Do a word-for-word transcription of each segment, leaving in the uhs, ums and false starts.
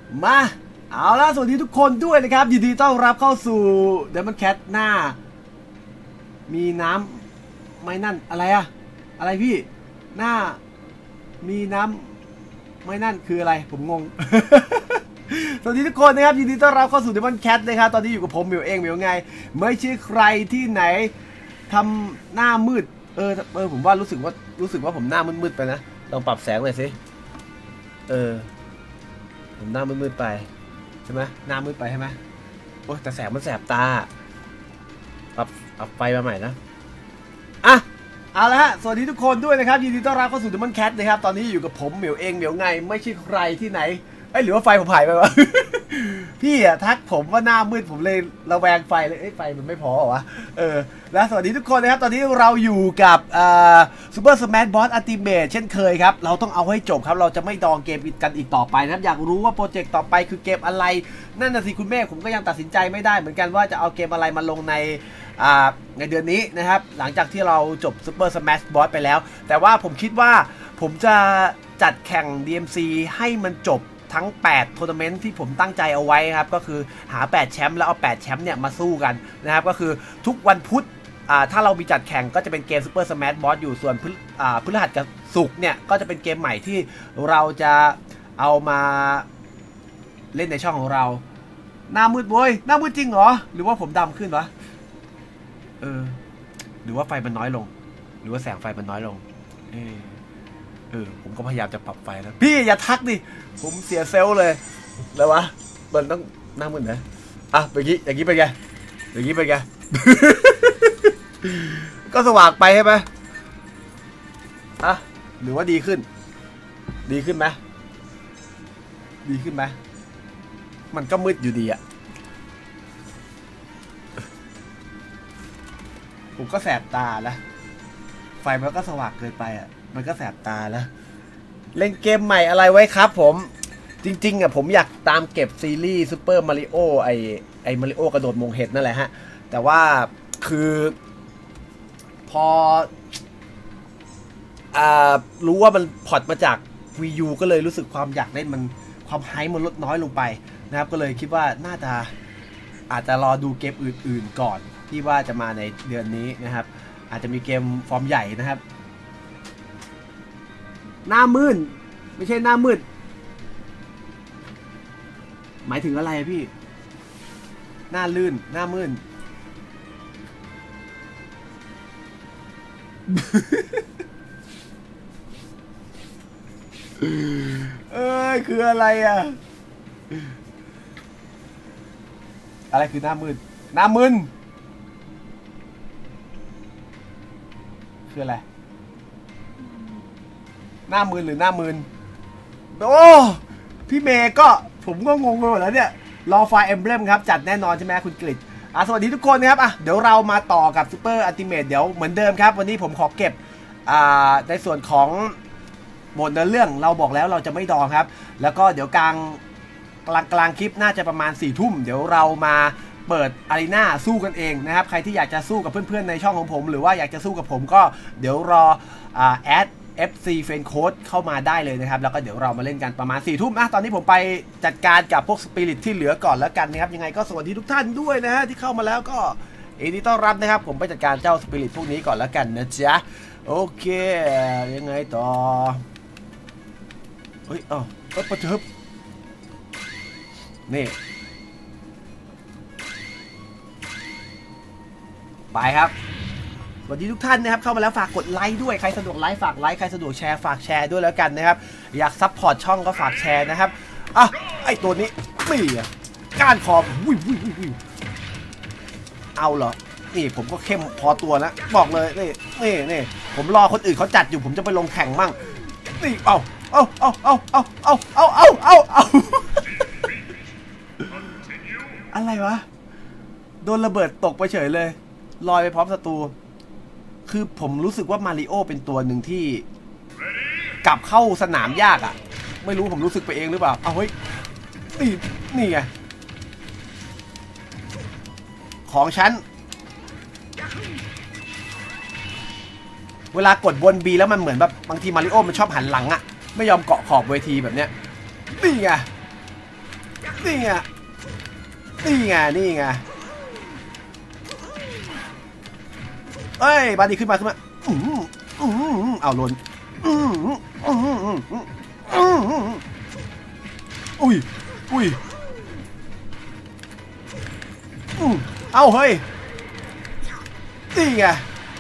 มาเอาล่ะสวัสดีทุกคนด้วยนะครับยินดีต้อนรับเข้าสู่ Diamond Cat หน้ามีน้ำไม่นั่นอะไรอะอะไรพี่หน้ามีน้ำไม่นั่นคืออะไรผมงง สวัสดีทุกคนนะครับยินดีต้อนรับเข้าสู่ Diamond Cat นะครับตอนนี้อยู่กับผมเหมียวเองเหมียวไงไม่ใช่ใครที่ไหนทำหน้ามืดเออเออผมว่ารู้สึกว่ารู้สึกว่าผมหน้ามืดๆไปนะลองปรับแสงหน่อยสิเออผมหน้ามืดๆไปใช่ไหมหน้ามืดไปใช่ไหมโอ้แต่แสงมันแสบตาปรับปรับไฟมาใหม่นะอ่ะเอาละฮะสวัสดีทุกคนด้วยนะครับยินดีต้อนรับเข้าสู่ Diamond Cat นะครับตอนนี้อยู่กับผมเหมียวเองเหมียวไงไม่ใช่ใครที่ไหนเอ้ยหรือว่าไฟผมหายไปวะ พี่อะทักผมว่าหน้ามืดผมเลยระแวงไฟเลยเอ้ยไฟมันไม่พอเหรอวะเออแล้วสวัสดีทุกคนนะครับตอนนี้เราอยู่กับอ่า Super Smash Bros Ultimate เช่นเคยครับเราต้องเอาให้จบครับเราจะไม่ดองเกมกันอีกต่อไปนะครับอยากรู้ว่าโปรเจกต์ต่อไปคือเกมอะไรนั่นน่ะสิคุณแม่ผมก็ยังตัดสินใจไม่ได้เหมือนกันว่าจะเอาเกมอะไรมาลงในอ่าในเดือนนี้นะครับหลังจากที่เราจบ Super Smash Bros ไปแล้วแต่ว่าผมคิดว่าผมจะจัดแข่ง ดี เอ็ม ซี ให้มันจบทั้งแปดทัวร์นาเมนต์ที่ผมตั้งใจเอาไว้ครับก็คือหาแปดแชมป์แล้วเอาแปดแชมป์เนี่ยมาสู้กันนะครับก็คือทุกวันพุธอ่าถ้าเรามีจัดแข่งก็จะเป็นเกม Super Smash Bros อยู่ส่วนพฤอ่าพฤหัสกับศุกร์เนี่ยก็จะเป็นเกมใหม่ที่เราจะเอามาเล่นในช่องของเราหน้ามืดโว้ยหน้ามืดจริงเหรอหรือว่าผมดำขึ้นวะเออหรือว่าไฟมันน้อยลงหรือว่าแสงไฟมันน้อยลงเออเออผมก็พยายามจะปรับไฟแล้วพี่อย่าทักดิผมเสียเซลล์เลยแล้ววะมันต้องหน้ามืดนะอ่ะอย่างนี้อย่างนี้เป็นไงอย่างนี้เป็นไง ก็สว่างไปใช่ไหมอ่ะหรือว่าดีขึ้นดีขึ้นไหมดีขึ้นไหมมันก็มืดอยู่ดีอะผมก็แสบตาแล้วไฟมันก็สว่างเกินไปอะมันก็แสบตาแล้วเล่นเกมใหม่อะไรไว้ครับผมจริงๆอ่ะผมอยากตามเก็บซีรีส์ซูเปอร์มาริโอไอไอมาริโอกระโดดมงเห็ดนั่นแหละฮะแต่ว่าคือพออ่ารู้ว่ามันพอร์ตมาจาก วี ยู ก็เลยรู้สึกความอยากเล่นมันความไฮป์มันลดน้อยลงไปนะครับก็เลยคิดว่าน่าจะอาจจะรอดูเกมอื่นๆก่อนที่ว่าจะมาในเดือนนี้นะครับอาจจะมีเกมฟอร์มใหญ่นะครับหน้ามืดไม่ใช่หน้ามืดหมายถึงอะไรพี่หน้าลื่นหน้ามืด เอ้ยคืออะไรอ่ะอะไรคือหน้ามืดหน้ามึนคืออะไรหน้ามืนหรือหน้ามืนโอ้พี่เมย์ก็ผมก็งงไปหมดแล้วเนี่ยรอไฟเอมเบลมครับจัดแน่นอนใช่ไหมคุณกฤษอ่ะสวัสดีทุกคนนะครับอ่ะเดี๋ยวเรามาต่อกับซูเปอร์อัลติเมทเดี๋ยวเหมือนเดิมครับวันนี้ผมขอเก็บอ่าในส่วนของโหมดเนื้อเรื่องเราบอกแล้วเราจะไม่ดองครับแล้วก็เดี๋ยวกลางกลางกลางคลิปน่าจะประมาณสี่ทุ่มเดี๋ยวเรามาเปิดอารีนาสู้กันเองนะครับใครที่อยากจะสู้กับเพื่อนๆในช่องของผมหรือว่าอยากจะสู้กับผมก็เดี๋ยวรอแอด เอฟ ซี Friend Code เข้ามาได้เลยนะครับแล้วก็เดี๋ยวเรามาเล่นกันประมาณสี่ทุ่มนะตอนนี้ผมไปจัดการกับพวกสปิริตที่เหลือก่อนแล้วกันนะครับยังไงก็สวัสดีทุกท่านด้วยนะฮะที่เข้ามาแล้วก็ยินดีต้อนรับนะครับผมไปจัดการเจ้าสปิริตพวกนี้ก่อนแล้วกันนะจ๊ะโอเคยังไงต่อเฮ้ยอ๋อก็ประทึบนี่ไปครับสวัสดีทุกท่านนะครับเข้ามาแล้วฝากกดไลค์ด้วยใครสะดวกไลค์ฝากไลค์ใครสะดวกแชร์ฝากแชร์ด้วยแล้วกันนะครับอยากซัพพอร์ตช่องก็ฝากแชร์นะครับอ่ะไอตัวนี้ไม่อ่ะก้านคอวิววิววิวเอาเหรอนี่ผมก็เข้มพอตัวแล้วบอกเลยนี่นี่นี่ผมรอคนอื่นเขาจัดอยู่ผมจะไปลงแข่งมั่งนี่เอาเอาเอาเอาเอาเอาเอาเอาเอาเอาอะไรวะโดนระเบิดตกไปเฉยเลยลอยไปพร้อมศัตรูคือผมรู้สึกว่ามาริโอเป็นตัวหนึ่งที่กลับเข้าสนามยากอ่ะไม่รู้ผมรู้สึกไปเองหรือเปล่าเอาเฮ้ยนี่นี่ไงของฉันเวลากดบน บี แล้วมันเหมือนแบบบางทีมาริโอมันชอบหันหลังอ่ะไม่ยอมเกาะขอบเวทีแบบเนี้ยนี่ไงนี่ไงนี่ไงนี่ไงเอ้ยบาดีขึ้นมาขึ้นมาอืมอืมเอาลนอืมอืมอืมอืมอุ้ยอุ้ยอืมเอาเฮ้ยนี่ไง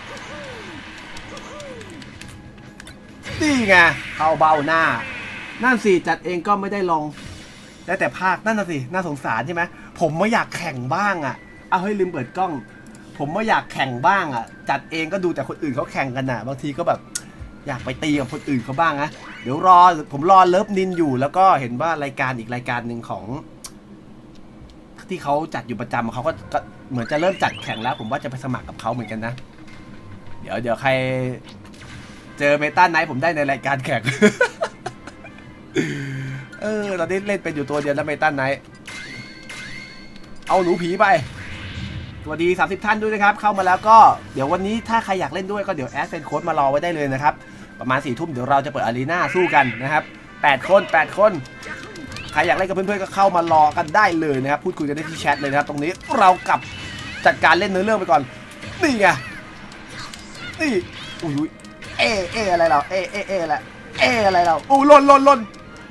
นี่ไงเข้าเบ้าหน้านั่นสิจัดเองก็ไม่ได้ลงได้แต่ภาคนั่นน่ะสิน่าสงสารใช่ไหมผมไม่อยากแข่งบ้างอ่ะเอาเฮ้ยลืมเปิดกล้องผมไม่อยากแข่งบ้างอ่ะจัดเองก็ดูแต่คนอื่นเขาแข่งกันน่ะบางทีก็แบบอยากไปตีกับคนอื่นเขาบ้างนะเดี๋ยวรอผมรอเลิฟนินอยู่แล้วก็เห็นว่ารายการอีกรายการหนึ่งของที่เขาจัดอยู่ประจำเขาก็เหมือนจะเริ่มจัดแข่งแล้วผมว่าจะไปสมัครกับเขาเหมือนกันนะเดี๋ยวเดี๋ยวใครเจอเมตาไนท์ผมได้ในรายการแข่ง เออตอนนี้เล่นเป็นอยู่ตัวเดียวแล้วเมตาไนท์เอาหนูผีไปตัวดีสามสิบท่านด้วยนะครับเข้ามาแล้วก็เดี๋ยววันนี้ถ้าใครอยากเล่นด้วยก็เดี๋ยวแอดเฟนโค้ดมารอไว้ได้เลยนะครับประมาณสี่ทุ่มเดี๋ยวเราจะเปิดอารีนาสู้กันนะครับแปดคนแปดคนใครอยากเล่นกับเพื่อนๆก็เข้ามารอกันได้เลยนะครับพูดคุยกันได้ที่แชทเลยนะครับตรงนี้เรากลับจัดการเล่นเนื้อเรื่องไปก่อนนี่ไงนี่อุ้ยเอเออะไรเราเอเอเออะไรเออะไรเราอู้ล่นล่นล่น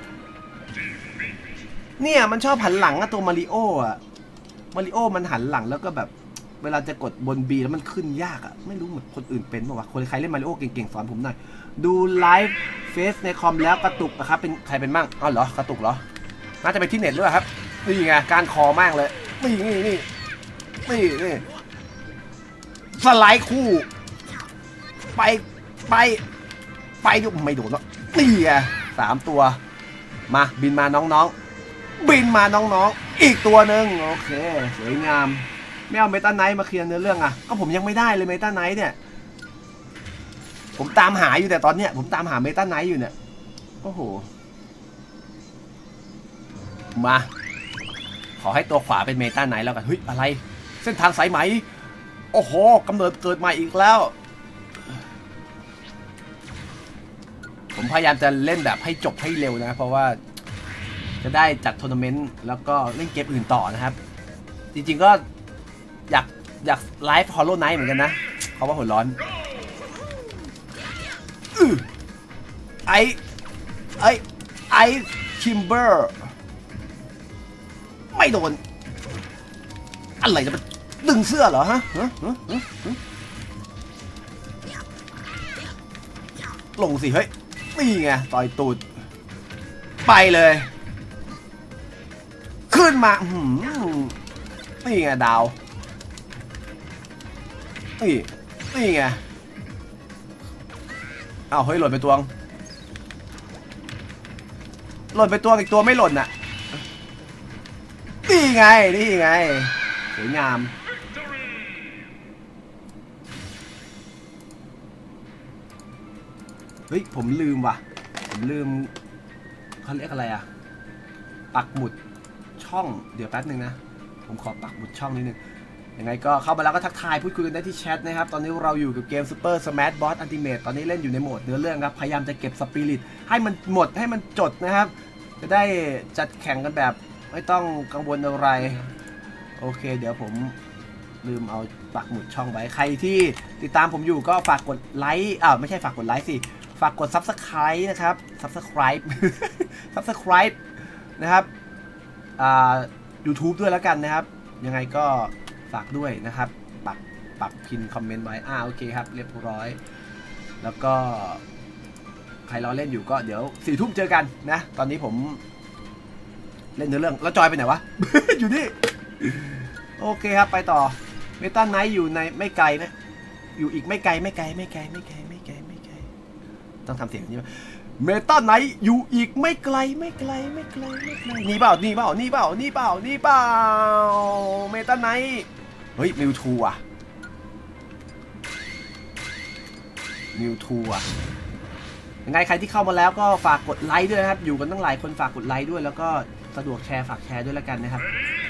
เนี่ยมันชอบหันหลังอะตัวมาริโออะมาริโอมันหันหลังแล้วก็แบบเวลาจะกดบน B แล้วมันขึ้นยากอะไม่รู้เหมือนคนอื่นเป็นป่าวะคนใครเล่นมาริโอเก่งๆสอนผมหน่อยดูไลฟ์เฟซในคอมแล้วกระตุกนะครับเป็นใครเป็นมั่งอ๋อเหรอกระตุกเหรอน่าจะเป็นที่เน็ตด้วยครับนี่ไงการคอมากเลยนี่นี่นี่นี่นี่สไลด์คู่ไปไปไปยุบไม่โดนแล้วนี่ไงสามตัวมาบินมาน้องๆบินมาน้องๆอีกตัวหนึ่งโอเคสวยงามไม่เอาเมตาไนท์มาเคลียร์เนื้อเรื่องอ่ะก็ผมยังไม่ได้เลยเมตาไนท์เนี่ยผมตามหาอยู่แต่ตอนเนี้ยผมตามหาเมตาไนท์อยู่เนี่ยโอ้โหมาขอให้ตัวขวาเป็นเมตาไนท์แล้วกันเฮ้ยอะไรเส้นทางสายไหมโอ้โหกำเนิดเกิดใหม่อีกแล้วผมพยายามจะเล่นแบบให้จบให้เร็วนะเพราะว่าจะได้จัดทัวร์นาเมนต์แล้วก็เล่นเกมอื่นต่อนะครับจริงๆก็อยากอยากไลฟ์ฮอลโลไนท์เหมือนกันนะเพราะว่าหัวร้อนไอไอไอคิมเบอร์ไม่โดนอะไรจะมาดึงเสื้อเหรอฮะลงสิเฮ้ยนี่ไงต่อยตูดไปเลยขึ้นมานี่ไงดาวนี่นี่ไงอ้าวเฮ้ยหล่นไปตัวหล่นไปตัวอีกตัวไม่หล่นน่ะนี่ไงนี่ไงสวยงามเฮ้ยผมลืมว่ะผมลืมเขาเรียกอะไรอะปักหมุดช่องเดี๋ยวแป๊บนึงนะผมขอปักหมุดช่องนิดนึงยังไงก็เข้ามาแล้วก็ทักทายพูดคุยกันได้ที่แชทนะครับตอนนี้เราอยู่กับเกม Super Smash Bros Ultimate ตอนนี้เล่นอยู่ในโหมดเนื้อเรื่องครับพยายามจะเก็บสปิริตให้มันหมดให้มันจดนะครับจะได้จัดแข่งกันแบบไม่ต้องกังวลอะไรโอเคเดี๋ยวผมลืมเอาปักหมุดช่องไว้ใครที่ติดตามผมอยู่ก็ฝากกดไลค์อ่าไม่ใช่ฝากกดไลค์สิฝากกด Subscribe นะครับ Subscribe Subscribe นะครับอ่า YouTube ด้วยแล้วกันนะครับยังไงก็ฝากด้วยนะครับปักปักพินคอมเมนต์ไว้อ่าโอเคครับเรียบร้อยแล้วก็ใครรอเล่นอยู่ก็เดี๋ยวสี่ทุ่มเจอกันนะตอนนี้ผมเล่นเนื้อเรื่องแล้วจอยไปไหนวะ อยู่นี่โอเคครับไปต่อเมตาไนท์อยู่ในไม่ไกลนะอยู่อีกไม่ไกลไม่ไกลไม่ไกลไม่ไกลไม่ไกลไม่ไกลต้องทำเสียงนี้เมตาไนท์อยู่อีกไม่ไกลไม่ไกลไม่ไกลไม่ไกลนี่เปล่านี่เปล่านี่เปล่านี่เปล่านี่เปล่าเมตาไนท์เฮ้ยมิวทูอ่ะมิวทูอ่ะยังไงใครที่เข้ามาแล้วก็ฝากกดไลค์ด้วยนะครับอยู่กันตั้งหลายคนฝากกดไลค์ด้วยแล้วก็สะดวกแชร์ฝากแชร์ด้วยแล้วกันนะครับ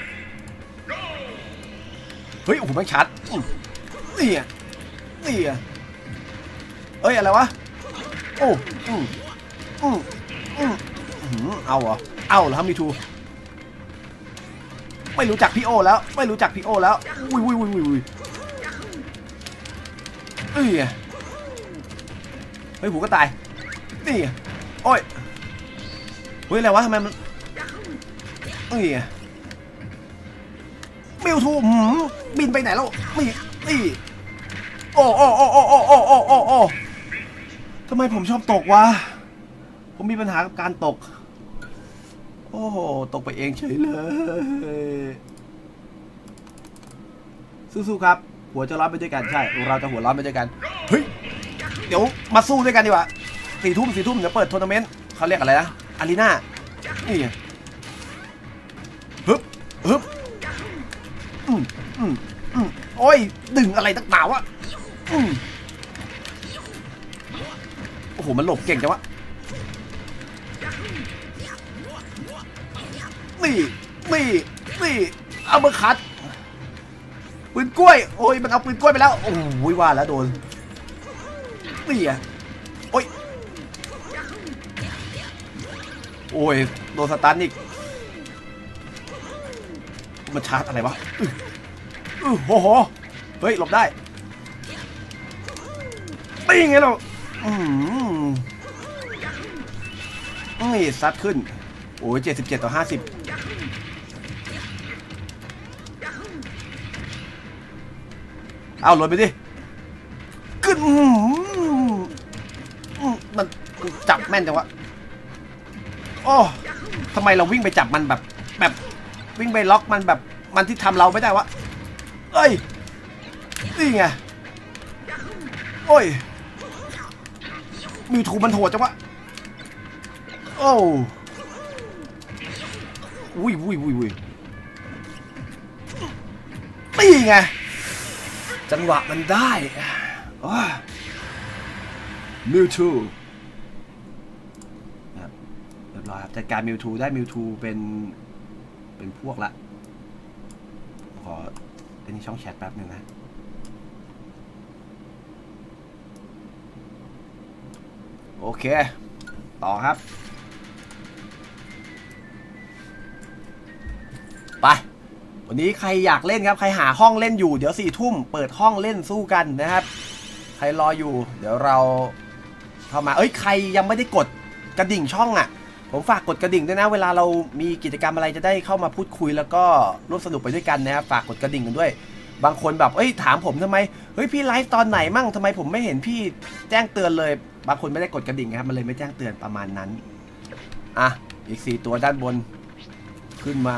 เฮ้ยโอ้โหมันชัดนี่อ่ะนี่อ่ะเอ้ยอะไรวะโอ้อืมอืมอืมเอาเหรอเอาเหรอครับมิวทูไม่รู้จักพี่โอแล้วไม่รู้จักพี่โอแล้วอุ้ยอุ้ยอุ้ยอุ้ยเอ้ยเฮ้ยหูก็ตายนี่โอ้ยเฮ้ยอะไรวะทำไมมันนี่มิวทูบินไปไหนแล้วนี่นี่โอ้โอ้โอ้โอ้โอ้โอ้โอ้โอ้โอ้ทำไมผมชอบตกวะผมมีปัญหากับการตกโอ้โหตกไปเองเฉยเลยสู้ๆครับหัวจะร้อนไปด้วยกันใช่เราจะหัวร้อนไปด้วยกันเฮ้ยเดี๋ยวมาสู้ด้วยกันดีกว่าสี่ทุ่มสี่ทุ่มเดี๋ยวเปิดทัวร์นาเมนต์เขาเรียกอะไรนะอารีนานี่ฮึบฮึบอืมอืมอืมโอ้ยดึงอะไรตั้งหนาวะอืมโอ้โหมันหลบเก่งจังวะนี่นี่นี่เอาเบอร์คัดปืนกล้วยโอ้ยมันเอาปืนกล้วยไปแล้วโอ้ยว่าแล้วโดนนี่อ่ะโอ้ยโอ้ยโดนสตันอีกมันชาร์จอะไรวะอือโอ้โหเฮ้ยหลบได้ไม่ไงเราอืมนี่ซัดขึ้นโอ้ยเจ็ดสิบเจ็ดต่อห้าสิบเอาหล่นไปดิขึ้นมันจับแม่นจังวะโอ้ทำไมเราวิ่งไปจับมันแบบแบบวิ่งไปล็อกมันแบบมันที่ทำเราไม่ได้วะเอ้ยนี่ไงโอ้ยมิวทูมันโหดจังวะโอ้วุ้ยวุ้ยวุ้ยวุ้ยนี่ไงจังหวะมันได้มิวทูเรียบร้อยครับจัดการมิวทูได้มิวทูเป็นเป็นพวกละขอเป็นช่องแชทแป๊บหนึ่งนะโอเคต่อครับไปวันนี้ใครอยากเล่นครับใครหาห้องเล่นอยู่เดี๋ยวสี่ทุ่มเปิดห้องเล่นสู้กันนะครับใครรออยู่เดี๋ยวเราเข้ามาเอ้ยใครยังไม่ได้กดกระดิ่งช่องอ่ะผมฝากกดกระดิ่งด้วยนะเวลาเรามีกิจกรรมอะไรจะได้เข้ามาพูดคุยแล้วก็ร่วมสนุกไปด้วยกันนะครับฝากกดกระดิ่งกันด้วยบางคนแบบเอ้ยถามผมทำไมเฮ้ยพี่ไลฟ์ตอนไหนมั่งทำไมผมไม่เห็นพี่แจ้งเตือนเลยบางคนไม่ได้กดกระดิ่งครับมันเลยไม่แจ้งเตือนประมาณนั้นอ่ะอีกสี่ตัวด้านบนขึ้นมา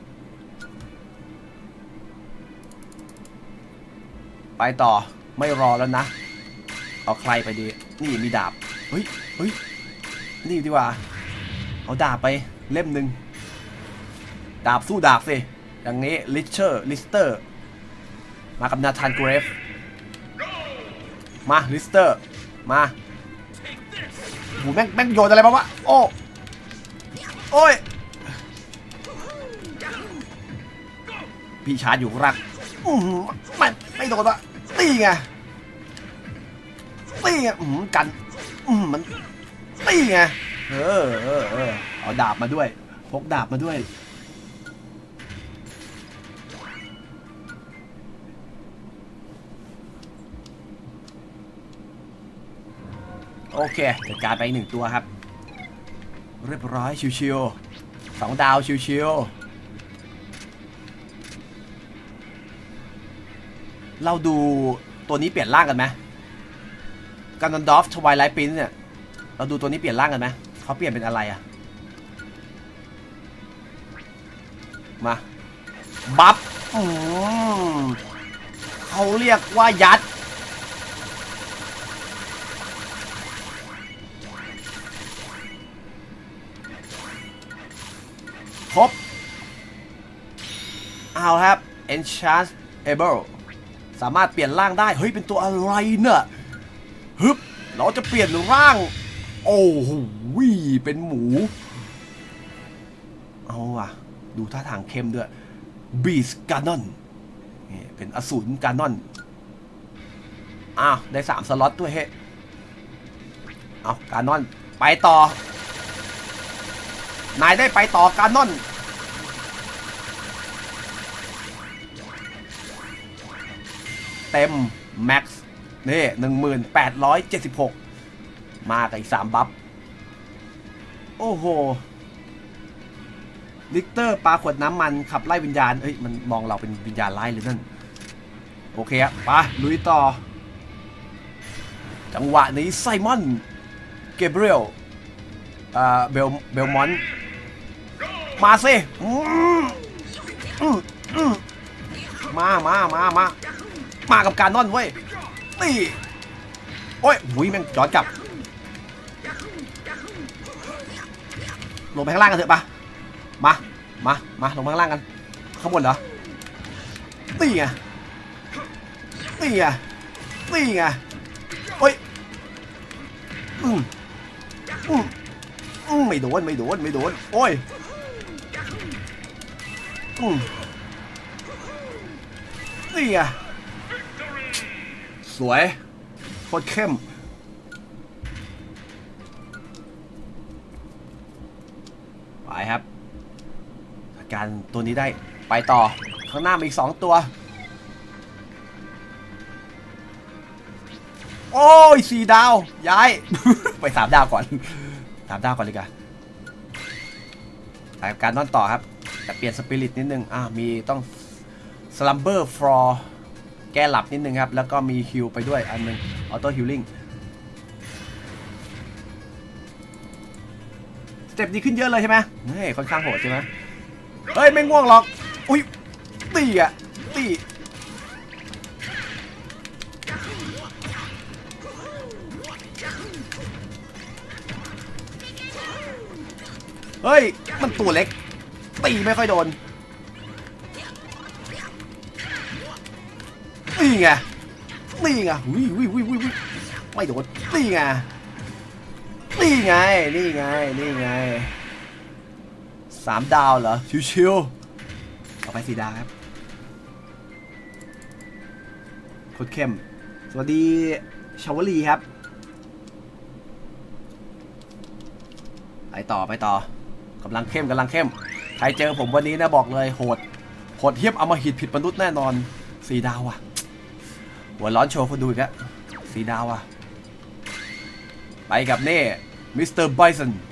ไปต่อไม่รอแล้วนะเอาใครไปดีนี่มีดาบเฮ้ยเฮ้ยนี่ดีกว่าเอาดาบไปเล่มหนึ่งดาบสู้ดาบสิอย่างนี้ลิเชอร์ลิสเตอร์มากับนาธานเกรฟมาลิสเตอร์มาโหแม่งแม่งโยนอะไรมาวะโอ้โอ้ยพี่ชาร์จอยู่รักอืมไม่ไม่โดนวะตีไงตีไงอืมกันอืมมันตีไงเออเออเออเอาดาบมาด้วยพกดาบมาด้วยโอเคจัดการไปหนึ่งตัวครับเรียบร้อยชิวๆสองดาวชิวๆเราดูตัวนี้เปลี่ยนร่างกันไหมกันดอฟทวายไลท์ปิ้นเนี่ยเราดูตัวนี้เปลี่ยนร่างกันไหมเขาเปลี่ยนเป็นอะไรอะมาบัฟอืมเขาเรียกว่ายัดครบเอาครับ enchantable สามารถเปลี่ยนร่างได้เฮ้ยเป็นตัวอะไรเนี่ยฮึบเราจะเปลี่ยนร่างโอ้โหเป็นหมูเอาว่ะดูท่าทางเข้มด้วย Beast Ganon นี่เป็นอสูรกานอนอ้าวได้สามสล็อตด้วยเฮ้เอากานอนไปต่อนายได้ไปต่อกานอนเต็มแม็กซ์นี่หนึ่งหมื่นแปดร้อยเจ็ดสิบหกมากับอีกสามบัฟโอ้โหลิกเตอร์ปาขวดน้ำมันขับไล่วิญญาณเอ้ยมันมองเราเป็นวิญญาณร้ายหรือนั่นโอเคครับไปลุยต่อจังหวะนี้ไซมอนเกเบรียลอ่าเบลเบลมอนมาสิมามามามามากับการนอนเว้ยนี่โอ้ยหุยแม่งจอดกลับลงไปข้างล่างกันเถอะปะมามามาลงข้างล่างกันข้างบนเหรอนี่ไงนี่ไงนี่ไงโอ้ยอืมอืมอืมไม่โดนไม่โดนไม่โดนโอ้ยอืมนี่ไงสวยโคตรเข้มไปครับการตัวนี้ได้ไปต่อข้างหน้ามีอีกสองตัวโอ้ยสี่ดาวย้าย ไปสามดาวก่อนสามดาวก่อนเลยกันไปการนอนต่อครับแต่เปลี่ยนสปิริตนิดนึงอ่ามีต้องสลัมเบอร์ฟลอร์แก้หลับนิดนึงครับแล้วก็มีฮิลไปด้วยอันนึงออโต้ฮิลลิ่งสเต็ปดีขึ้นเยอะเลยใช่ไหมเฮ้ยค่อนข้างโหดใช่ไหมเฮ้ยไม่ง่วงหรอกอุ้ยตีอ่ะตีเฮ้ยมันตัวเล็กตีไม่ค่อยโดนนี่ไงนี่ไงวิววิววิววิวไม่โดนนี่ไงนี่ไงนี่ไงนี่ไงสามดาวเหรอชิวๆเอาไปสี่ดาวครับโคตรเข้มสวัสดีชาวลีครับไปต่อไปต่อกำลังเข้มกำลังเข้มใครเจอผมวันนี้นะบอกเลยโหดโหดเทียบเอามาหิดผิดมนุษย์แน่นอนสี่ดาวอ่ะหัวร้อนโชว์คนดูอีกแล้วสี่ดาวอ่ะไปกับเน่มิสเตอร์ไบสัน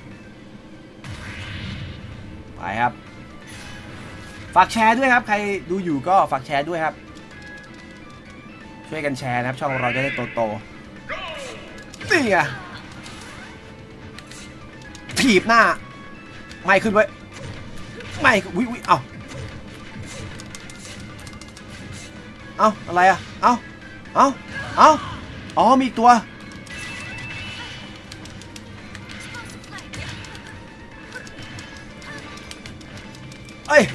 ไปครับฝากแชร์ด้วยครับใครดูอยู่ก็ฝากแชร์ด้วยครับช่วยกันแชร์นะครับช่องเราจะได้โตๆนี่ไงถีบหน้าไม่ขึ้นไว้ไม่วิวิเอาเอาอะไรอะเอาเอาเอาอ๋อมีอีกตัวเอ้ย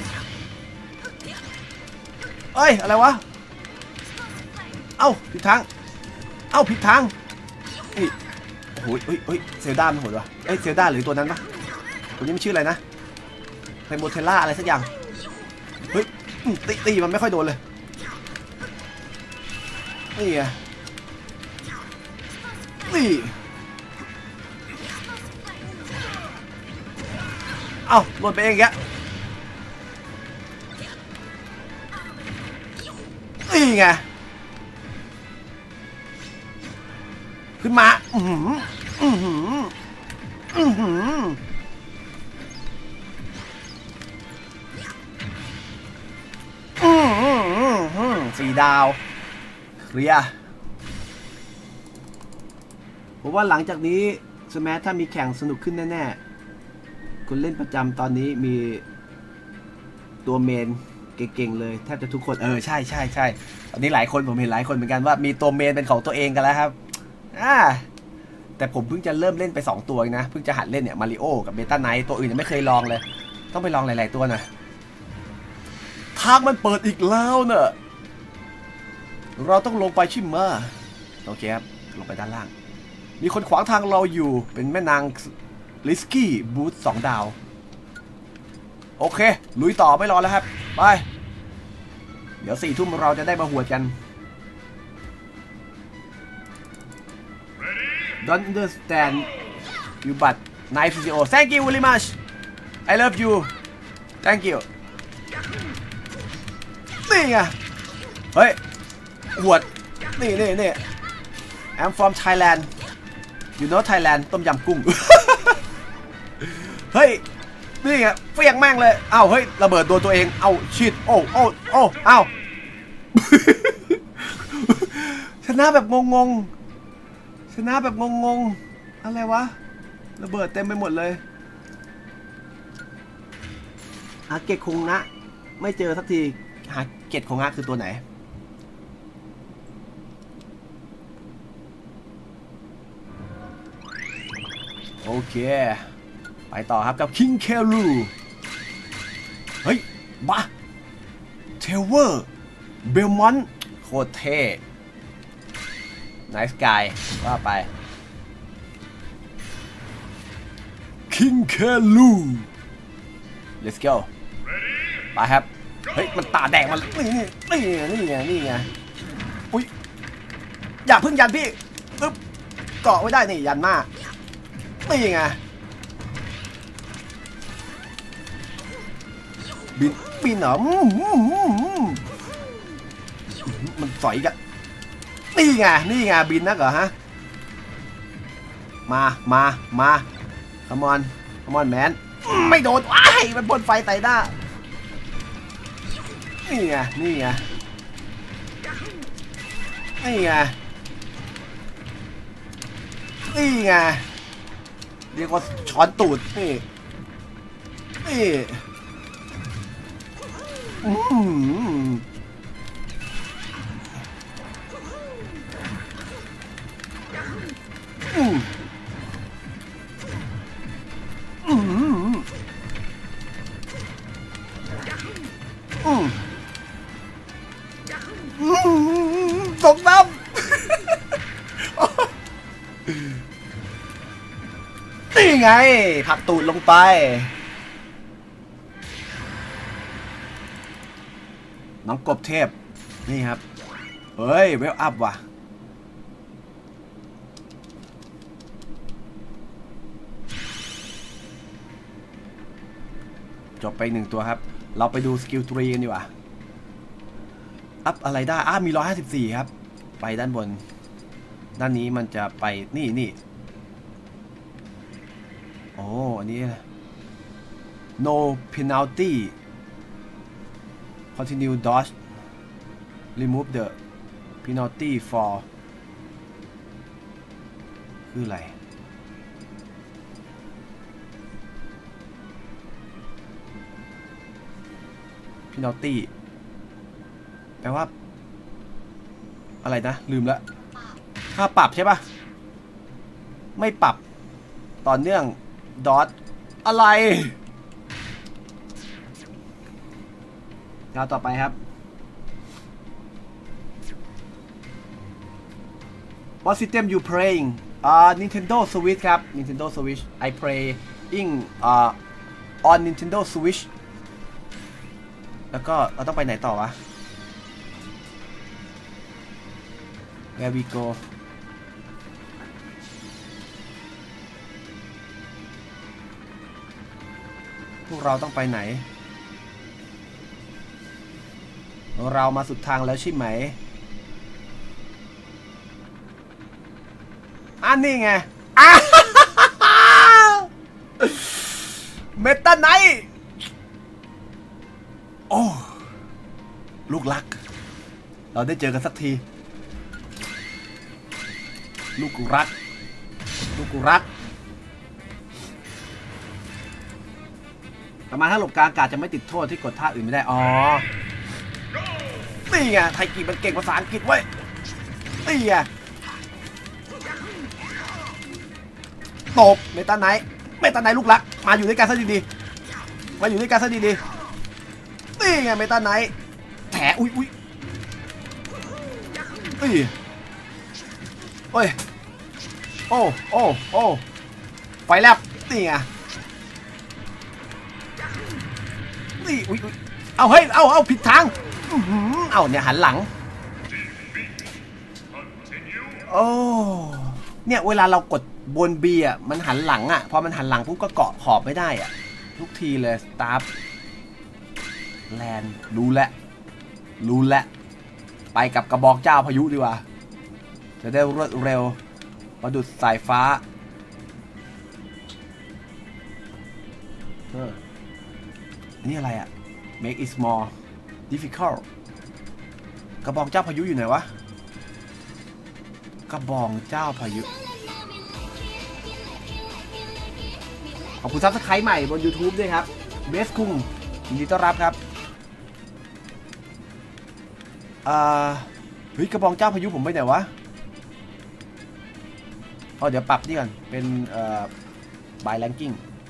เอ้ยอะไรวะเอ้าผิดทางเอ้าผิดทางนี่โอ้โหเฮ้ยเฮ้ยเซลดามันโหดวะเอ้ยเซลดาหรือตัวนั้นปะตัวนี้มันชื่ออะไรนะไพโมเทล่าอะไรสักอย่างเฮ้ยตีตีมันไม่ค่อยโดนเลยนี่ไงนี่เอ้าหล่นไปเองแกนี่ไงขึ้นมาอือหืออือหืออือหือสี่ดาวเคลียร์ผมว่าหลังจากนี้สแมทถ้ามีแข่งสนุกขึ้นแน่ๆคุณเล่นประจำตอนนี้มีตัวเมนเก่งๆเลยแทบจะทุกคนเออใช่ใช่ใช่ตอนนี้หลายคนผมเห็นหลายคนเหมือนกันว่ามีตัวเมนเป็นของตัวเองกันแล้วครับอ่าแต่ผมเพิ่งจะเริ่มเล่นไปสองตัวนะเพิ่งจะหัดเล่นเนี่ยมาริโอกับเบต้าไนท์ตัวอื่นยังไม่เคยลองเลยต้องไปลองหลายๆตัวหน่อยทางมันเปิดอีกแล้วเนอะเราต้องลงไปชิมมาโอเคครับลงไปด้านล่างมีคนขวางทางเราอยู่เป็นแม่นางลิสกี้บูธสองดาวโอเคลุยต่อไม่รอแล้วครับไปเดี๋ยวสี่ทุ่มเราจะได้มาหวดกัน Don't understand you but nice video thank you very much I love you thank you นี่ไงเฮ้ยหวดนี่นี่นี่ I'm from Thailand you know Thailand ต้มยำกุ้ง เฮ้ยนี่ไงเฟี้ยงแม่งเลยเอ้าเฮ้ยระเบิดโดนตัวเองเอ้าชิดโอ้โอ้โอ้เอ้า ชนะแบบงงๆชนะแบบงงๆอะไรวะระเบิดเต็มไปหมดเลยหาเกตคงนะไม่เจอสักทีหาเกตคงนะคือตัวไหนโอเคไปต่อครับกับคิงเคลูเฮ้ยบ้าเทเวอร์เบลมอนต์โคตรเท่ไนส์กายว่าไปคิงเคลู let's go ไปครับเฮ้ยมันตาแดงมันนี่นี่นี่ไงนี่ไงอุ้ยอย่าพึ่งยันพี่อึ๊บเกาะไว้ได้นี่ยันมานี่ไงบินบินเหรอมันสอยกันนี่ไงนี่ไงบินนักเหรอฮะมามามาคอมอนคอมอนแมนไม่โดนว้ายมันพ่นไฟใส่หน้านี่ไงนี่ไงนี่ไงนี่ไงเรียกว่าช้อนตูดนี่นี่อืมอืมอืมอืมตกน้ำนี่ไงผักตูดลงไปน้องกบเทพนี่ครับเฮ้ยเวลอัพว่ะจบไปหนึ่งตัวครับเราไปดูสกิลทรีกันดีกว่าอัพอะไรได้อ่ะมีหนึ่งร้อยห้าสิบสี่ครับไปด้านบนด้านนี้มันจะไปนี่นี่โอ้อันนี้ no penalty continue dodge remove the penalty for คืออะไรpenalty แปลว่าอะไรนะลืมละค่าปรับใช่ปะไม่ปรับต่อเนื่องดอทอะไรงานต่อไปครับ What system you playing อ่า Nintendo Switch ครับ Nintendo Switch I playing อ่า on Nintendo Switch แล้วก็เราต้องไปไหนต่อวะ Where we go พวกเราต้องไปไหนเรามาสุดทางแล้วใช่ไหมอันนี้ไงเมตาไนท์โอ้ลูกรักเราได้เจอกันสักทีลูกกูรักลูกกูรักประมาณถ้าหลบกลางอากาศจะไม่ติดโทษที่กดท่าอื่นไม่ได้อ๋อนี่ไงไทกิมันเก่งภาษาอังกฤษเว้ยนี่ไงตบเมตาไนท์เมตาไนท์ลูกรักมาอยู่ด้วยกันซะดีๆมาอยู่ด้วยกันซะดีๆนี่ไงเมตาไนท์แถอุ้ยอุ้ยเฮ้ยโอ้ยโอ้โอ้โอ้ไฟแลบนี่ไงนี่อุ้ยอุ้ยเอาเฮ้ยเอาเอาผิดทางเอาเนี่ยหันหลังโอ้เนี่ยเวลาเรากดบน B อ่ะมันหันหลังอ่ะพอมันหันหลังปุ๊บก็เกาะขอบไม่ได้อ่ะทุกทีเลยสตาร์ฟแลนด์รู้แล้วรู้แล้วไปกับกระบอกเจ้าพายุดีกว่าจะได้รวดเร็วประดุจสายฟ้าเออนี่อะไรอะ make it more difficult กระบองเจ้าพายุอยู่ไหนวะกระบองเจ้าพายุขอบคุณซับสไครต์ใหม่บน YouTube ด้วยครับเบสคุงยินดีต้อนรับครับอ่าเฮ้ยกระบองเจ้าพายุผมไปไหนวะอ๋อเดี๋ยวปรับนี่ก่อนเป็นเอ่อบายแรงกิ้ง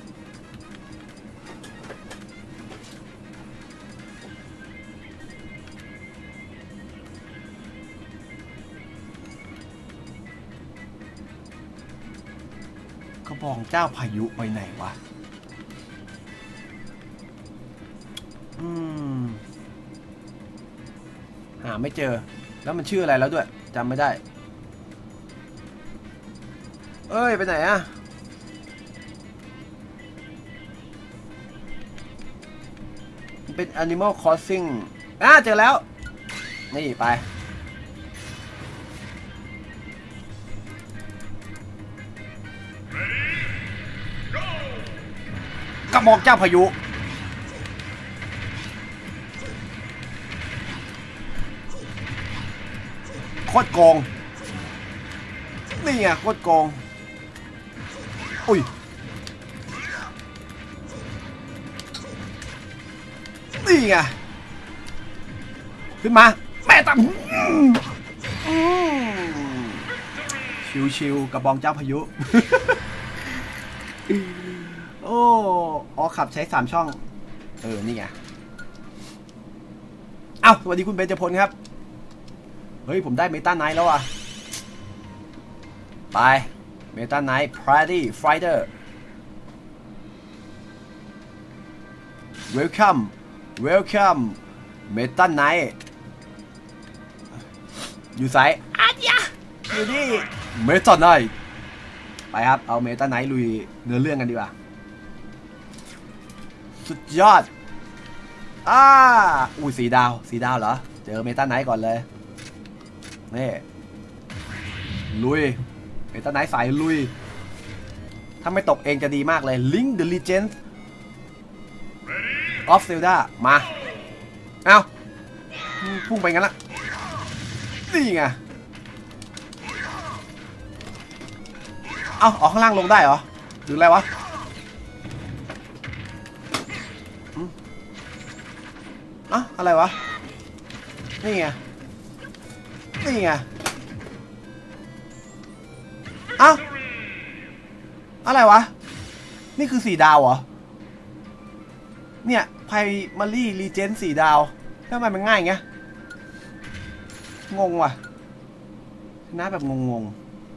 กระบองเจ้าพายุไปไหนวะอืมหาไม่เจอแล้วมันชื่ออะไรแล้วด้วยจำไม่ได้เอ้ยไปไหนอะมันเป็น Animal Crossing อ่ะเจอแล้วนี่ไปกระบอกเจ้าพายุโคตรโกงนี่ไงโคตรโกงอุ้ยนี่ไงขึ้นมาแม่ตั้มชิวๆกระบองเจ้าพายุโอ้อ๋อขับใช้สามช่องเออนี่ไงเอ้าสวัสดีคุณเบญจพลครับเฮ้ยผมได้เมตาไนท์แล้วอ่ะไปเมตาไนท์ Party Fighter Welcome Welcome เมตาไนท์อยู่ไซส์อาเดียอยู่นี่เมตาไนท์ไปครับเอาเมตาไนท์ลุยเนื้อเรื่องกันดีกว่าสุดยอดอ่าอุ้ยสีดาวสีดาวเหรอเจอเมตาไนท์ก่อนเลยนี่ลุยเมตาไนท์สายลุยถ้าไม่ตกเองจะดีมากเลย Link the Legend of Zelda มาเอาพุ่งไปงั้นละนี่ไงเอาออกข้างล่างลงได้เหรอหรืออะไรวะอะอะไรวะนี่ไงนี่ไงอ้าวอะไรวะนี่คือสี่ดาวเหรอเนี่ยไพมารี่รีเจนสี่ดาวทำไมมันง่ายไงงงว่ะชนะแบบงง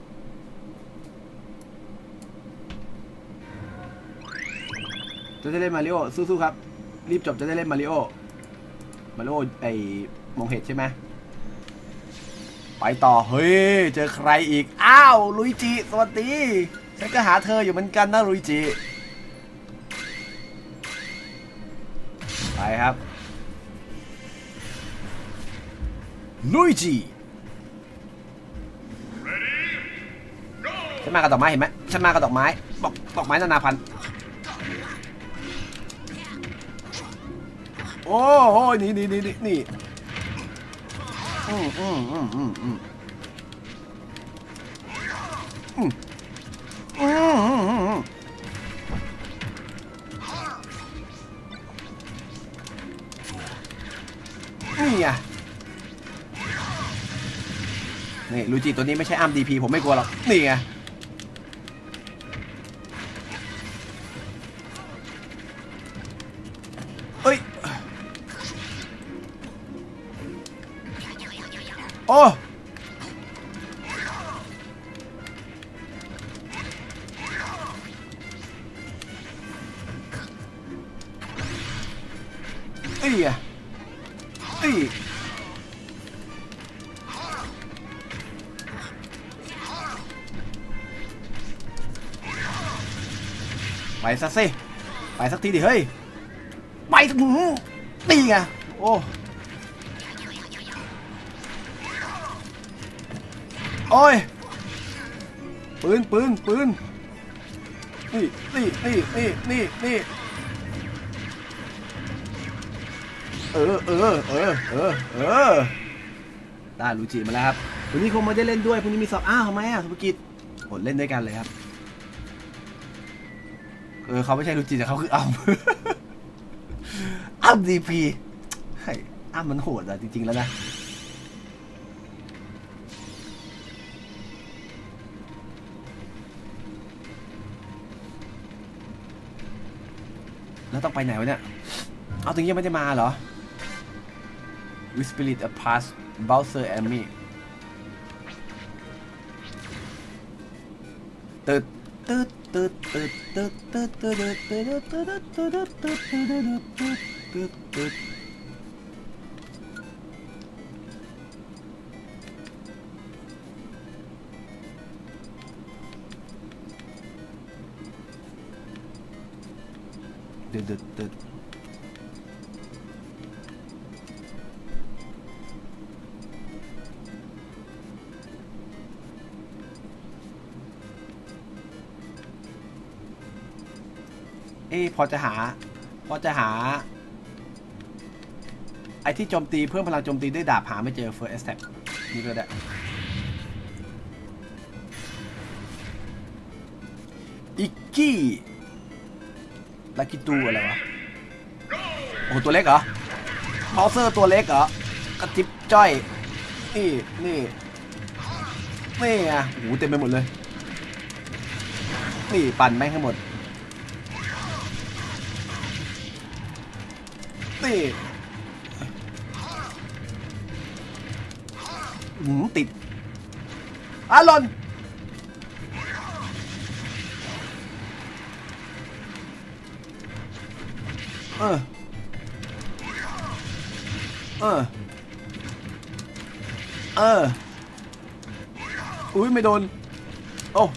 ๆจะได้เล่นมาริโอสู้ๆครับรีบจบจะได้เล่นมาริโอมาริโอไอมองเห็ดใช่ไหมไปต่อเฮ้ยเจอใครอีกอ้าวลุยจิสวัสดีฉันก็หาเธออยู่เหมือนกันนะลุยจิไปครับลุยจิฉันมากับดอกไม้เห็นไหมฉันมากับดอกไม้บอกดอกไม้นานาพันธุ์โอ้โหนี่นี่นี่นี่อืมอืมอืมอืมอืมอืมอืมอืมอืมนี่ไงนี่ลูจิตัวนี้ไม่ใช่อัมดีพีผมไม่กลัวหรอกนี่ไงเฮ้ยโอ้เอ้ยเอ้ยไปซะสิไปสักทีดิเฮ้ยไปนี่ไงโอ้โอ้โอ้ยปืนปืนปืนนี่นี่นี่นี่นี่นี่เออเออเออเออเออได้ลูจิมาแล้วครับวันนี้คงไม่ได้เล่นด้วยพรุ่งนี้มีสอบอ้าวทำไมอ่ะธุรกิจอดเล่นด้วยกันเลยครับเออเขาไม่ใช่ลูจิแต่เขาคืออัมอัมดีพีให้อัมมันโหดอ่ะจริงๆแล้วนะแล้วต้องไปไหนวะเนี่ยเอาถึงยังไม่ได้มาเหรอ We Spirit a Pass Bowser Enemy ตึ๊ดตึ๊ดตึ๊ดตึ๊ดตึ๊ดตึ๊ดตึ๊ดตึ๊ดตึ๊ดตึ๊ดตึ๊ดตึ๊ดตึ๊ดตึ๊ดตึ๊ดตึ๊ดตึ๊ดตึ๊ดตึ๊ดเอ้พอจะหาพอจะหาไอ้ที่โจมตีเพิ่มพลังโจมตีด้วยดาบหาไม่เจอ First Attack นี่ก็ได้อิกกี้ลากิตูอะไรวะโอ้ตัวเล็กเหรอมอสเซอร์ตัวเล็กเหรอกระจิบจ้อยนี่นี่นี่อ่ะโอ้เต็มไปหมดเลยนี่ปั่นแม่งให้หมดนี่หืมติดอารอนเออเออเอออุ้ยไม่โดนโอ้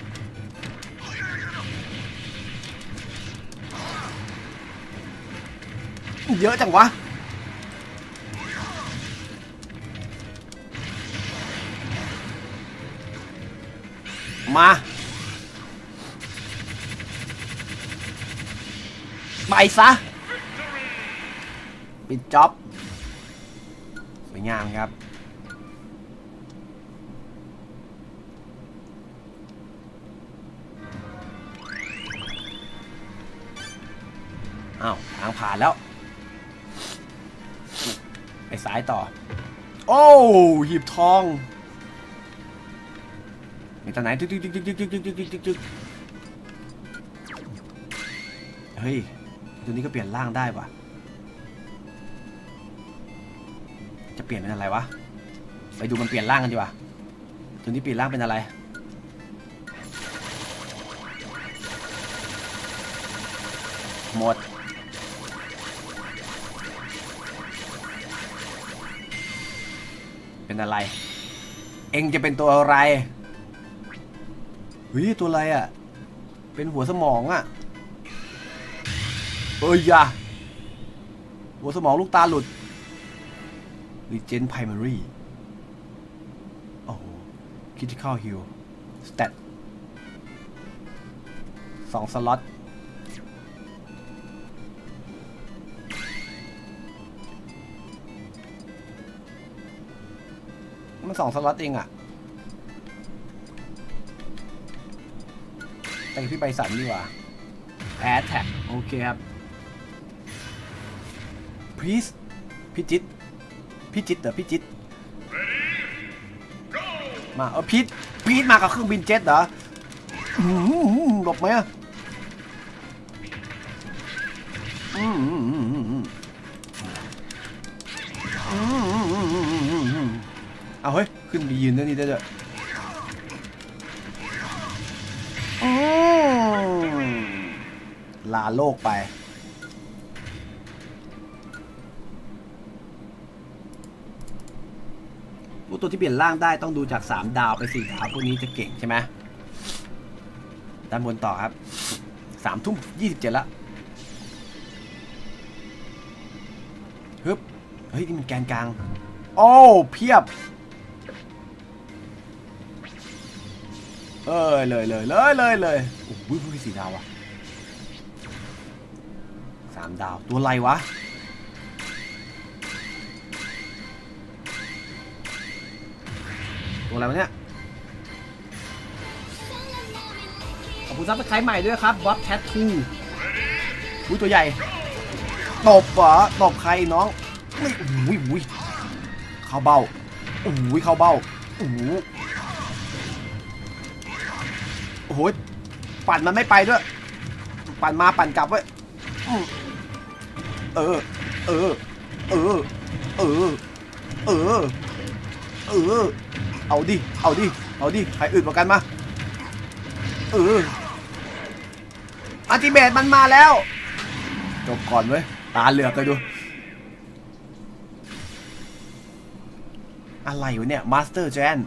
เยอะจังวะมาไปซะปิดจ็อบสวยงามครับอ้าวทางผ่านแล้วไปซ้ายต่อโอ้หีบทองมีตอนไหนจึ๊กจึ๊กจึ๊กจึ๊กจึ๊กจึ๊กจึ๊กจึ๊กจึ๊กจึ๊กเฮ้ยตัวนี้ก็เปลี่ยนร่างได้ป่ะจะเปลี่ยนเป็นอะไรวะไปดูมันเปลี่ยนร่างกันดีกว่าตัวนี้เปลี่ยนร่างเป็นอะไรหมดเป็นอะไรเอ็งจะเป็นตัวอะไรเฮ้ยตัวอะไรอ่ะเป็นหัวสมองอ่ะเอ้ยยาหัวสมองลูกตาหลุด Regen Primary โอ้โห Critical Heal Stat สองสล็อตมันสองสล็อตเองอะแต่พี่ใบสันดีกว่าแอดแท็กโอเคครับพีซพิจิตพิจิตเดี๋ยวพิจิตมาเออพีทพีทมากับเครื่องบินเจ็ตเหรอหลบไหมอ่ะเอาเฮ้ยขึ้นไปยืนได้นี่ได้ด้วยลาโลกไปตัวที่เปลี่ยนร่างได้ต้องดูจากสามดาวไปสี่ดาวพวกนี้จะเก่งใช่ไหมด้านบนต่อครับสามทุ่มยี่สิบเจ็ดละฮึบเฮ้ยนี่มันแกนกลางโอ้เพียบเอ้ยเลยเลยเลยเลยเลยโอ้โหพูดสี่ดาวอะสามดาวตัวอะไรวะตัวอะไรวะเนี่ยขอบคุณซับสไครต์ใหม่ด้วยครับบ๊อบแทททูอุ้ยตัวใหญ่ตบเหรอตบใครน้องอุ้ยอุ้ยอุ้ยเข้าเบ้าอุ้ยเข้าเบ้าโอ้โหโอ้โหปั่นมันไม่ไปด้วยปั่นมาปั่นกลับเว้ยเออเออเออเออเออเออเอาดิเอาดิเอาดิใครอื่นกว่ากันมาเอออัลติเมทมันมาแล้วจบก่อนเว้ยตาเหลือกเลยดูอะไรวะเนี่ยมาสเตอร์แจน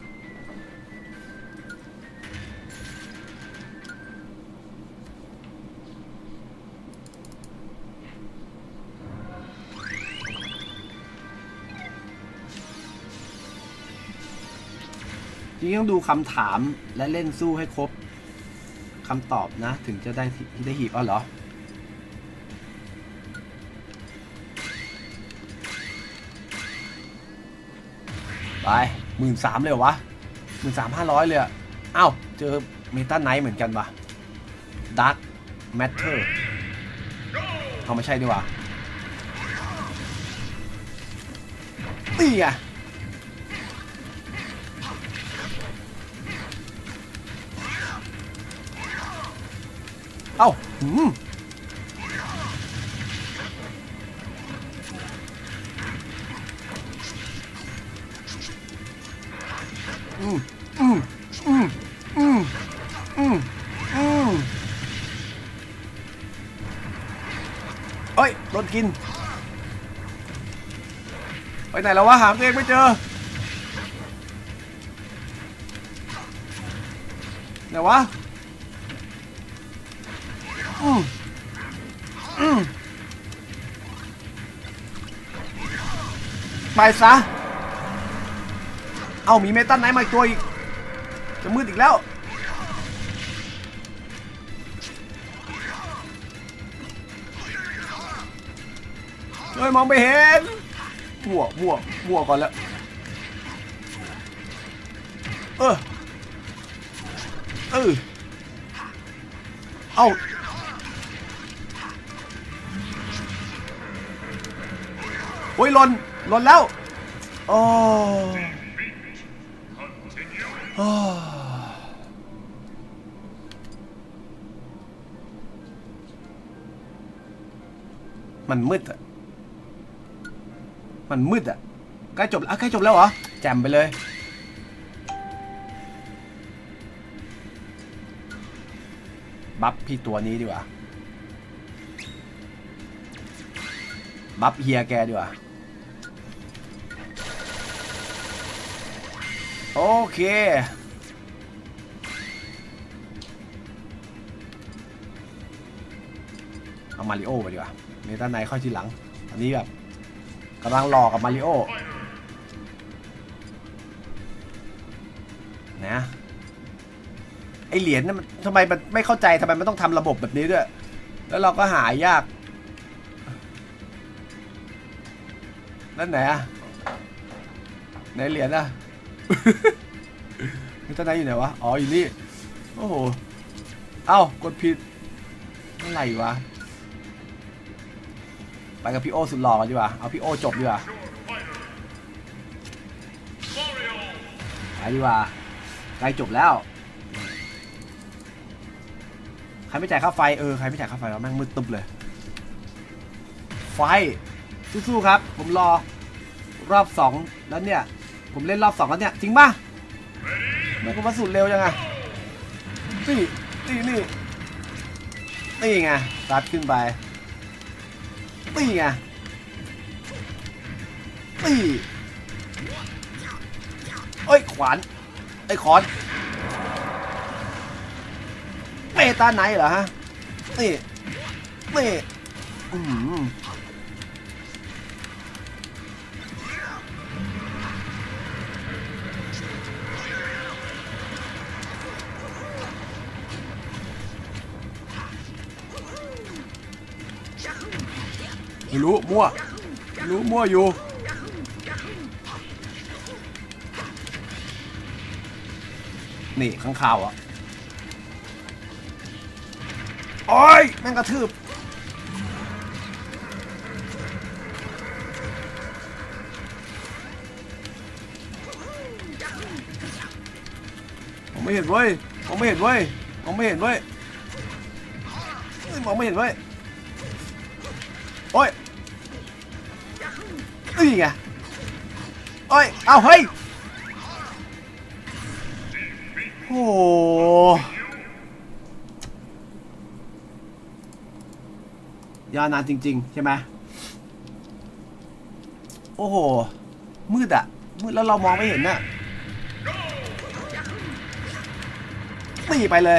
จริงต้องดูคำถามและเล่นสู้ให้ครบคำตอบนะถึงจะได้ได้หีบอ๋อเหรอไปหมื่นสามเลยวะหมื่นสามห้าร้อยเลยอ่ะอ้าวเจอเมตาไนท์เหมือนกันวะดาร์กแมทเทอร์เอาไม่ใช่ดีกว่านี่ไงเอ้าหืมอืมอืมอืมอืมอืมอืมเอ้ยโดนกินไปไหนแล้ววะหาตัวเองไม่เจอไหนวะอืมอืมไปซะเอามีเมตัลไนท์มาอีกตัวอีกจะมืดอีกแล้วเฮ้ยมองไม่เห็นมั่วมั่วมั่วก่อนแล้วเออเออเอาโอ้ยหล่นหล่นแล้วโอ้มันมืดอ่ะมันมืดอ่ะใกล้จบแล้วใกล้จบแล้วเหรอแจมไปเลยบัฟพี่ตัวนี้ดีกว่าบัฟเฮียแกดีกว่าโอเคเอามาริโอไปดีกว่าเมตาไนท์เข้าทีหลังอันนี้แบบกำลังหลอกกับมาริโอนะไอเหรียญนั่นมันทำไมมันไม่เข้าใจทำไมมันต้องทำระบบแบบนี้ด้วยแล้วเราก็หายากนั่นไหนอะไหนเหรียญอะเมตาไนท์อยู่ไหนวะอ๋ออยู่นี่โอ้โหเอ้ากดผิดอะไรวะไปกับพี่โอสุดหล่อกันดีกว่าเอาพี่โอจบดีกว่าไปดีกว่าใกล้จบแล้วใครไม่จ่ายค่าไฟเออใครไม่จ่ายค่าไฟวะแม่งมืดตึ๊บเลยไฟสู้ๆครับผมรอรอบสองแล้วเนี่ยผมเล่นรอบสองแล้วเนี่ยจริงป่ะแม่งก็มาสุดเร็วยังไงนี่นี่นี่นี่ไงตัดขึ้นไปนี่ไงนี่เอ้ยขวานไอ้ขอนเมตาไนท์เหรอฮะนี่นี่อืมไม่รู้มั่วไม่รู้มั่วอยู่นี่ข้างข่าวอ่ะโอ้ยแม่งกระทืบมองไม่เห็นเว้ยมองไม่เห็นเว้ยมองไม่เห็นเว้ยมองไม่เห็นเว้ยโอ้ยนี่ไงโอ้ยเอาเฮ้ยโอ้ยาวนานจริงๆใช่ไหมโอ้โหมืดอะมืดแล้วเรามองไม่เห็นน่ะตีไปเลย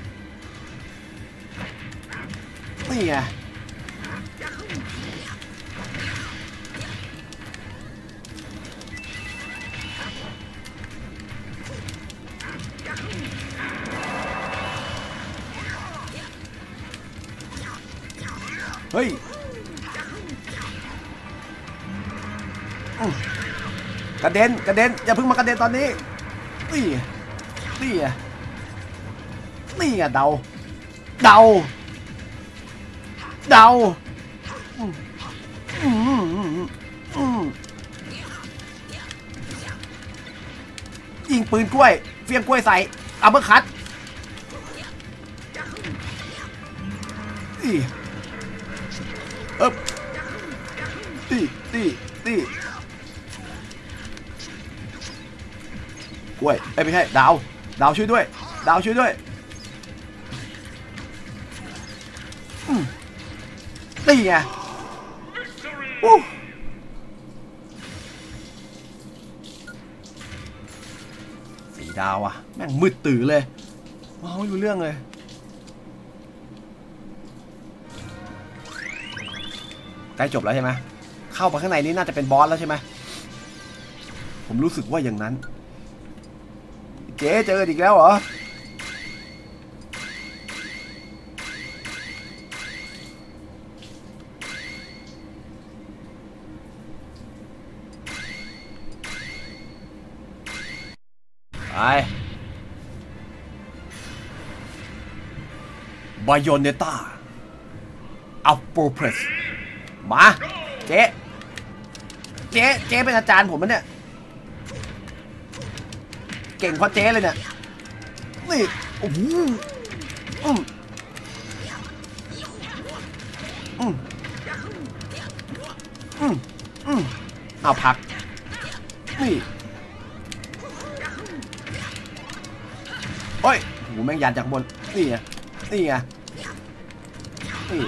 นี่ไงเฮ้ยกระเด็นกระเด็นอย่าเพิ่งมากระเด็นตอนนี้นี่นี่ไงนี่ไงเดาเดาเดายิงปืนกล้วยเฟี้ยงกล้วยใส่อัปเปอร์คัตเอ๊บตีตีตีกล้วยไม่ใช่ดาวดาวช่วยด้วยดาวช่วยด้วยตีไงสี่ดาวอ่ะแม่งมืดตื่นเลยมองไม่รู้เรื่องเลยใกล้จบแล้วใช่ไหมเข้าไปข้างในนี้น่าจะเป็นบอสแล้วใช่ไหมผมรู้สึกว่าอย่างนั้นเจ๊เจออีกแล้วเหรอไปบายอนเนต้าอัปโปรเพรสมาเจ๊เจ๊เจ๊เป็นอาจารย์ผมมั้ยเนี่ยเก่งเพราะเจ๊เลยเนี่ยนี่โอ้โหอืมอืมอืมอืมเอาพักนี่โอ้ยโหแม่งยันจากบนนี่ไงนี่ไงนี่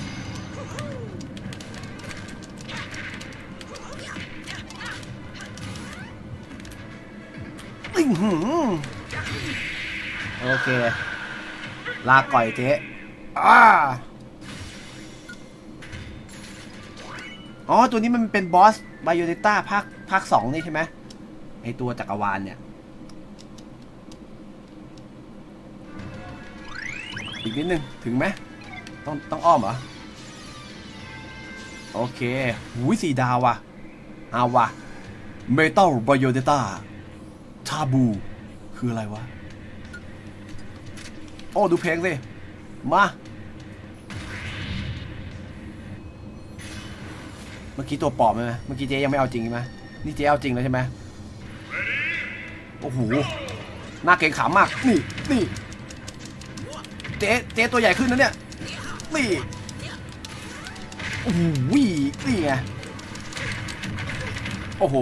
โอเคลาก่อยเจ๊อ้าอ๋อตัวนี้มันเป็นบอสไบโอเนต้าภาคภาคสองนี่ใช่ไหมไอตัวจักรวาลเนี่ยอีกนิดนึงถึงไหมต้องต้องอ้อมเหรอโอเคหูยสี่ดาวว่ะเอาว่ะเมทัลไบโอเนต้าทาบูคืออะไรวะโอ้ดูเพลงสิมาเมื่อกี้ตัวปลอมไหมเมื่อกี้เจ๊ยังไม่เอาจริงใช่ไหมนี่เจ๊เอาจริงแล้วใช่ไหมโอ้โหน่าเกรงขามมากนี่นี่เจ๊เจ๊ตัวใหญ่ขึ้นนะเนี่ยนี่โอ้โหนี่ไงโอ้โห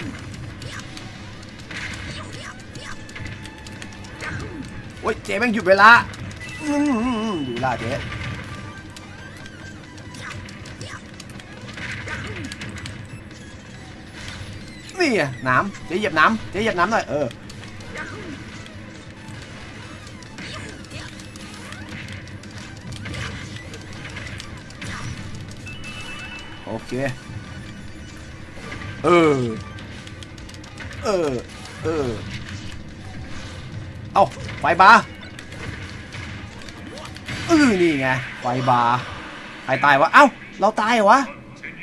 โอ้ยเจ๊แม่งหยุดเวลาอยู่เวลาเจ๊นี่ไงน้ำเจ๊เหยียบน้ำเจ๊เหยียบน้ำหน่อยเออโอเคเออเออเออเอาไฟบาร์เออนี่ไงไฟบาร์ใครตายวะเอ้าเราตายเหรอวะ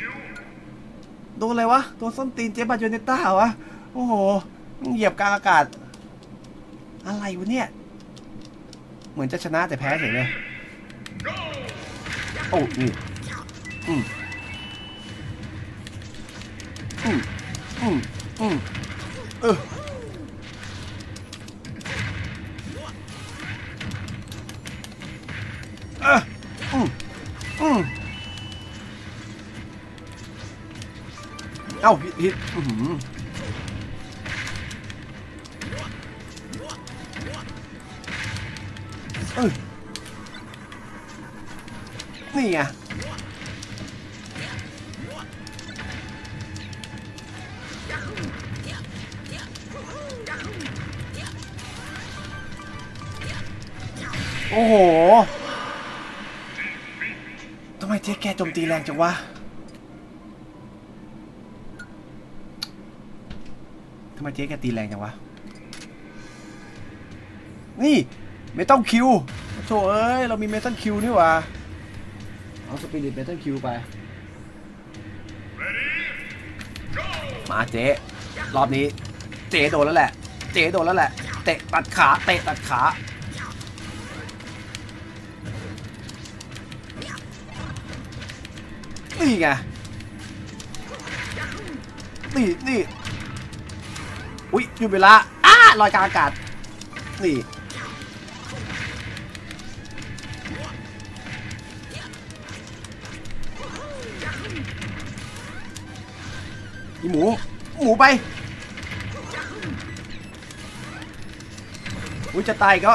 โดนอะไรวะโดนส้นตีนเจ๊บาโยเนต้าวะโอ้โหเหยียบกลางอากาศอะไรวะเนี่ยเหมือนจะชนะแต่แพ้เฉยเลยโอ้นี่อืมอืมอืมอืมเออเอออืมอืมเอ้าฮิตฮิตอืมเออนี่ไงโอ้โหทำไมเจ๊แกโจมตีแรงจังวะทำไมเจ๊แกตีแรงจังวะนี่ไม่ต้องคิวโถ่เอ้ยเรามีเมทัลคิวนี่หว่าเอาสปิริตเมทัลคิวไปมาเจ๊รอบนี้เจ๊โดนแล้วแหละเจ๊โดนแล้วแหละเตะตัดขาเตะตัดขานี่ไงนี่นี่อุ้ยหยุดเวลาอ้าลอยกลางอากาศนี่อีหมูหมูไปอุ้ยจะตายก็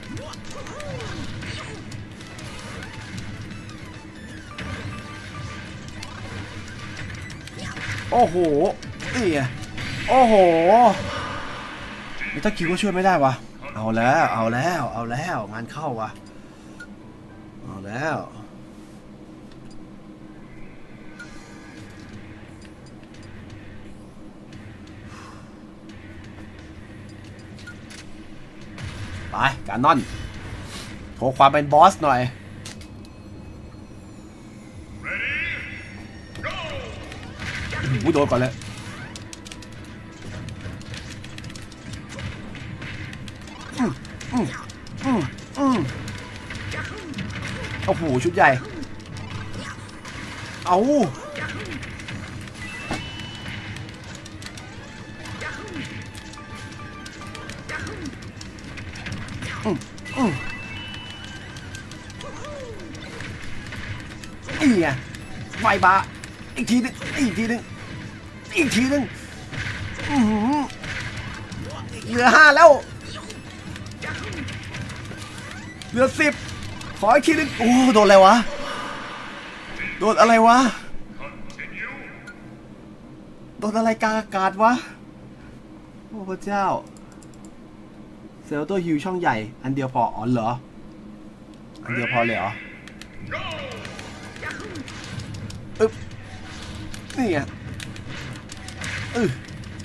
โอ้โหนี่ไงโอ้โหไม่ต้องคิวก็ช่วยไม่ได้วะเอาแล้วเอาแล้วเอาแล้วงานเข้าวะเอาแล้วไปการนอนโชว์ความเป็นบอสหน่อยกูโดนก่อนเลยอืมอืมอืมอืมโอ้โหชุดใหญ่เอาอืมอืมอีไงไฟบาอีกทีนึงอีกทีนึงอีกทีนึงเหลือห้าแล้วเหลือสิบขออีกทีนึงโอ้โดนอะไรวะโดนอะไรวะโดนอะไรกลางอากาศวะโอ้พระเจ้าเซลตัวฮิวช่องใหญ่อันเดียวพออ๋อเหรออันเดียวพอเลยเหรออึ๊บนี่ไงอือ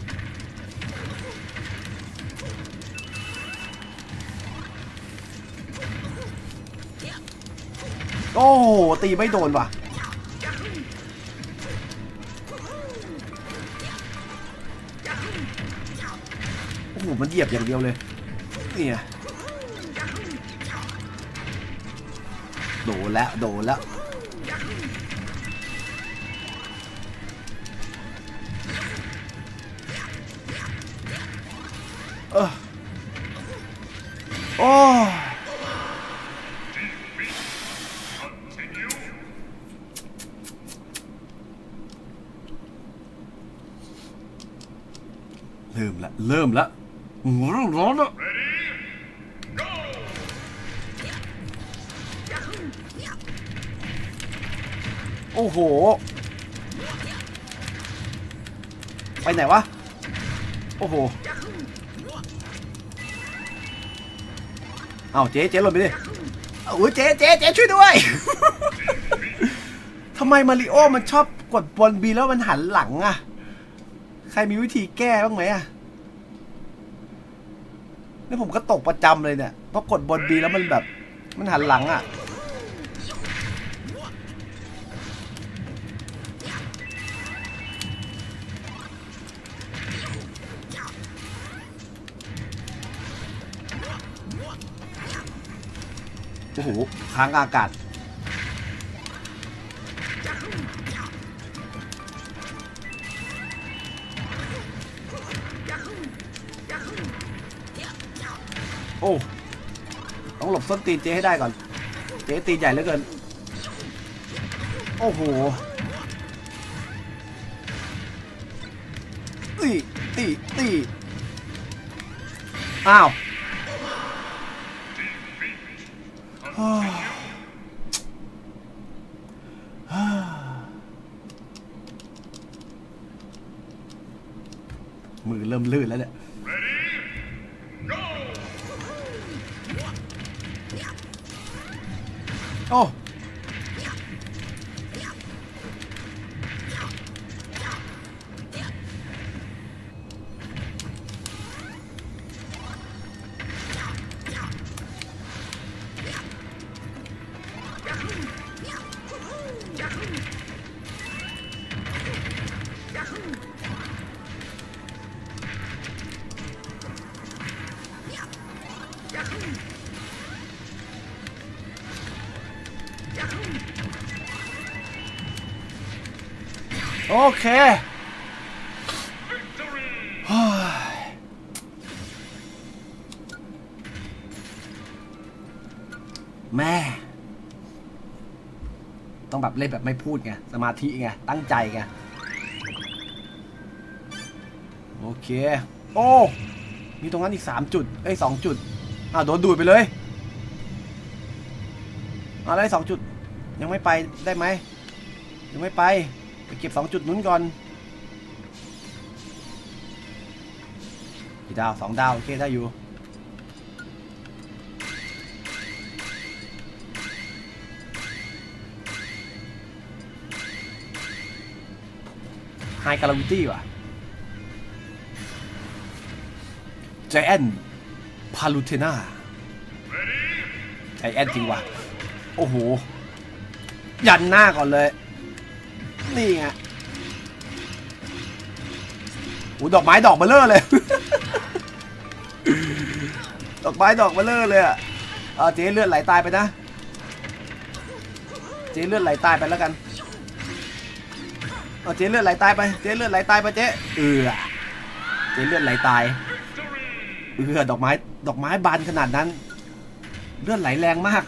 โอ้โหตีไม่โดนว่ะโอ้โหมันเหยียบอย่างเดียวเลยนี่ไงโดนแล้วโดนแล้วเออโอ้เริ่มละเริ่มละร้อนละโอ้โหไปไหนวะโอ้โหเอาเจ๊เจ๊หล่นไปดิโอ้ยเจ๊เจ๊เจ๊ช่วยด้วย ทำไมมาริโอมันชอบกดบอลบีแล้วมันหันหลังอะใครมีวิธีแก้บ้างไหมอะนี่ผมก็ตกประจำเลยเนี่ยเพราะกดบอลบีแล้วมันแบบมันหันหลังอะโอ้โหค้างอากาศโอ้ต้องหลบส้นตีนเจ๊ให้ได้ก่อนเจ๊ตีนใหญ่เหลือเกินโอ้โหตีตีตีอ้าวมือเริ่มลื่นแล้วเนี่ยโอ้โอเคแม่ต้องแบบเล่นแบบไม่พูดไงสมาธิไงตั้งใจไงโอเคโอ้มีตรงนั้นอีกสามจุดเอ้ยสองจุดอ่ะโดนดูดไปเลยอะไรสองจุดยังไม่ไปได้ไหมยังไม่ไปไปเก็บสองจุดนู้นก่อนกี่ดาวสองดาวโอเคได้อยู่ไฮคาราวิตี้ว่ะไจแอนพาลูเทน่าไจแอนจริงว่ะโอ้โหยันหน้าก่อนเลยนี่ไงโอ้ดอกไม้ดอกเบลเลอร์เลย ดอกไม้ดอกเบลเลอร์เลยอ่ะเออเจ๊เลือดไหลตายไปนะเจ๊เลือดไหลตายไปแล้วกันเออเจ๊เลือดไหลตายไปเจ๊เลือดไหลตายไปเจ๊เออเจ๊เลือดไหลตายเออดอกไม้ดอกไม้บานขนาดนั้นเลือดไหลแรงมาก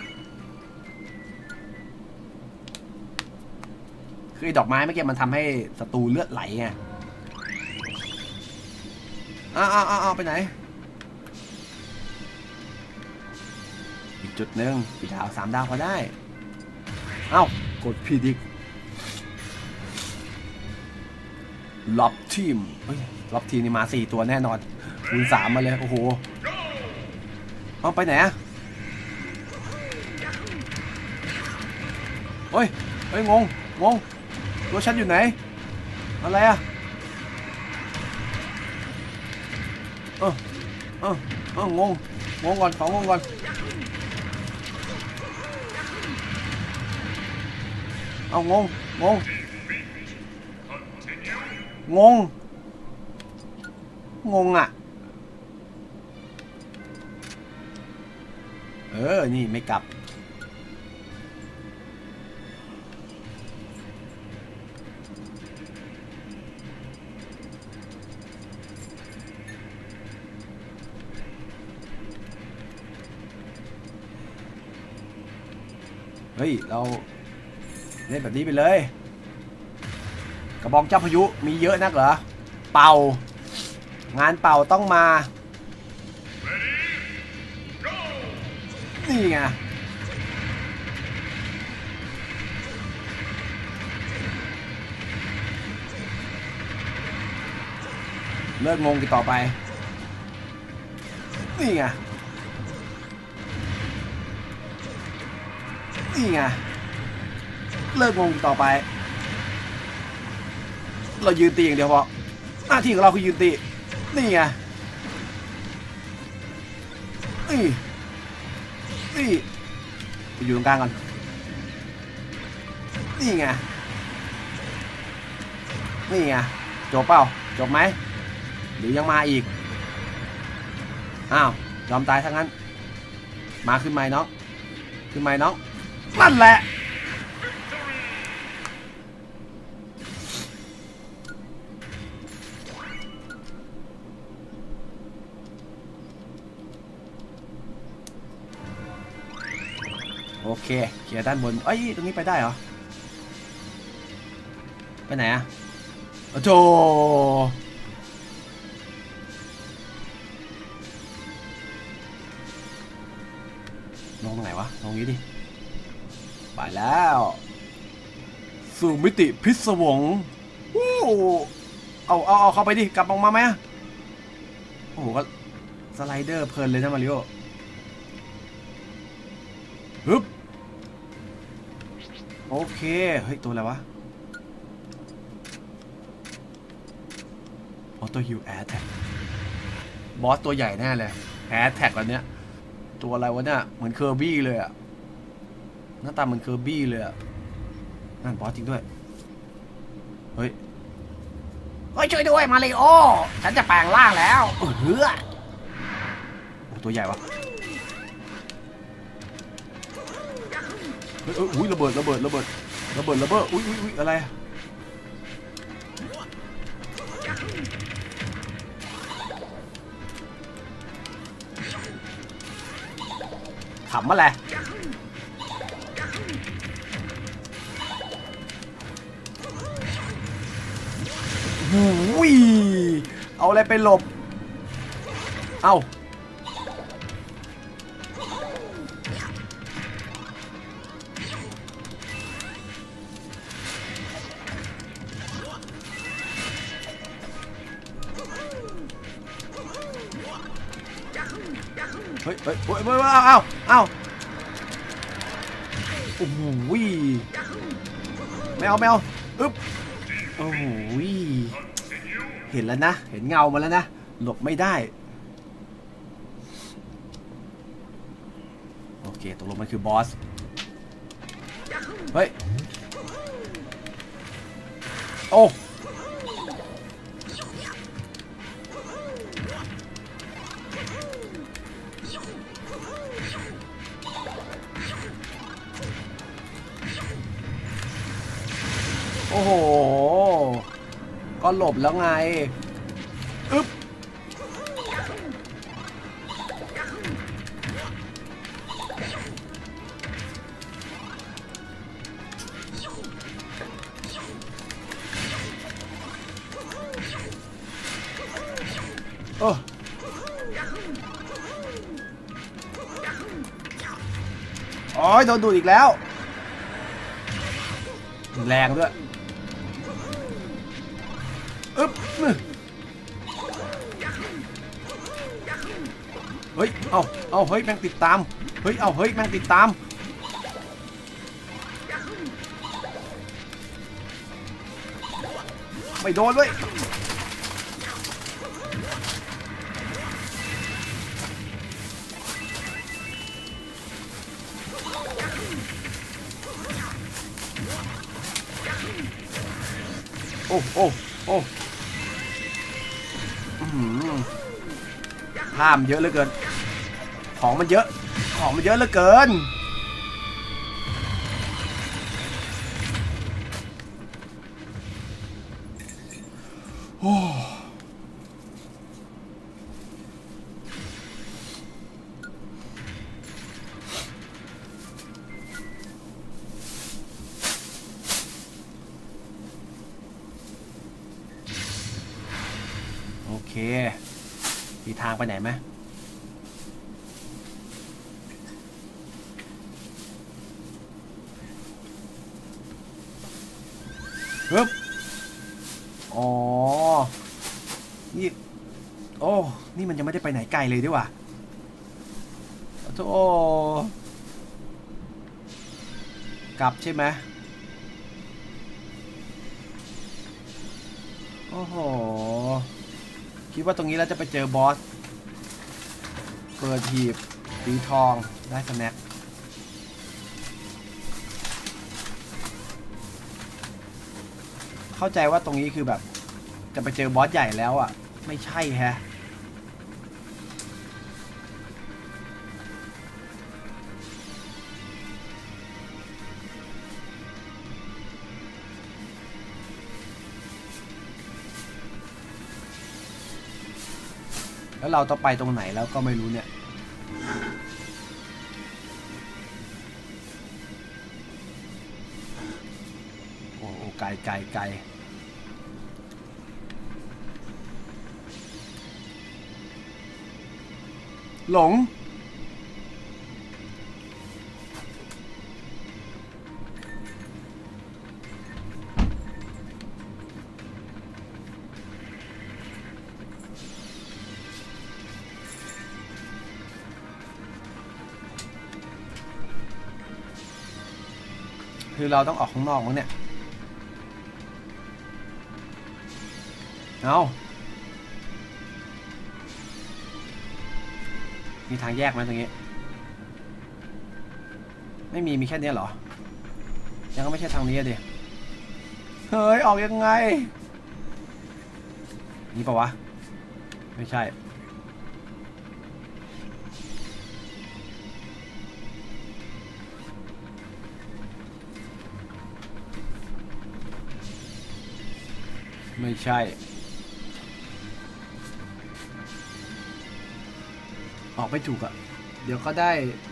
คือดอกไม้เมื่อกี้มันทำให้ศัตรูเลือดไหลไงอ้าวอ้าวอ้าวไปไหนอีกจุดหนึ่งกี่ดาวสามดาวพอได้เอ้ากดผิดอีกล็อบทีมเฮ้ยล็อบทีมนี่มาสี่ตัวแน่นอนคูณสามมาเลยโอ้โหเอาไปไหนอะเฮ้ยเฮ้ยงงงงตัวฉันอยู่ไหนอะไรอะเออเออเอองงงงก่อนของงงก่อนเอางงงงงงงงอ่ะเออนี่ไม่กลับเฮ้ยเราเล่นแบบนี้ไปเลยกระบองเจ้าพายุมีเยอะนักเหรอเป่างานเป่าต้องมานี่ไงเลิกงงกันต่อไปนี่ไงนี่ไงเลิกงงต่อไปเรายืนตีอย่างเดียวพอหน้าที่ของเราคือยืนตีนี่ไงนี่นี่ไปอยู่ตรงกลางก่อนนี่ไงนี่ไงจบเปล่าจบไหมหรือยังมาอีกอ้าวยอมตายทั้งนั้นมาขึ้นไหมเนาะขึ้นไหมน้องนั่นแหละโอเคเคลียร์ด้านบนเอ้ยตรงนี้ไปได้เหรอไปไหนอะโอ้โหลงตรงไหนวะลงนี้ดิไปแล้วสู่มิติพิศวงวู้เอาเอาเอาเข้าไปดิกลับออกมาไหมโอ้โหก็สไลเดอร์เพลินเลยนะมาริโอฮึบโอเคเฮ้ยตัวอะไรวะออโต้ฮิวแอร์แท็กบอสตัวใหญ่แน่เลยแอร์แท็กแบบเนี้ยตัวอะไรวะเนี่ยเหมือนเคอร์บี้เลยอะหน้าตาเหมือนเคอร์บี้เลยอะนั่นบอสจริงด้วยเฮ้ยเฮ้ยช่วยด้วยมาริโอฉันจะแปลงร่างแล้วเออเฮ้ยโอ้ตัวใหญ่วะเฮ้ยอุ้ยระเบิดระเบิดระเบิดระเบิดระเบิดอุ้ยอุ้ยอุ้ยอะไรขำมาแหละอุ้ยเอาอะไรไปหลบเอ้าเฮ้ยเฮ้ยเฮ้ยเอาเอาเอาโอ้โหไม่เอาไม่เอาอึ๊บโอ้โหเห็นแล้วนะเห็นเงามาแล้วนะหลบไม่ได้โอเคตกลงมันคือบอสเฮ้ยโอ้โอ้โหก็หลบแล้วไงอึ๊บโอ้โอ้ยโดนดูดอีกแล้วแรงด้วยอึ๊บเฮ้ยเอาเอาเฮ้ยแม่งติดตามเฮ้ยเอาเฮ้ยแม่งติดตามไม่โดนเลยโอ้โอ้โอ้ภาพเยอะเหลือเกินของมันเยอะของมันเยอะเหลือเกินโอ้โอเคมีทางไปไหนไหมปึ๊บอ๋อนี่โอ้นี่มันยังไม่ได้ไปไหนไกลเลยด้วยว่ะโธ่กลับใช่ไหมโอ้โหคิดว่าตรงนี้เราจะไปเจอบอสเปิดหีบสีทองได้สแน็คเข้าใจว่าตรงนี้คือแบบจะไปเจอบอสใหญ่แล้วอ่ะไม่ใช่ฮะแล้วเราต้องไปตรงไหนแล้วก็ไม่รู้เนี่ยโอ้ไกลไกลไกลหลงคือเราต้องออกข้างนอกมั้งเนี่ยเอามีทางแยกไหมตรงนี้ไม่มีมีแค่นี้เหรอยังก็ไม่ใช่ทางนี้ดิเฮ้ยออกยังไงนี่ปะวะไม่ใช่ไม่ใช่ออกไม่ถูกอะเดี๋ยวก็ได้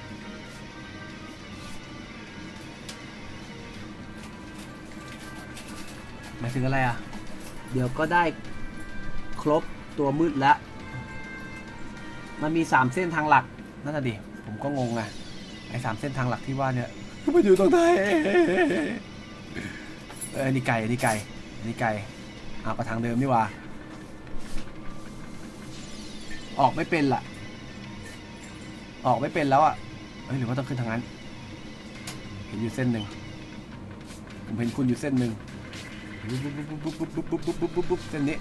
หมายถึงอะไรอะเดี๋ยวก็ได้ครบตัวมืดแล้วมันมีสามเส้นทางหลักนั่นแหละดิผมก็งงไงไอ้สามเส้นทางหลักที่ว่าเนี่ยมันอยู่ตรงไหนเออนี่ไกลนี่ไกลนี่ไกลเอาก็ทางเดิมนี่ว่าออกไม่เป็นล่ะออกไม่เป็นแล้วอ่ะเฮ้ยหรือว่าต้องขึ้นทางนั้นเห็นอยู่เส้นหนึ่งผมเห็นคุณอยู่เส้นหนึ่งปุ๊บปุ๊บปุ๊บปุ๊บปุ๊บปุ๊บปุ๊บปุ๊บเส้นนี้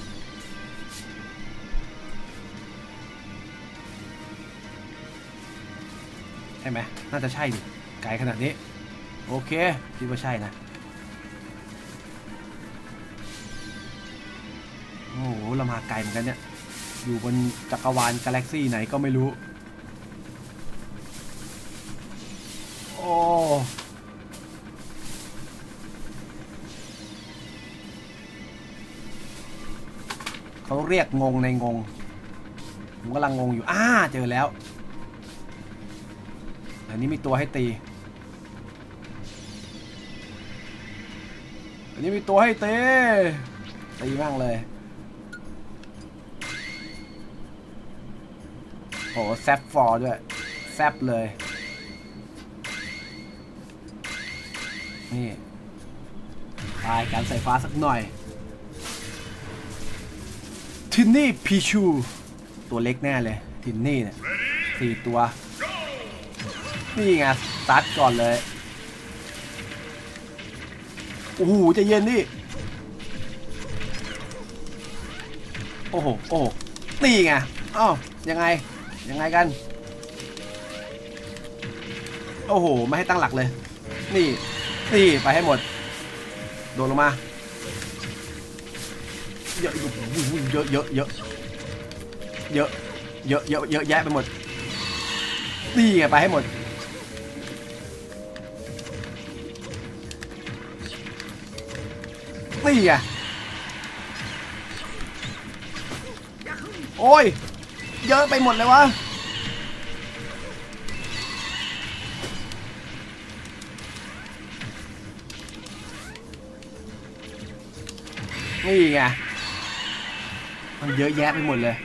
ใช่ไหมน่าจะใช่ดิไกลขนาดนี้โอเคคิดว่าใช่นะโอ้โหเรามาไกลเหมือนกันเนี่ยอยู่บนจักรวาลกาแล็กซี่ไหนก็ไม่รู้โอ้เขาเรียกงงในงงผมกำลังงงอยู่อ้าเจอแล้วอันนี้มีตัวให้ตีอันนี้มีตัวให้ตีตีมากเลยโอ้แซฟฟอร์ด้วยแซฟเลยนี่ตายการใส่ฟ้าสักหน่อยทินนี่พีชูตัวเล็กแน่เลยทินนี่เนี่ยสี่ตัวนี่ไงสตาร์ทก่อนเลยโอ้โหจะเย็นนี่โอ้โหโอ้โหนี่ไงอ้าวยังไงยังไงกันโอ้โหไม่ให้ตั้งหลักเลยนี่นี่ไปให้หมดโดนลงมาเยอะเยอะเยอะเยอะเยอะเยอะเยอะเยอะแยะไปหมดนี่ไงไปให้หมดนี่ไงโอ้ยเยอะไปหมดเลยวะนี่ไงมันเยอะแยะไปหมดเลย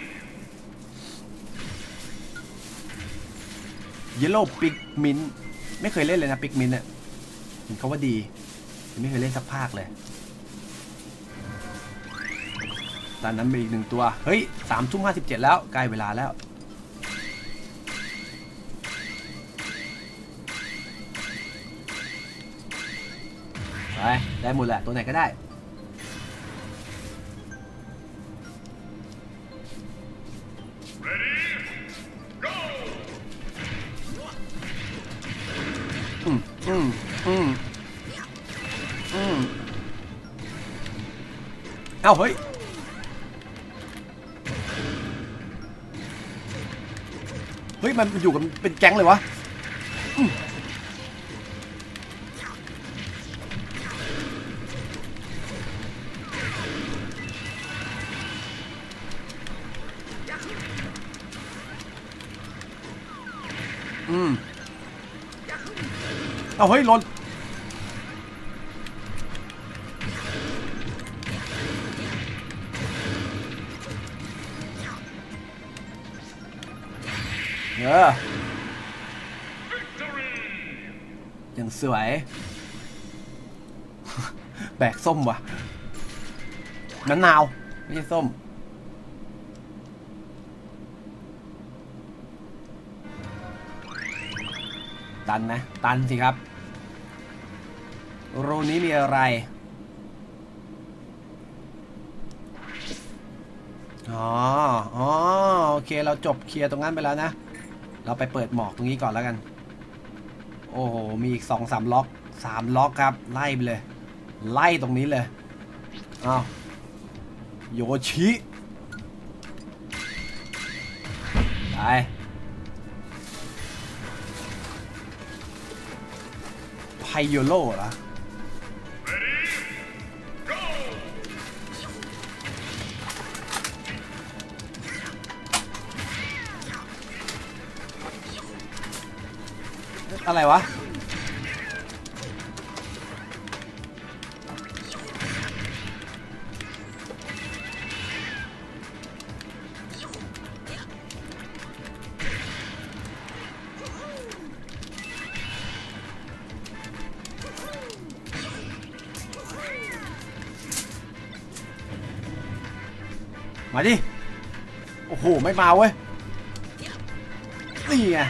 เยลโล่ปิกมินไม่เคยเล่นเลยนะปิกมินเนี่ยเห็นเขาว่าดีไม่เคยเล่นสักภาคเลยตอนนั้นมีอีกหนึ่งตัวเฮ้ยสามทุ่มห้าสิบเจ็ดแล้วใกล้เวลาแล้วไปได้หมดแหละตัวไหนก็ได้อืมอืมอืมอืมเอ้าเฮ้ยเฮ้ยมันอยู่กันเป็นแก๊งเลยวะเอาเฮ้ยหล่นเออยังสวยแบกส้มว่ะมะนาวไม่ใช่ส้มตันไหมตันสิครับรูนี้มีอะไรอ๋ออ๋อโอเคเราจบเคลียร์ตรงนั้นไปแล้วนะเราไปเปิดหมอกตรงนี้ก่อนแล้วกันโอ้โหมีอีกสองสามล็อกสามล็อกครับไล่ไปเลยไล่ตรงนี้เลยอ้าวโยชิไปไพโยโร่เหรออะไรวะมาดิโอ้โหไม่มาเว้ยนี่ไง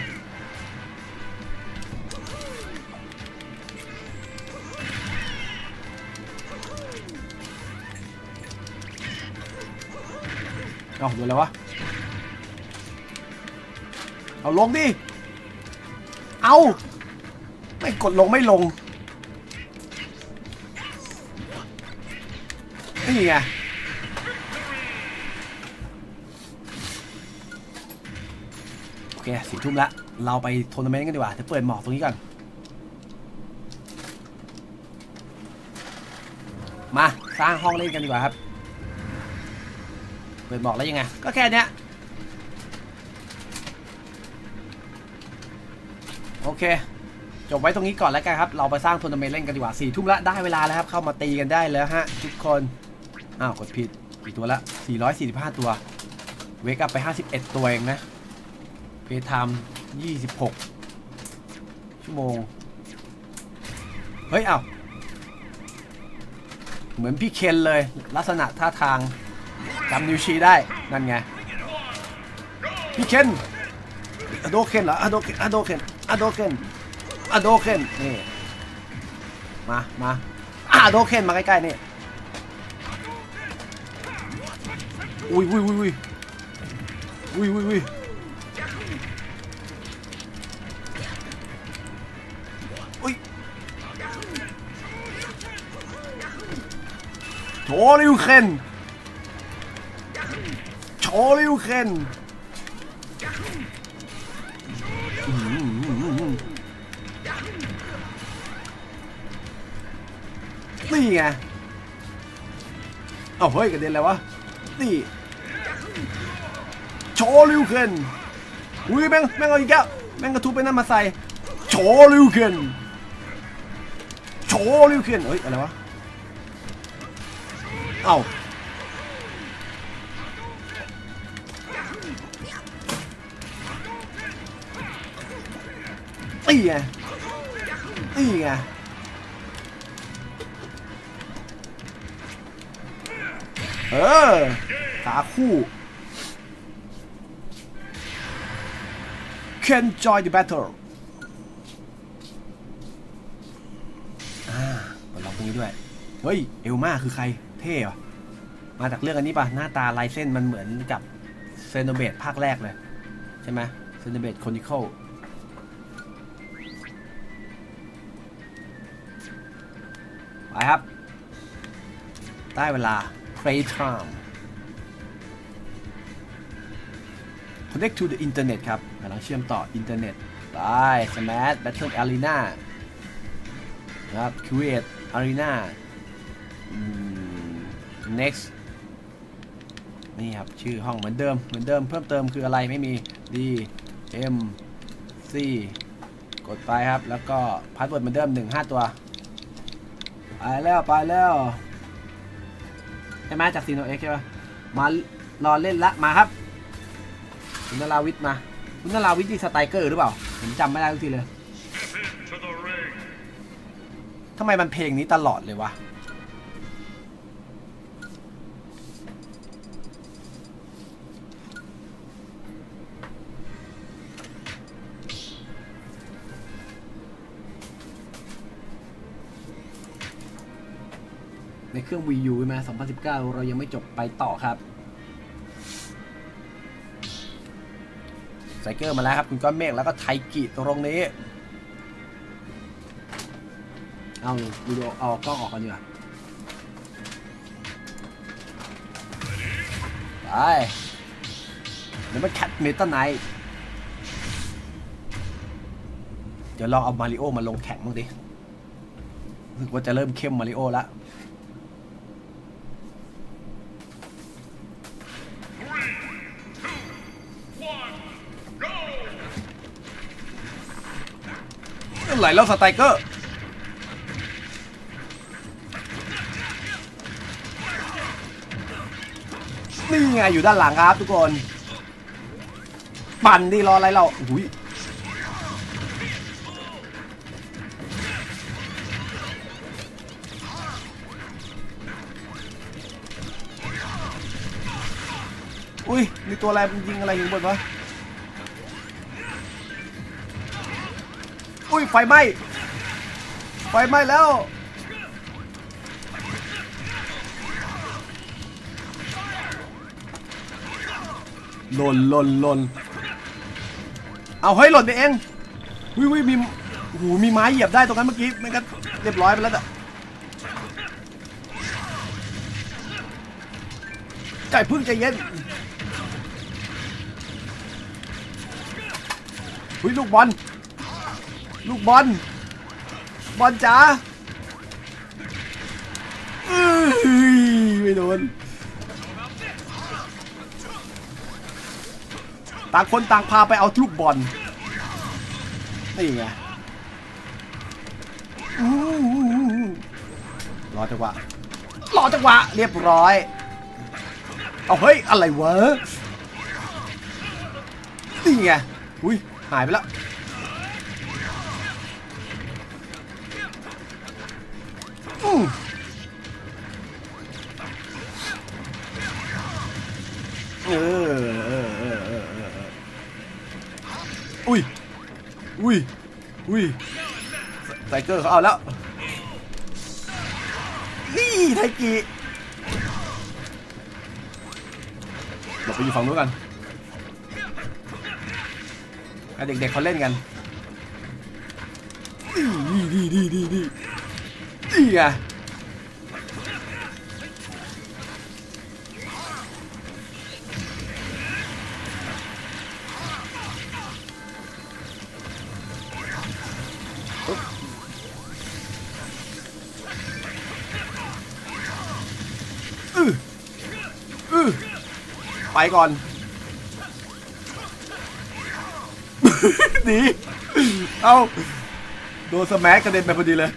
เอาดูแล้ววะเอาลงดิเอาไม่กดลงไม่ลงนี่ไงโอเคสี่ทุ่มละเราไปทัวร์นาเมนต์กันดีกว่าจะเปิดหมอกตรงนี้ก่อนมาสร้างห้องเล่นกันดีกว่าครับเปิดบอกแล้วยังไงก็แค่เนี้ยโอเคจบไว้ตรงนี้ก่อนแล้วกันครับเราไปสร้างทัวร์นาเมนต์เล่นกันดีกว่าสี่ทุ่มละได้เวลาแล้วครับเข้ามาตีกันได้แล้วฮะทุกคนอ้าวกดผิดกี่ตัวละสี่ร้อยสี่สิบห้าตัวเวกอัพไปห้าสิบเอ็ดตัวเองนะเพย์ไทม์ยี่สิบหกชั่วโมงเฮ้ยอ้าวเหมือนพี่เคนเลยลักษณะท่าทางจำนิวชีได้นั่นไงพี่เคนอะโดเคนเหรออะโดเคนอะโดเคนอะโดเคนอะโดเคนนี่มามาอะโดเคนมาใกล้ๆนี่อุ้ยอุ้ยอุ้ยอุ้ยอุ้ยอุ้ยอุ้ยอุ้ยโชริวเคนโชริวเคนนี่ไงเอาเฮ้ยกระเด็นแล้ววะนี่โชริวเคนอุ้ยแม่งแม่งเอาอีกแล้วแม่งกระทุบไปนั่นมาใส่โชริวเคนโชริวเคนเฮ้ยอะไรวะเอ้าตีไงตีไงเออขาคู่ Can join the battle อ่าเปิดล็อกตรงนี้ด้วยเฮ้ยเอลม่าคือใครเท่อะมาจากเรื่องอันนี้ป่ะหน้าตาลายเส้นมันเหมือนกับเซโนเบตภาคแรกเลยใช่ไหมเซโนเบตคอนิคอลไปครับได้เวลา play time connect to the internet ครับกำลังเชื่อมต่ออินเทอร์เน็ตไป Smash Battle Arena นะครับ Create Arena next นี่ครับชื่อห้องเหมือนเดิมเหมือนเดิมเพิ่มเติมคืออะไรไม่มี D M C กดไปครับแล้วก็พาสเวิร์ดเหมือนเดิมหนึ่งห้าตัวไปแล้วไปแล้วใช่ไหมจากซีโนเอ็กใช่ปะมารอเล่นละมาครับคุณนราวิทย์มาคุณนราวิทย์ที่สไตรเกอร์หรือเปล่าผมจำไม่ได้ทุกทีเลยทำไมมันเพลงนี้ตลอดเลยวะในเครื่อง วี ยู ใช่ไหมสองพันสิบเก้าเรายังไม่จบไปต่อครับไซเกอร์มาแล้วครับคุณก้อนเมฆแล้วก็ไทกิตรงนี้เอาวิดีโอเอากล้องออกกันดีกว่าไปเดี๋ยวมันแคทเมตาไนท์เดี๋ยวลองเอามาริโอมาลงแข่งบ้างดิรู้สึกว่าจะเริ่มเข้มมาริโอแล้วไหลแล้วสไตรเกอร์นี่ไงอยู่ด้านหลังครับทุกคนปั่นดิรออะไรเราอุ้ยอุ้ยมีตัวอะไรมันยิงอะไรอยู่บนวะอุ้ยไฟไหม้ไฟไหม้แล้วหล่นหล่นหล่นเอาเฮ้ยหล่นไปเองวิววิมีโอ้โหมีไม้เหยียบได้ตรงนั้นเมื่อกี้มันก็เรียบร้อยไปแล้วอะไก่พึ่งใจเย็นวิลูกบอลลูกบอลบอลจ๋าไม่โดนต่างคนต่างพาไปเอาลูกบอลนี่ไงรอจังหวะรอจังหวะเรียบร้อยเอาเฮ้ยอะไรวะนี่ไงอุ้ยหายไปแล้วเออเออเออเออเอออุ้ยอุ้ยอุ้ยไทเกอร์เขาเอาแล้วนี่ไทกิเราไปอยู่ฝั่งนู้นกันให้เด็กๆเขาเล่นกันดีดีดีดีดีดีไงไปก่อนหนีเอาโดนสแมกกระเด็นไปพอดีเลย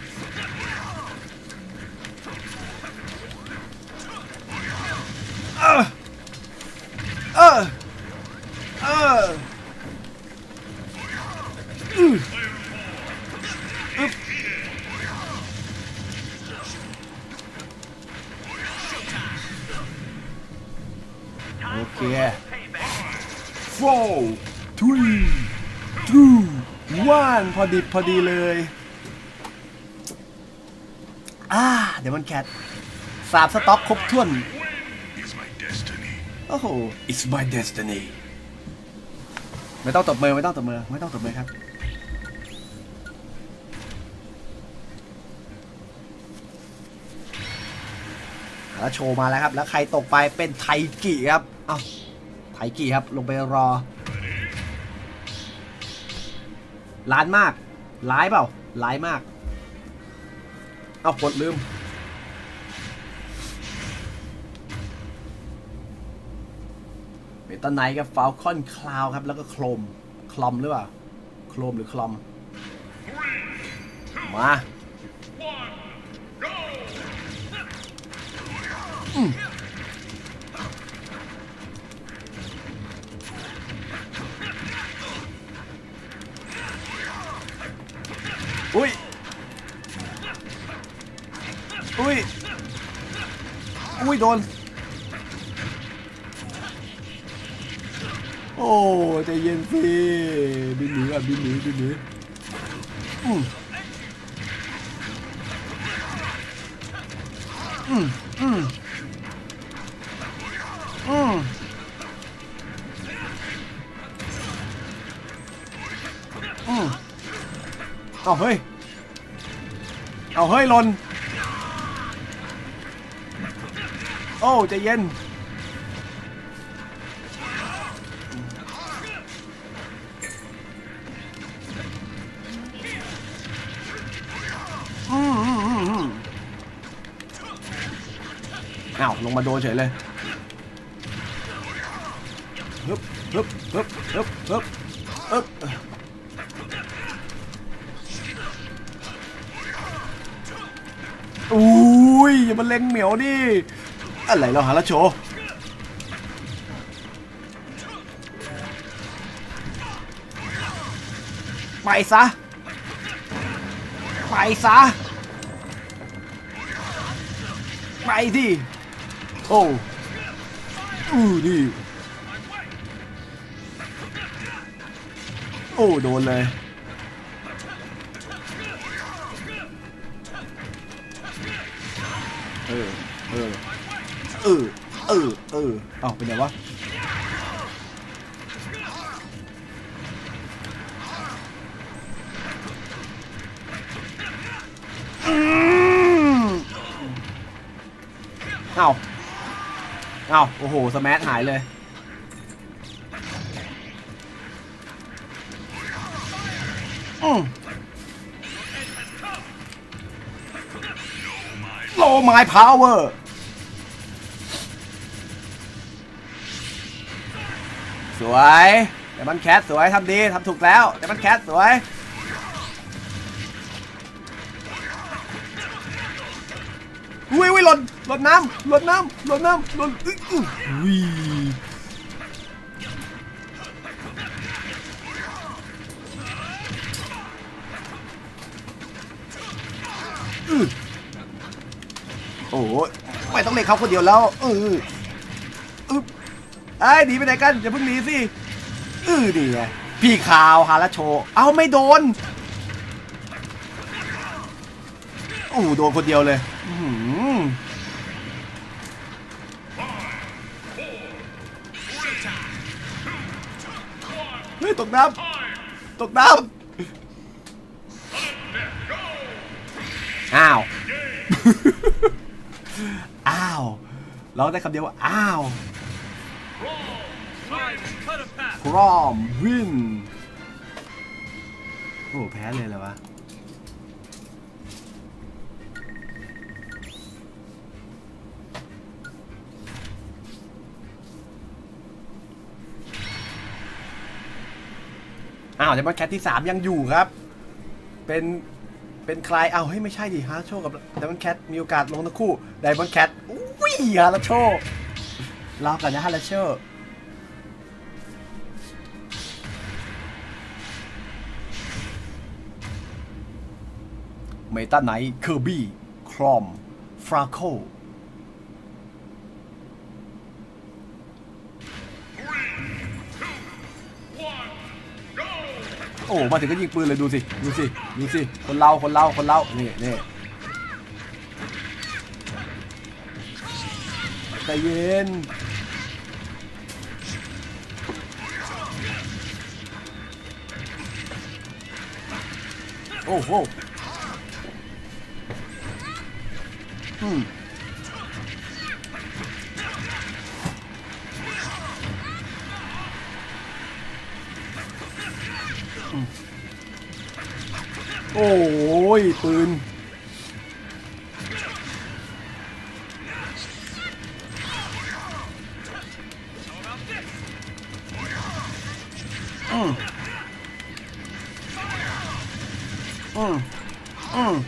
เออเออเออโอเคfour three two oneพอดีพอดีเลยอ่าเดี๋ยวมันแคทสามสต็อกครบถ้วนโอ้โห it's my destiny ไม่ต้องตบมือไม่ต้องตบมือไม่ต้องตบมือครับแล้วโชว์มาแล้วครับแล้วใครตกไปเป็นไทกิครับเอ้าไทกิครับลงไปรอล้านมากร้ายเปล่าร้ายมากเอากดลืมเมตาไนท์กับฟาลคอนคลาวครับแล้วก็โคลมคลอมหรือเปล่าโคลมหรือคลอมมาอืมอุ้ยอุ้ยอุ้ยโดนโอ้ใจเย็นสิบินหนีอ่ะบินหนีบินหนีอืมอืมอืมอืมอืมเอาเฮ้ยเอาเฮ้ยหล่นโอ้ใจเย็นอืมอืมอืมอืมอ้าวลงมาโดนเฉยเลยฮึบฮึบฮึบฮึบฮึบฮึบอุ้ยอย่ามาเล็งเหมียวดิอะไรเราหาละโชไปซะไปซะไปดิโอ้อือดิโอ้โดนเลยเออเออเออเออเออเอ้าเป็นไงวะเอ้าเอ้าโอ้โหสแมัหายเลยอืมโลไมพาวเวอร์สวยแต่มันแคสสวยทำดีทำถูกแล้วแต่มันแคสสวยอุ้ยอุ้ยหล่นหล่นน้ำหล่นน้ำหล่นน้ำหล่นอุ้ยอุ้ยโอ้ยไม่ต้องเล่นเขาคนเดียวแล้วเอออึ๊บไอ้หนีไปไหนกันอย่าเพิ่งหนีสิเออดีไงพี่ข่าวฮาราโชเอาไม่โดนโอ้โดนคนเดียวเลยเฮ้ยตกน้ำตกน้ำอ้าวอ้าวเราได้คำเดียวว่าอ้าวพร้อมวินโอ้แพ้เลยเหรอวะอ้าวแต่มันแคทที่สามยังอยู่ครับเป็นเป็นใครอ้าวเฮ้ยไม่ใช่ดิฮาร์โชกับไดมอนด์แคทมีโอกาสลงทั้งคู่ไดมอนด์แคทอุ้ยฮาร์โชรอกันนะฮาร์โชเมตาไนท์เคอร์บี้ครอมฟราโคโอ้มาถึงก็ยิงปืนเลยดูสิดูสิดูสิคนเราคนเราคนเรานี่นี่ใจเย็นโอ้โหอืมโอ้ยปืนอืมอืมอืม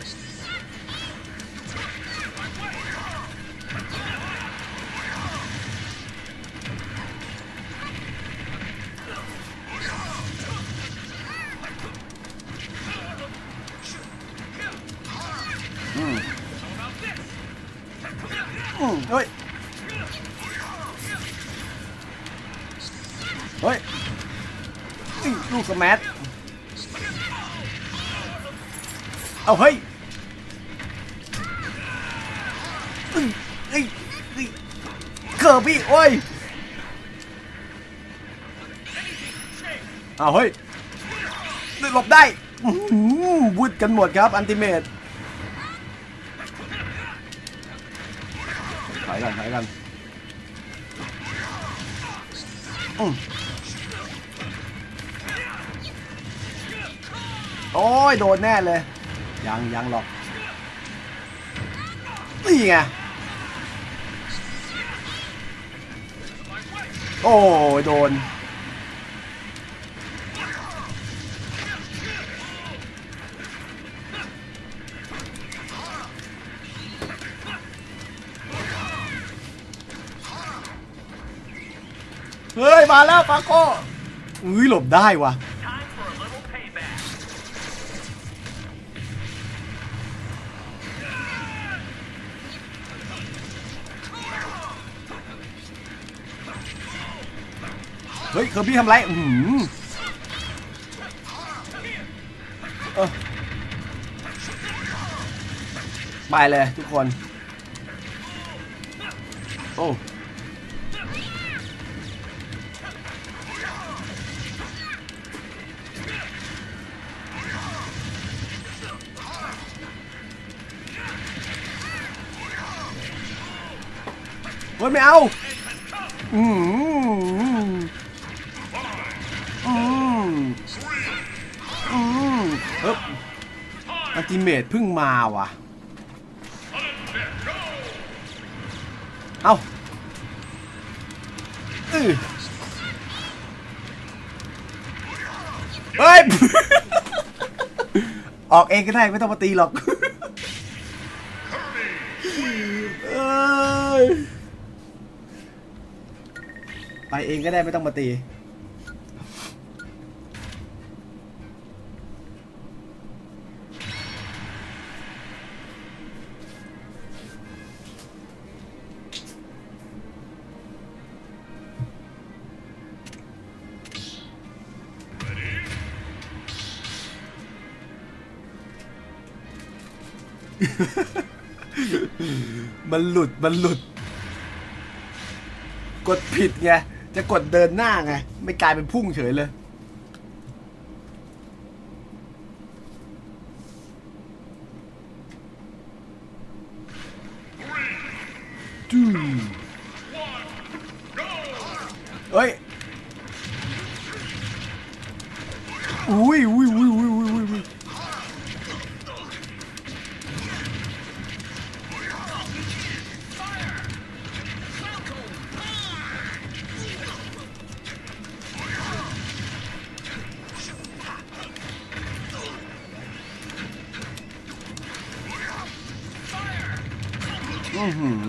อืมอืมเฮ้ยเฮ้ยลูกสแมัทเอาเฮ้ยเอ้ยเอ้ยเคอร์บี้โอ้ยเอาเฮ้ยหลบได้วุดกันหมดครับอันติเมตถอยกันถอยกันอืมโอ้ยโดนแน่เลยยังยังหรอกนี่ไงโอ้ยโดนเฮ้ยมาแล้วปาโก้อุ้ยหลบได้ว่ะเฮ้ยเคอร์บี้ทำไรอืมเออไปเลยทุกคนโอ้เฮ้ยไม่เอาอืมอืมอืมเอ๊บอัลติเมทเพิ่งมาว่ะเอาอือเฮ้ย ออกเองก็ได้ไม่ต้องมาตีหรอกเอ้ยไปเองก็ได้ไม่ต้องมาตี มันหลุดมันหลุดกดผิดไงจะกดเดินหน้าไงไม่กลายเป็นพุ่งเฉยเลยจูเฮ้ยอุ้ยอุ้ยอุ้ยอุ้ยอุ้ยอุ้ยอือหือ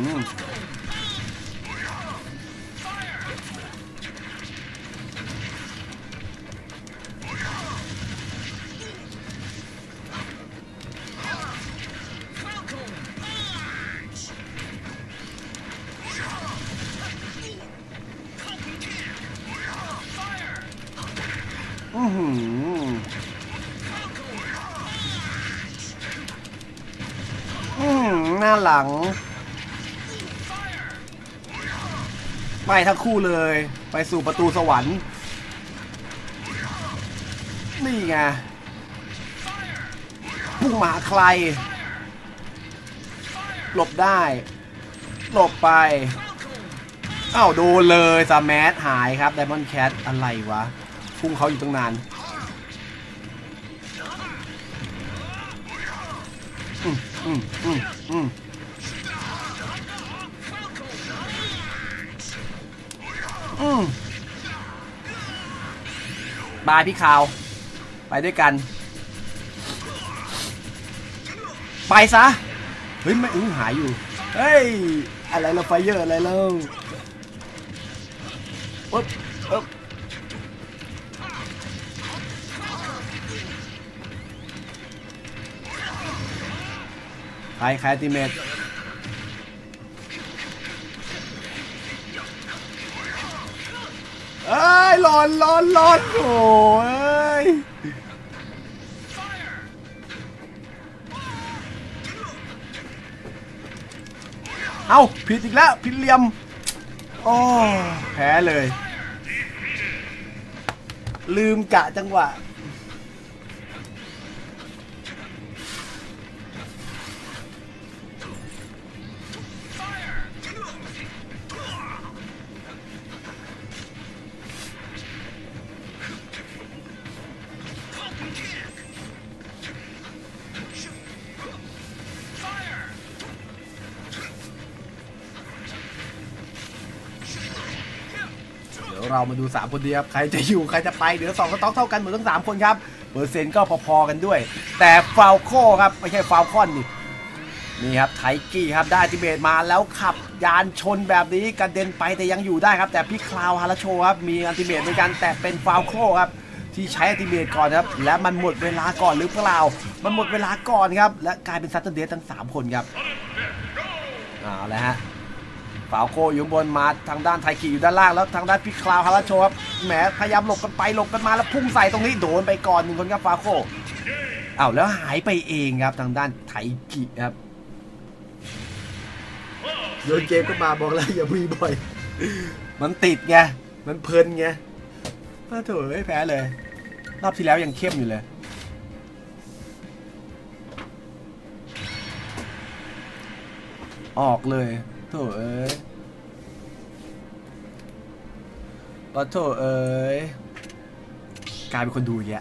อือหืออืมหน้าหลังไปทั้งคู่เลยไปสู่ประตูสวรรค์นี่ไงพุ่งมาใครหลบได้หลบไปอ้าวโดนเลยซาแมสหายครับไดมอนด์แคทอะไรวะพุ่งเขาอยู่ตั้งนานอืมอืมอืมอืมอืมบายพี่ข่าวไปด้วยกันไปซะเฮ้ยไม่อื้อหายอยู่เฮ้ยอะไรเราไฟเยอะอะไรเราอ๊บอ๊บใครใครตีเมทเอ้ยหลอนหลอนหลอนโอ้ยเอ้าผิดอีกแล้วผิดเหลี่ยมโอ้แพ้เลยลืมกะจังหวะเรามาดูสามคนดีครับใครจะอยู่ใครจะไปเดี๋ยวสองสต็อกเท่ากันหมดทั้งสามคนครับเปอร์เซ็นต์ก็พอๆกันด้วยแต่ฟาวโคครับไม่ใช่ฟาวคอนนี่นี่ครับไทกี้ครับได้ติเบตมาแล้วขับยานชนแบบนี้กระเด็นไปแต่ยังอยู่ได้ครับแต่พี่คลาวฮาราโชครับมีอันติเบตเหมือนกันแต่เป็นฟาวโคครับที่ใช้อันติเบตก่อนครับและมันหมดเวลาก่อนหรือเปล่ามันหมดเวลาก่อนครับและกลายเป็นซัตเตอร์เดย์ทั้งสามคนครับเอาละฮะฟาวโคอยู่บนมาทางด้านไทกิอยู่ด้านล่างแล้วทางด้านพี่คลาวฮาราโชครับแหมพยายามหลบกันไปหลบกันมาแล้วพุ่งใส่ตรงนี้โดนไปก่อนหนึ่งคนครับฟาวโคอ้าวแล้วหายไปเองครับทางด้านไทกิครับโยนเกมก็มาบอกแล้วอย่ามีบ่อยมันติดไงมันเพลินไงถ้าเถอะไม่แพ้เลยรอบที่แล้วยังเข้มอยู่เลยออกเลยโถเอ้ยปะโถเอ้ยกลายเป็นคนดูเยอะ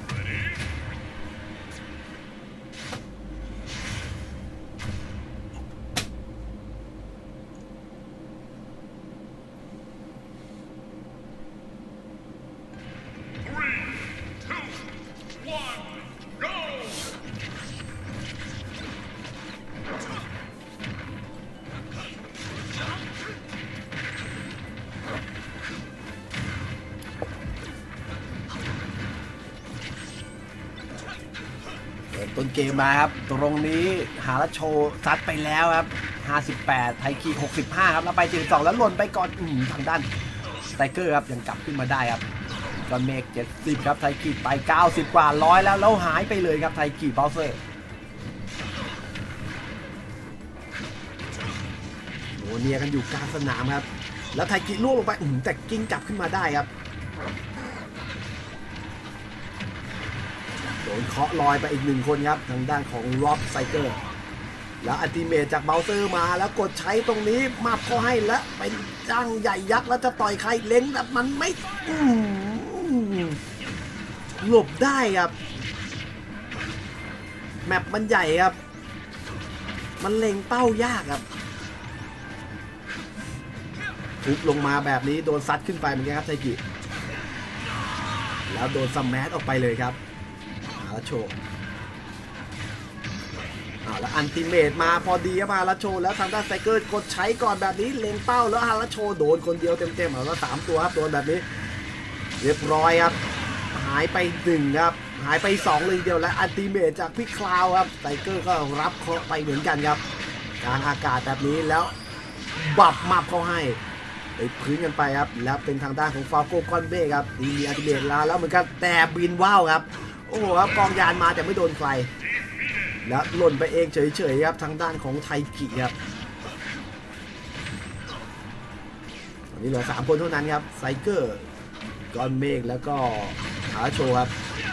ต้นเกมมาครับตรงนี้ฮาราโชซัดไปแล้วครับห้าสิบแปดไทคีหกสิบห้าครับแล้วไปเจ็ดสิบสองแล้วหล่นไปก่อนอืมทางด้านสไตรเกอร์ครับยังกลับขึ้นมาได้ครับจอห์นเมกเจ็ดสิบครับไทคีไปเก้าสิบกว่าร้อยแล้วแล้วหายไปเลยครับไทคีเบลเซอร์โหเนียกันอยู่กลางสนามครับแล้วไทคีล่วงลงไปอืมแต่กิ้งกลับขึ้นมาได้ครับโดนเคาะลอยไปอีกหนึ่งคนครับทางด้านของร็อบไซเกอร์แล้วอัลติเมทจากเบลเซอร์มาแล้วกดใช้ตรงนี้มาพอให้แล้วเป็นจังใหญ่ยักษ์แล้วจะต่อยใครเล้งแบบมันไม่หลบได้ครับแมปมันใหญ่ครับมันเล็งเป้ายากครับทุบลงมาแบบนี้โดนซัดขึ้นไปเหมือนกันครับไทกิแล้วโดนซัมแมสออกไปเลยครับฮาราโชอ้าวแล้วอันติเมตมาพอดีครับฮาราโชแล้วทางด้านไซเกอร์กดใช้ก่อนแบบนี้เล็งเป้าแล้วฮาราโชโดนคนเดียวเต็มๆแล้วสามตัวครับโดนแบบนี้เรียบร้อยครับหายไปหนึ่งครับหายไปสองเลยเดียวและอันติเมตจากพี่คลาวครับไซเกอร์ก็รับเคราะห์ไปเหมือนกันครับกลางอากาศแบบนี้แล้วบับมับเขาให้ไปพื้นกันไปครับแล้วเป็นทางด้านของฟาโกคอนเบ้ครับดีมีอันติเมตลาแล้วเหมือนกันแต่บินว่าวครับโอ้โหครับกองยานมาแต่ไม่โดนใครแล้วหล่นไปเองเฉยๆครับทางด้านของไทกิครับตอนนี้เหลือสามคนเท่านั้นครับไซเกอร์กอนเมกแล้วก็ฮาราโชครับ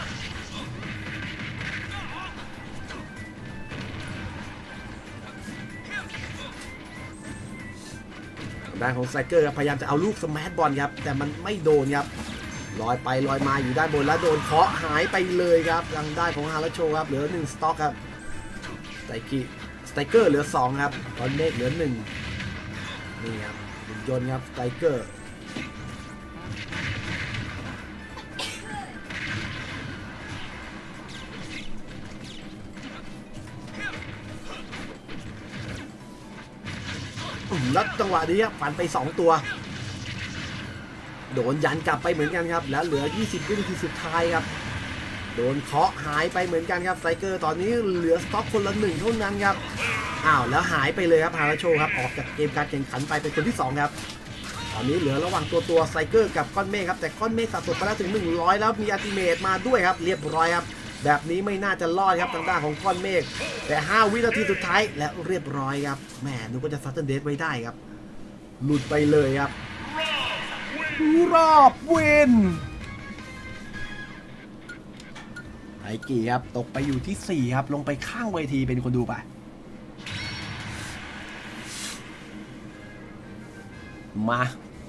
ทางด้านของไซเกอร์พยายามจะเอาลูกสแมชบอลครับแต่มันไม่โดนครับลอยไปลอยมาอยู่ด้านบนแล้วโดนเคาะหายไปเลยครับทางด้านของฮาราโชครับเหลือหนึ่งสต็อกครับไซกิสไตเกอร์เหลือสองครับตอนเมกเหลือหนึ่งนี่ครับหุ่นยนต์ครับสไตเกอร์แล้วจังหวะนี้ฟันไปสองตัวโดนยันกลับไปเหมือนกันครับแล้วเหลือยี่สิบวินาทีสุดท้ายครับโดนเคาะหายไปเหมือนกันครับไซเกอร์ตอนนี้เหลือสต็อกคนละหนึ่งเท่านั้นครับอ้าวแล้วหายไปเลยครับฮาราโชครับออกจากเกมการแข่งขันไปเป็นคนที่สองครับตอนนี้เหลือระหว่างตัวตัวไซเกอร์กับก้อนเมฆครับแต่ก้อนเมฆสะสมไปแล้วถึงหนึ่งร้อยแล้วมีอัลติเมทมาด้วยครับเรียบร้อยครับแบบนี้ไม่น่าจะรอดครับทางด้านของก้อนเมฆแต่ห้าวินาทีสุดท้ายและเรียบร้อยครับแหมนึกว่าจะซัตเทนเดสไว้ได้ครับหลุดไปเลยครับรอบเวนไอกีครับตกไปอยู่ที่สี่ครับลงไปข้างเวทีเป็นคนดูไปมา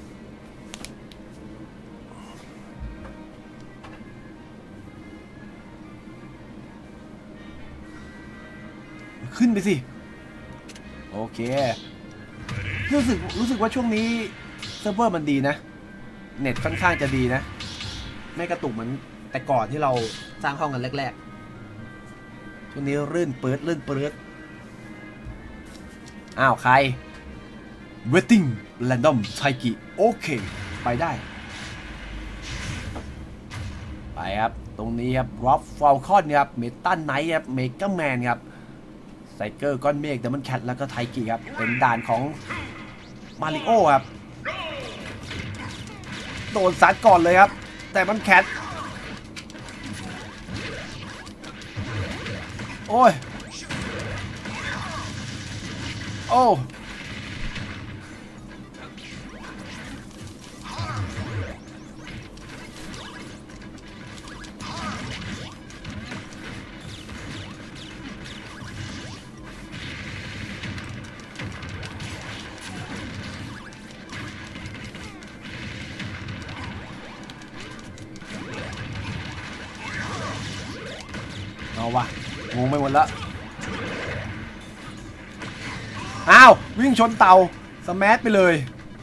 ขึ้นไปสิโอเครู้สึกรู้สึกว่าช่วงนี้เซิร์ฟเวอร์มันดีนะเน็ตค่อนข้างจะดีนะไม่กระตุกเหมือนแต่ก่อนที่เราสร้างห้องกันแรกๆช่วงนี้ลื่นเปิดลื่นเปิดอ้าวใคร Waiting Random ไทกิโอเคไปได้ไปครับตรงนี้ครับ Rob Falcon ครับเมตันไนท์ครับเมกาแมนครับไซเกอร์ก้อนเมฆเดมอนแคทแล้วก็ไทกิครับเป็นด่านของมาริโอครับโดนซัดก่อนเลยครับแต่มันแคทโอ้ยโอ้เอาวะงงไปหมดแล้วอ้าววิ่งชนเตาสแมชไปเลย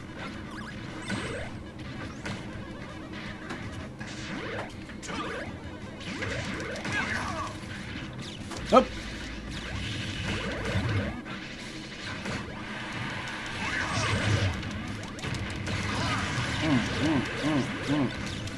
ฮึบอืมอืมอืมอืม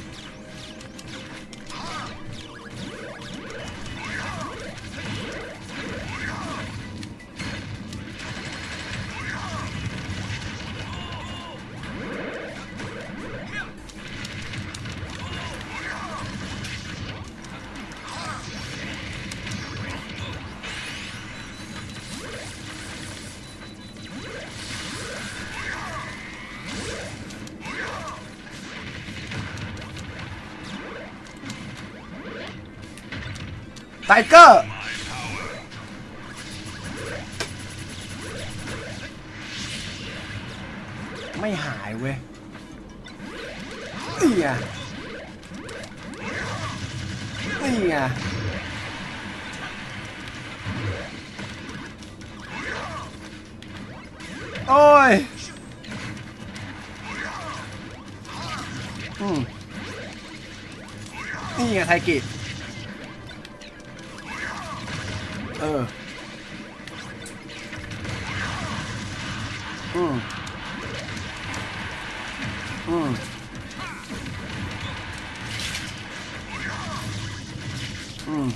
ไทเกอร์ไม่หายเว้ยนี่ไงนี่ไงโอ้ยอืมนี่ไงไทกิเอออืมอืมอืม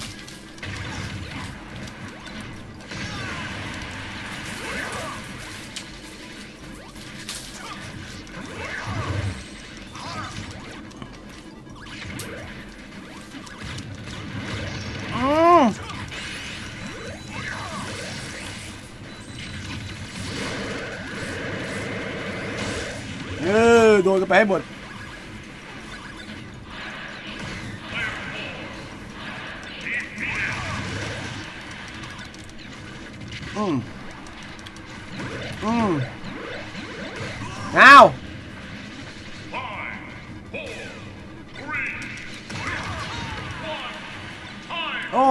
เออโดนกันไปให้หมดอืมอืมอ้าวโอ้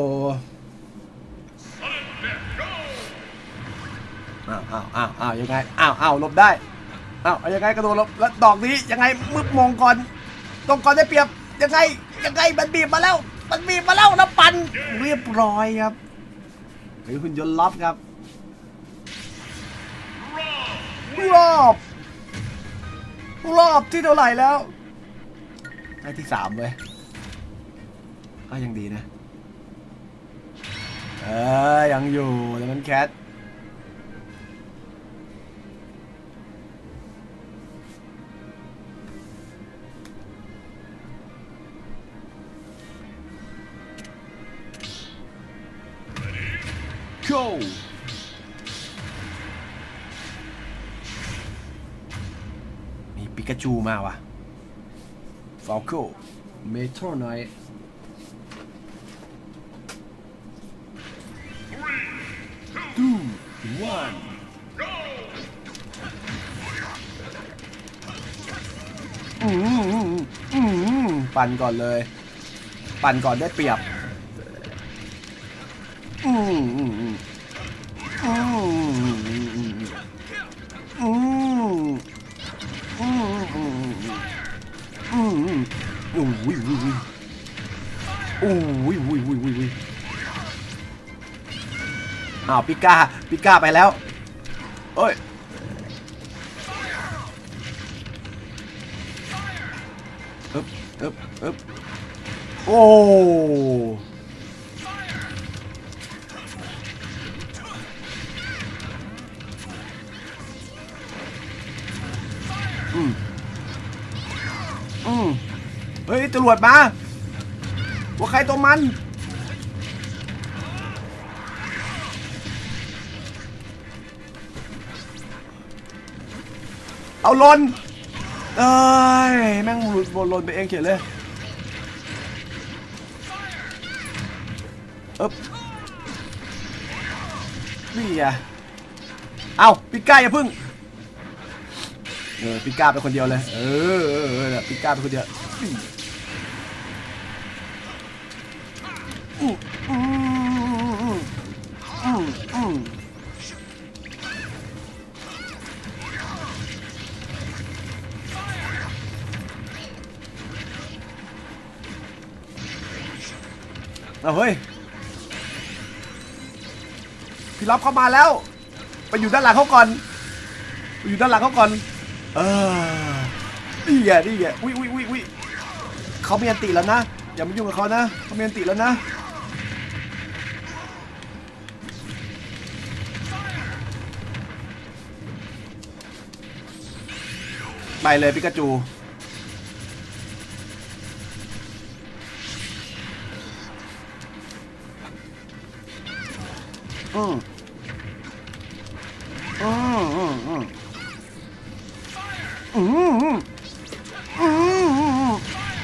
อ้าวอ้าวอ้าวอ้าวยังไงอ้าวอ้าวหลบได้อ้าวยังไงกระโดดหลบแล้วดอกนี้ยังไงมึบมงก่อนตรงก่อนได้เปรียบยังไงยังไงมันบีบมาแล้วมันบีบมาแล้วแล้วปั่นเรียบร้อยครับหรือหุ่นยนต์ล็อบครับรอบรอบที่เท่าไหร่แล้วได้ที่สามเว้ยก็ยังดีนะเออยังอยู่แต่มันแคทโก้มีปิกาจูมาว่ะฟอลโก้เมโทรไนท์ทูวันอืมอืมปั่นก่อนเลยปั่นก่อนได้เปรียบอืมอืมอืมอืมอืมอืมอืมอืมอืมอืมอืมโอ้ยโอ้ยโอ้ยโอ้ยโอ้ยโอ้ยโอ้ยอ้าวปิก้าปิก้าไปแล้วเอ้ยอึ๊บอึ๊บอึ๊บโอ้อืมอืมเฮ้ยตำรวจมาว่าใครตัวมันเอาลนเอ้ยแม่งหลุดบนลนไปเองเฉยเลยอึ๊บนี่ไงเอาปิก้าอย่าพึ่งเออปิก้าเป็นคนเดียวเลยเออเออเออปิก้าเป็นคนเดียวอืมอืมอืมอืมเอาเฮ้ยพี่รับเข้ามาแล้วไปอยู่ด้านหลังเขาก่อนไปอยู่ด้านหลังเขาก่อนเออนี่ไงนี่ไงอุ้ยอุ้ยอุ้ยอุ้ยเขามีอันติแล้วนะอย่ามายุ่งกับเขานะเขามีอันติแล้วนะไปเลยปิกาจูอืมอืมอืมอืมอืมอืมอืม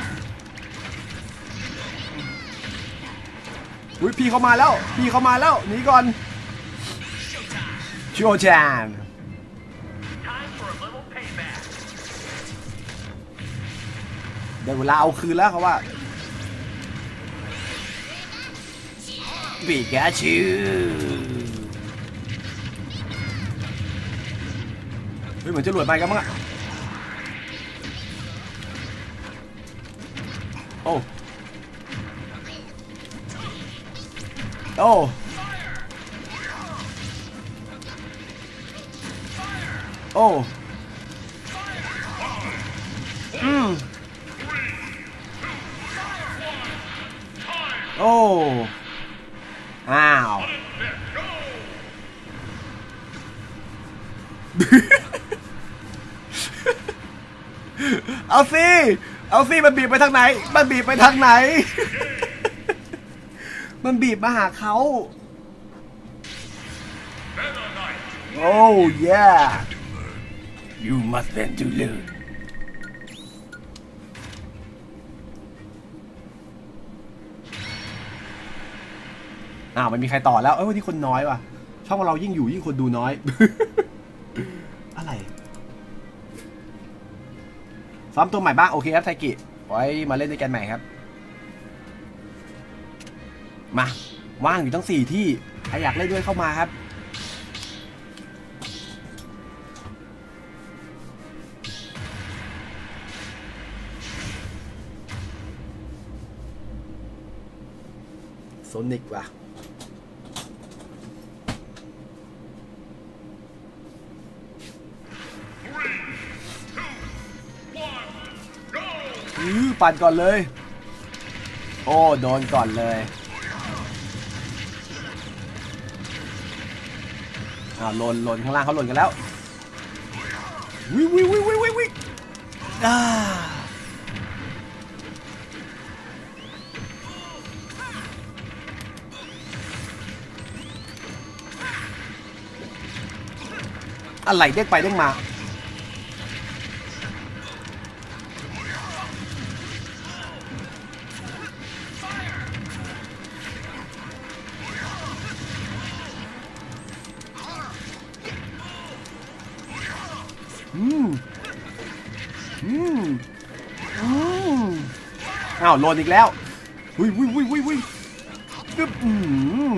อุ้ยพี่เขามาแล้วพี่เขามาแล้วหนีก่อนโชว์จานได้เวลาเอาคืนแล้วเขาว่าปิกาจูเฮ้ยเหมือนจะหลุดไปกันมั้งอะโอ้โอ้โอ้อืมโอ้อ้าวเอาสิเอาสิมันบีบไปทางไหนมันบีบไปทางไหนมันบีบมาหาเขาโอ้ yeah you must learn to learn อ้าวไม่มีใครต่อแล้วเอ้ยวันนี้คนน้อยว่ะช่องเรายิ่งอยู่ยิ่งคนดูน้อย อะไรซ้อมตัวใหม่บ้างโอเคครับไทกิไว้มาเล่นด้วยกันใหม่ครับมาว่างอยู่ตั้งสี่ที่ใครอยากเล่นด้วยเข้ามาครับโซนิกว่ะปั่นก่อนเลยโอ้โดนก่อนเลยอ่าหล่นหล่นข้างล่างเขาหล่นกันแล้ววิววิววิววิววิววิวอ่าอะไรเด้งไปเด้งมาอืมอืมอืมอ้าวโหลดอีกแล้ววุ้ยวุ้ยวุ้ยวุ้ยวุ้ยกึ๊บอืม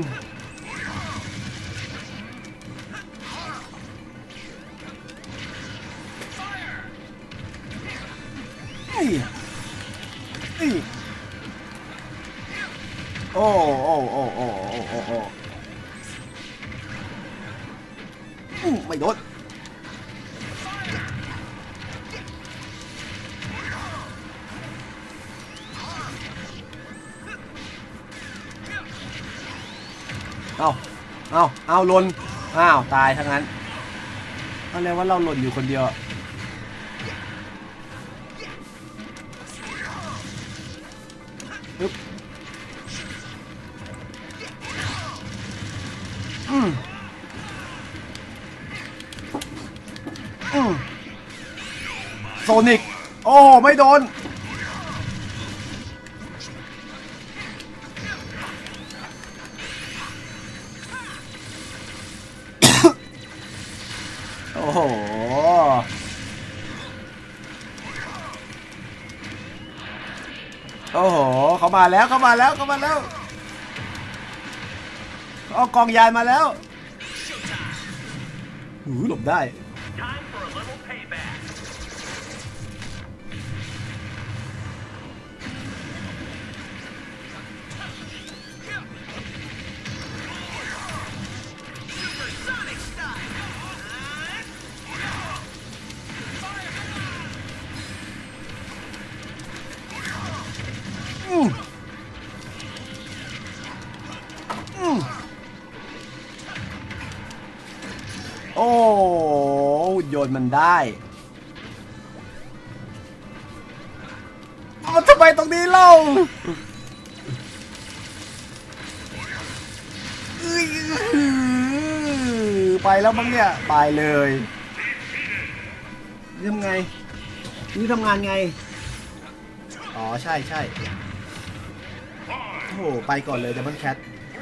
นี่โอ้โอ้โอ้โอ้โอ้โอ้โอ้ไม่โดนเอาเอาเอาหล่นอ้าวตายทั้งนั้นอะไรว่าเราหล่นอยู่คนเดียวปึ๊บอืมอืมโซนิกโอ้ไม่โดนโอ้โหโอ้โหเขามาแล้วเขามาแล้วเขามาแล้วเอากองยานมาแล้วหูหลบได้โอ้โยนมันได้มันทำไมตรงนี้เล่าไปแล้วมั้งเนี่ยไปเลยนี่ทำไงนี่ทำงานไงอ๋อใช่ใช่โอ้โหไปก่อนเลยดับเบิลแคท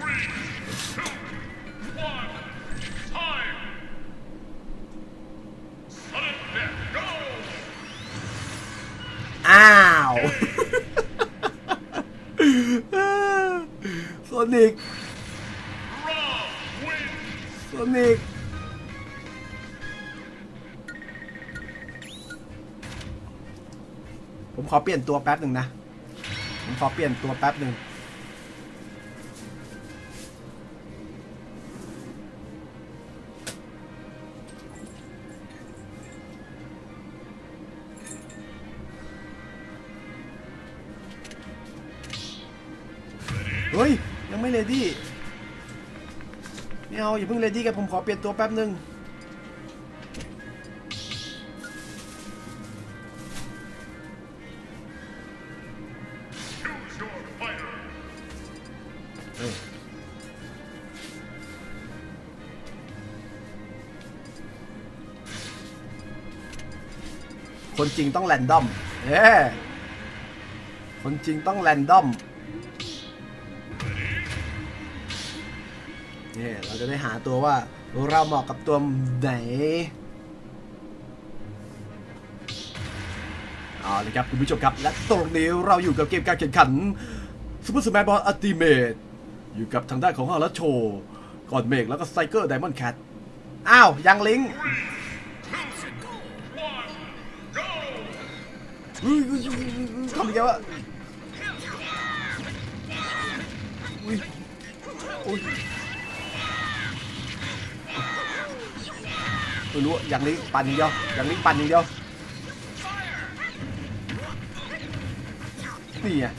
อ้าวโซนิกโซนิกผมขอเปลี่ยนตัวแป๊บหนึ่งนะผมขอเปลี่ยนตัวแป๊บหนึ่งเฮ้ยยังไม่เรดี้ไม่เอาอย่าเพิ่งเรดี้กันผมขอเปลี่ยนตัวแป๊บหนึ่งคนจริงต้องแรนดอมเอ้คนจริงต้องแรนดอมนี่เราจะได้หาตัวว่าเราเหมาะกับตัวไหนเอาเลยครับคุณผู้ชมครับและตรงนี้เราอยู่กับเกมการแข่งขันซูเปอร์สแมชบอลอัลติเมทอยู่กับทางด้านของฮาร์ดโชก่อนเมกแล้วก็ไซเกอร์ไดมอนด์แคทอ้าวยังลิงทำยังไงวะอุ้ยอุ้ยไม่รู้อย่างนี้ปั่นอย่างเดียวอย่างนี้ปั่นอย่างเดียวนี่อ่ะ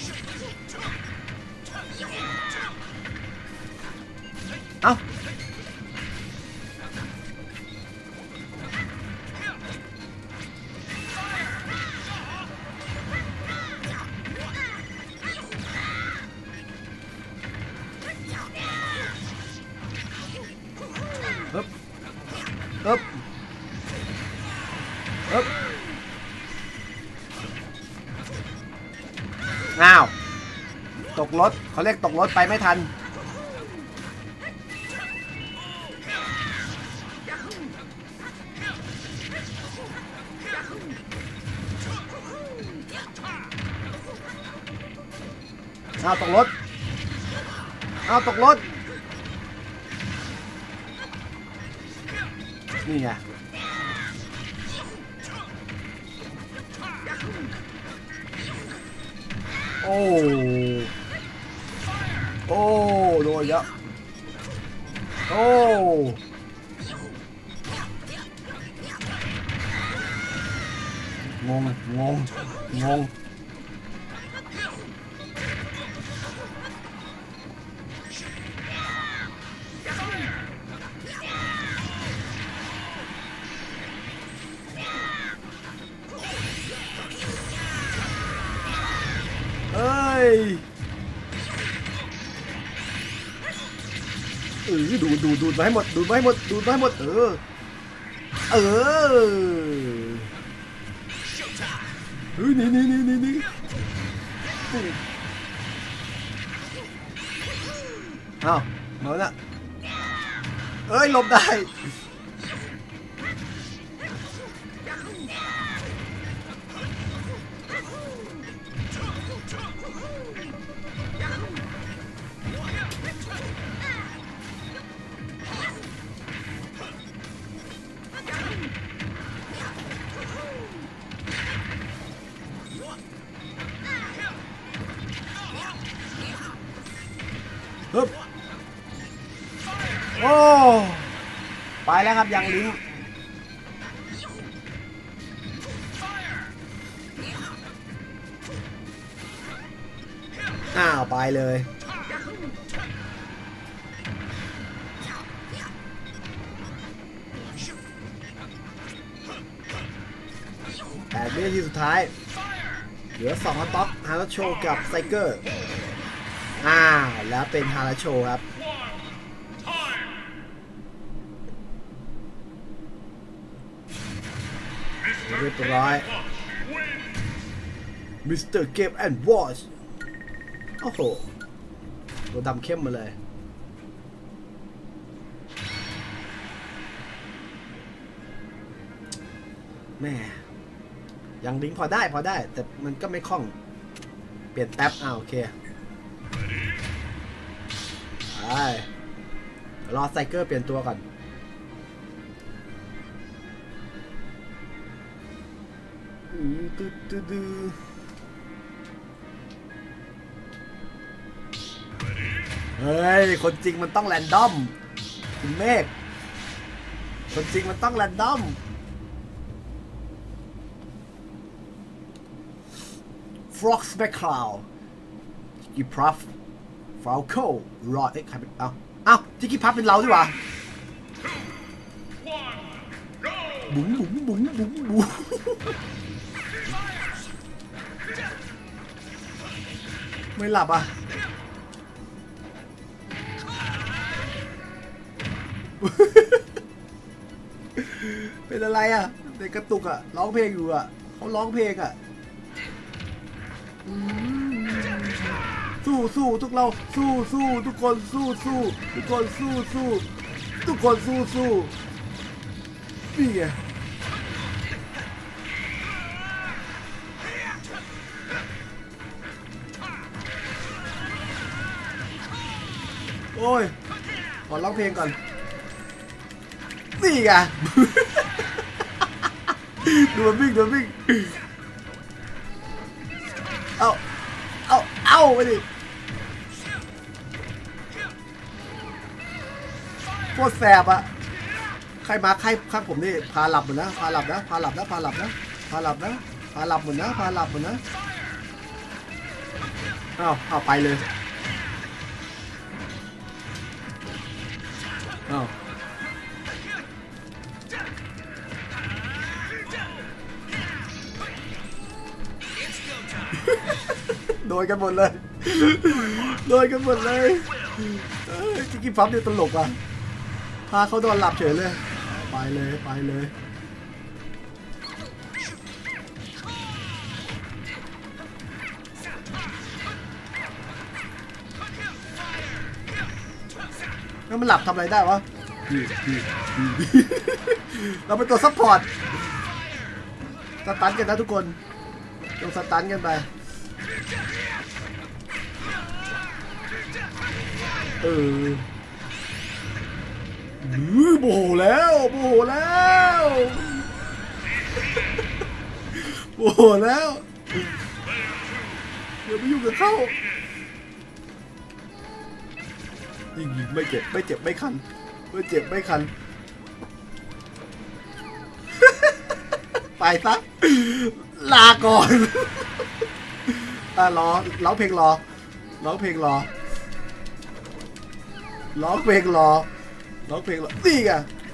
เอ้าฮึบฮึบฮึบอ้าวตกรถเขาเรียกตกรถไปไม่ทันอ้าวตกรถอ้าวตกรถนี่ไงโอ้โอ้โดนเยอะโอ้งงงงงงเอ้ยเออดูดูดูมาให้หมดดูมาให้หมดดูมาให้หมดเออเออเฮ้ยนี่นี่นี่นี่นี่อ้าวมาแล้วเอ้ยหลบได้ฮึบโอ้ไปแล้วครับยังลิงอ้าวไปเลยแปดวินาทีสุดท้ายเหลือสองท็อปฮาร์โชกับไซเกอร์อ้าวแล้วเป็นฮาร์โชครับเรียบร้อยมิสเตอร์เกมแอนด์วอชโอ้โหตัวดำเข้มมาเลยแม่ยังลิงพอได้พอได้แต่มันก็ไม่คล่องเปลี่ยนแท็บอ้าวโอเคไปรอไซเกอร์เปลี่ยนตัวก่อนเฮ้ยคนจริงมันต้องแรนดอมคุณเมฆคนจริงมันต้องแรนดอมฟล็อกส์แบ็คคลาวด์จิกกี้พัฟฟาวโครอดเอ๊ะใครเป็นเอ้าเอ้าจิกกี้พัฟเป็นเราดีกว่าบุ๋มบุ๋มบุ๋มบุ๋มบุ๋มไม่หลับอ่ะเป็นอะไรอ่ะเด็กกระตุกอ่ะร้องเพลงอยู่อ่ะเขาร้องเพลงอ่ะสู้สู้ทุกเราสู้สู้ทุกคนสู้สู้ทุกคนสู้สู้ทุกคนสู้สู้นี่ไงโอ้ยขอร้องเพลงก่อนนี่ไงดูมันวิ่งดูมันวิ่งเอาเอาเอาไปดิโคตรแสบอะใครมาใครข้างผมนี่พาหลับหมดนะพาหลับนะพาหลับนะพาหลับนะพาหลับนะพาหลับหมดนะพาหลับหมดนะอ้าวอ้าวไปเลยอ้าวโดนกันหมดเลยโดนกันหมดเลยจิกกี้ฟับเนี่ยตลกอ่ะพาเขาโดนหลับเฉยเลยไปเลยไปเลยแล้วมันหลับทำอะไรได้วะเราเป็นตัวซัพพอร์ตสตันกันนะทุกคนต้องสตันกันไปเออโบแล้วโบแล้วโบแล้วเดี๋ยวไปยุ่งกับเขายิงยิงไม่เจ็บไม่เจ็บไม่คันไม่เจ็บไม่คันไปซะลาก่อนอ่ะรอร้องเพลงรอร้องเพลงรอร้องเพลงรอร้องเพลงรอนี่ไง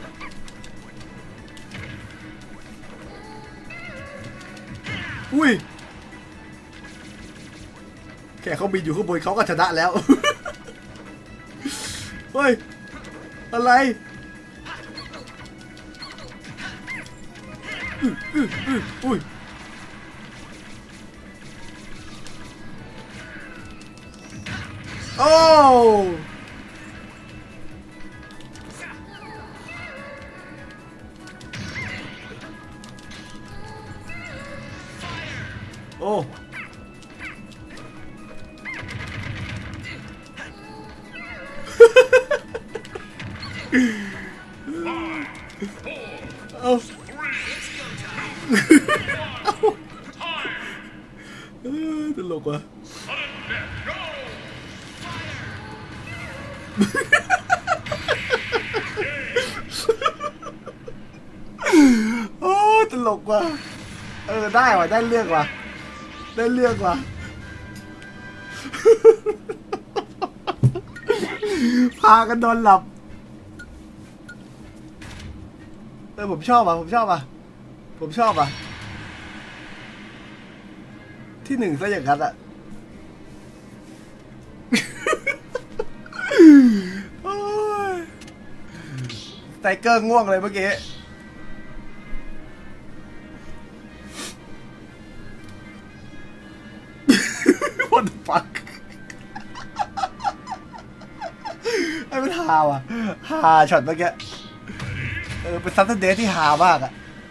อุ้ยแค่เขาบินอยู่ข้างบนเขาก็ชนะแล้วเฮ้ยอะไรอุ้ยอุ้ยอุ้ยโอ้โอ้เอาตลกว่ะโอ้ตลกว่ะเออได้ว่ะได้เรื่องว่ะได้เรื่องว่ะพากันนอนหลับเออผมชอบอ่ะผมชอบอ่ะผมชอบอ่ะที่หนึ่งซะอย่างนั้นอ่ะไทเกอร์ง่วงเลยเมื่อกี้what the fuck ไอ้มันฮาว่ะฮาช็อตเมื่อกี้เออเป็นซัตเตอร์เดย์ที่ฮามากอ่ะ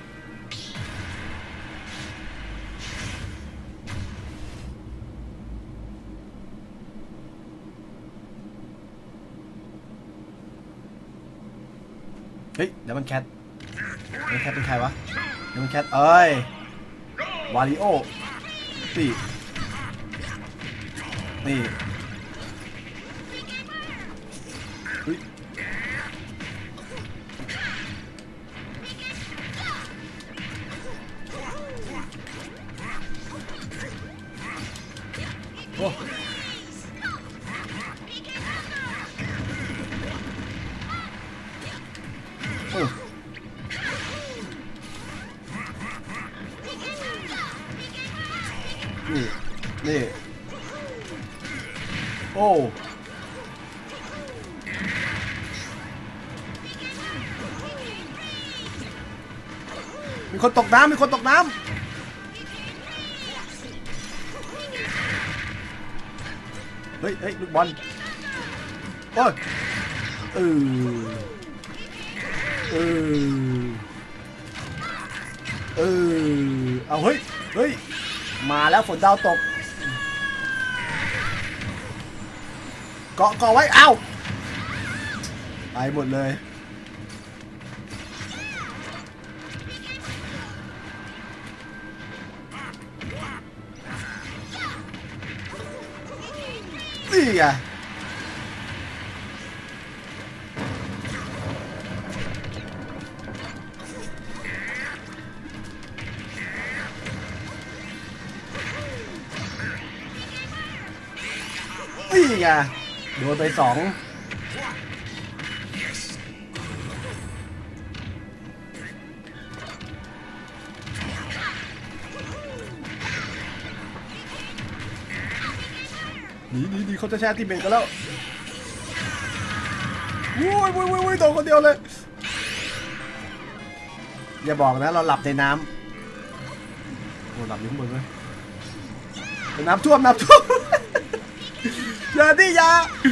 เฮ้ยเดี๋ยวมันแคทเดี๋ยวแคทเป็นใครวะเดี๋ยวมันแคทเอ้ยวาริโอนี่นี่เฮ้ยโอ้โอ้นี่นี่โอ้มีคนตกน้ำมีคนตกน้ำเฮ้ยเฮ้ยลูกบอลโอ้ยเออเออเออเอาเฮ้ยเฮ้ยมาแล้วฝนดาวตกเกาะเกาะไว้เอ้าไปหมดเลยนี่ไงไงโดนไปสองหนีหนีหนีเขาจะแช่ที่เบนกันแล้ววุ้ยวุ้ยวุ้ยโดนคนเดียวเลยอย่าบอกนะเราหลับในน้ำโอ้หลับอยู่ข้างบนเลยน้ำท่วมน้ำท่วมอย่าดิอย่า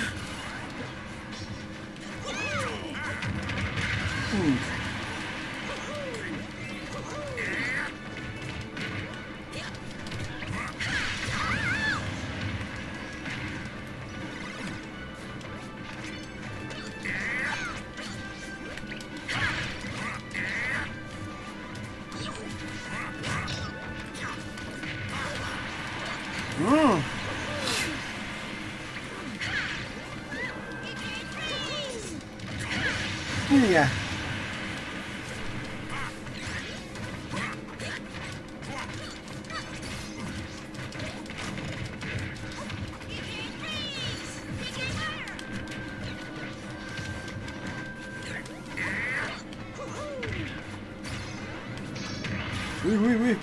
อืมนี่ไงอุ้ยอุ้ยอุ้ย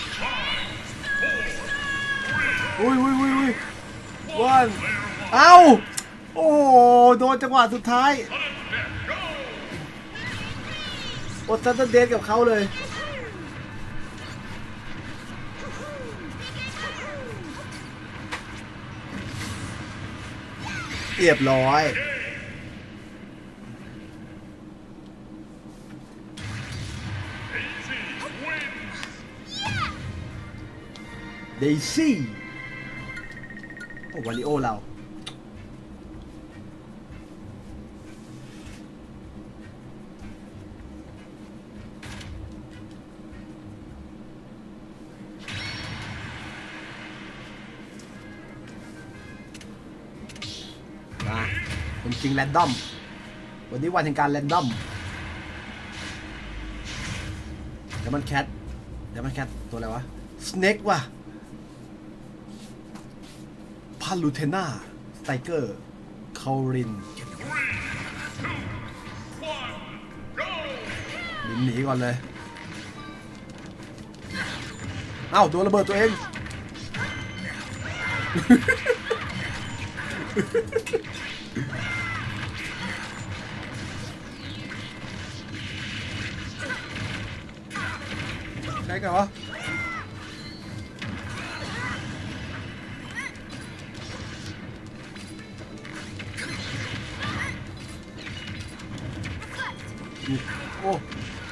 อุ้ยอุ้ยอุ้ยอุ้ยวันเอ้าโอ้โดนจังหวะสุดท้ายอดซัตเตอร์เดทกับเขาเลยเรียบร้อยเดซี่โอ้วาริโอเราเป็นจริงแรนดอมวันนี้วันแห่งการแรนดอมเดี๋ยวมันแคทเดี๋ยวมันแคทตัวอะไรวะสเน็กว่ะพาลูเทน่าสไตเกอร์คารินบินหนีก่อนเลยเอ้าโดนระเบิดตัวเองได้กันวะโอ้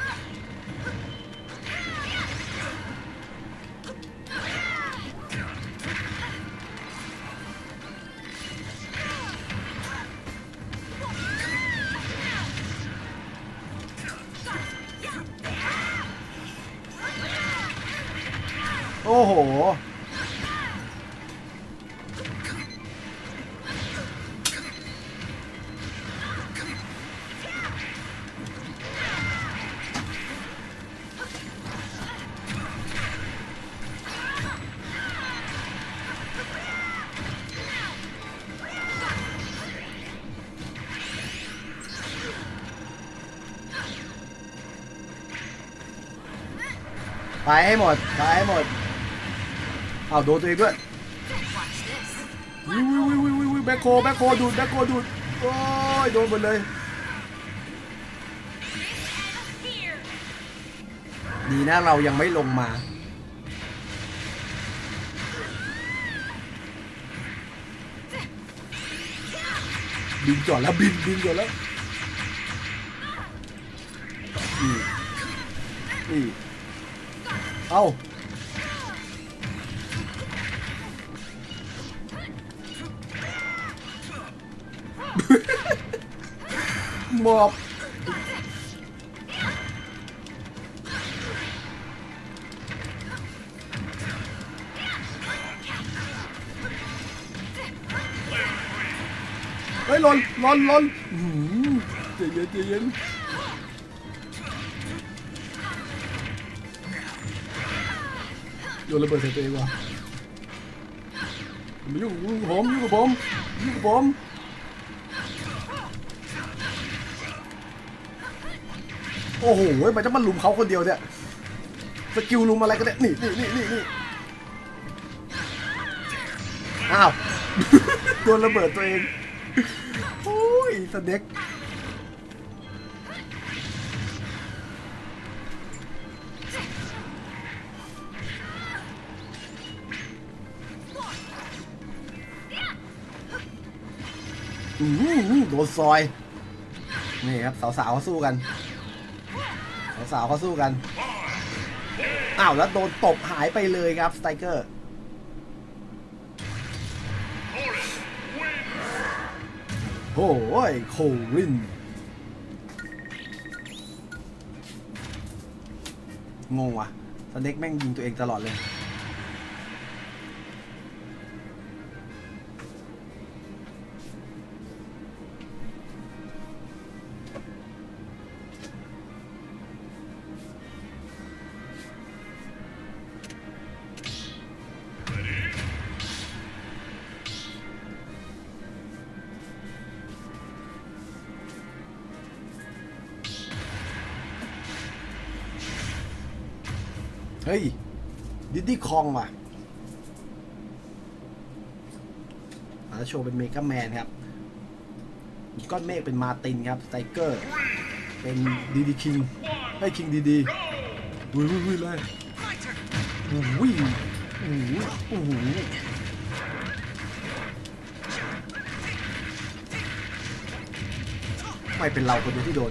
โอ้โหไปให้หมดไปให้หมดเอาโดนตัวเองด้วยวิววิววิววิววิวแบ็คโคแบ็คโคดูดแบ็คโคดูดโอ้ยโดนหมดเลยดีนะเรายังไม่ลงมาบินจอดแล้วบินบินจอดแล้วนี่นี่เอ้าหมอบเฮ้ยหล่นหล่นหล่นใจเย็นใจเย็นโดนระเบิดใส่ตัวเองว่ะมายุ่งยุ่งกับผมยุ่งกับผมยุ่งกับผมโอ้โหมันจะมาลุมเขาคนเดียวเนี่ยสกิลลุมอะไรกันเนี่ยนี่นี่นี่นี่นี่อ้าวโดนระเบิดตัวเองโอ้ยสเน็กอืมโดนซอยนี่ครับสาวๆเขาสู้กันสาวๆเขาสู้กันอ้าวแล้วโดนตบหายไปเลยครับสไตรเกอร์โอ้ยโคลินงงว่ะสเน็กแม่งยิงตัวเองตลอดเลยเฮ้ยดิดดี้คองว่ะแล้วโชว์เป็นเมกาแมนครับก้อนเมฆเป็นมาตินครับสไตรเกอร์เป็นดีดีคิงให้คิงดีดีวุ้ยวุ้ยวุ้ยเลยวุ้ยวุ้ยวุ้ยไม่เป็นเราคนเดียวที่โดน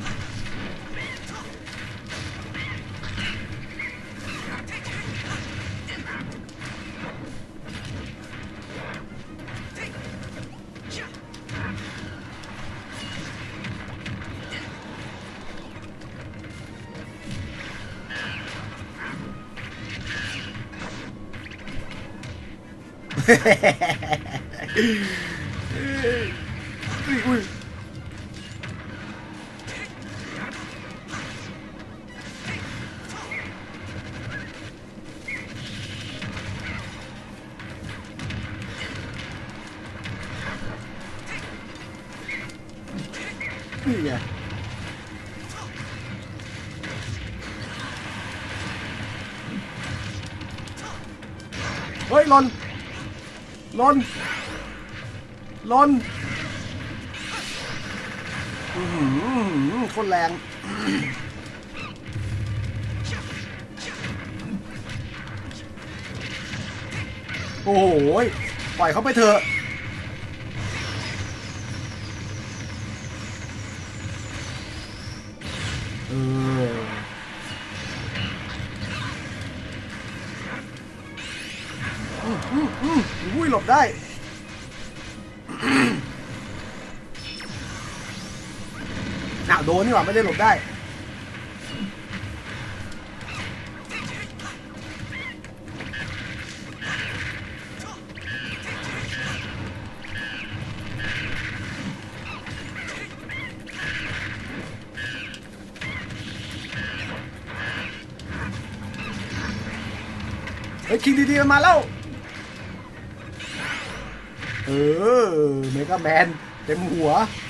อุ้ยนี่ไงเฮ้ยหล่นหล่นหล่นอือหือคนแรงโอ้โหปล่อยเขาไปเถอะเอออืมอืมอืมอุ้ยหลบได้น่ะโดนนี่หว่าไม่ได้หลบได้เฮ้ยคิงดีๆมันมาแล้วเออเมกาแมนเต็มหัว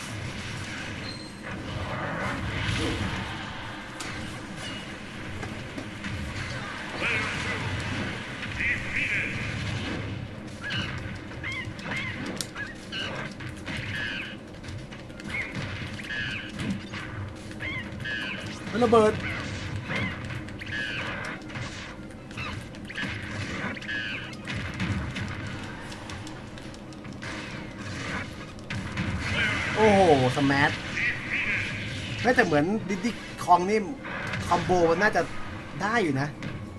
ระเบิดโอ้โหสแมทไม่แต่เหมือนดิดดี้คองนี่คอมโบมันน่าจะได้อยู่นะ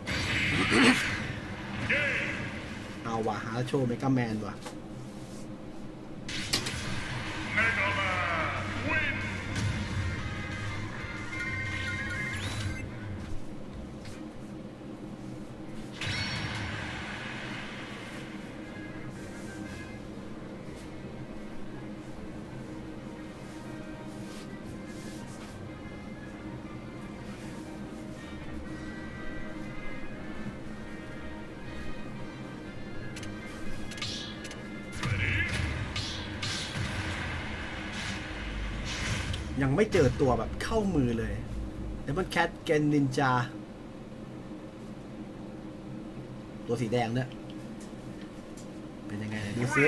เอาว่ะหาโชว์เมกาแมนว่ะไม่เจอตัวแบบเข้ามือเลยแล้วมันแคทเกนนินจาตัวสีแดงเนี่ยเป็นยังไงดูซิ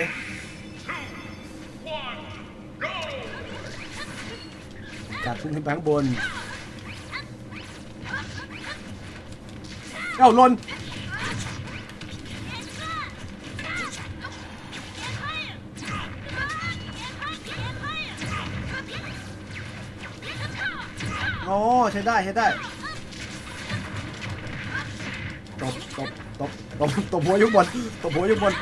กัดพุ่งขึ้นไปข้างบนเอ้าลนโอ้ใช้ได้ใช้ได้ตบตบตบตบตบหัวยุบบนตบหัวยุบบน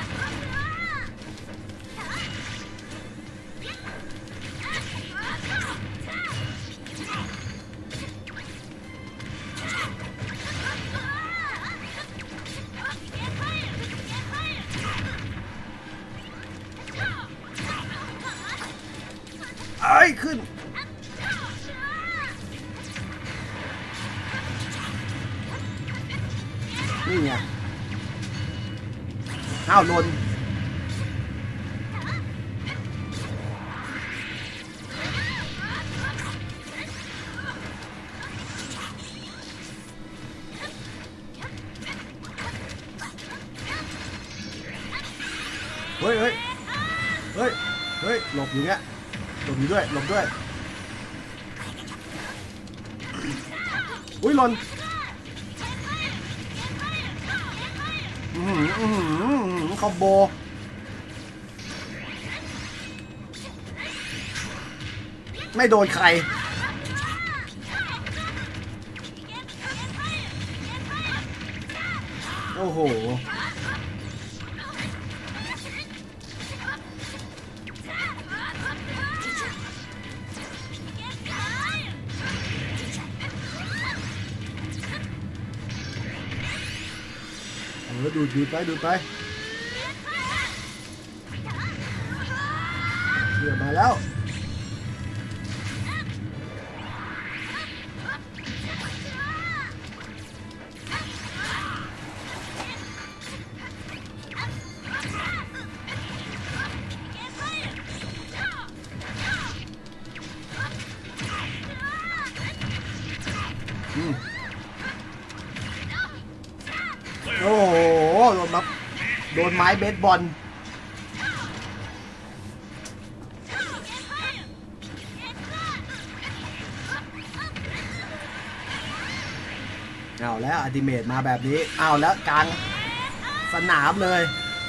ไอ้ขึ้นนี่ไงอ้าวลนเฮ้ยเฮ้ยเฮ้ยเฮ้ยหลบอยู่เงี้ยหลบอยู่ด้วยหลบด้วยอุ้ยหล่นคอมโบไม่โดนใครโอ้โหเออดูดูไปดูไปเดี๋ยวมาแล้วโอ้โหโดนมับโดนไม้เบสบอลเอาแล้วอัลติเมทมาแบบนี้เอาแล้วกลางสนามเลย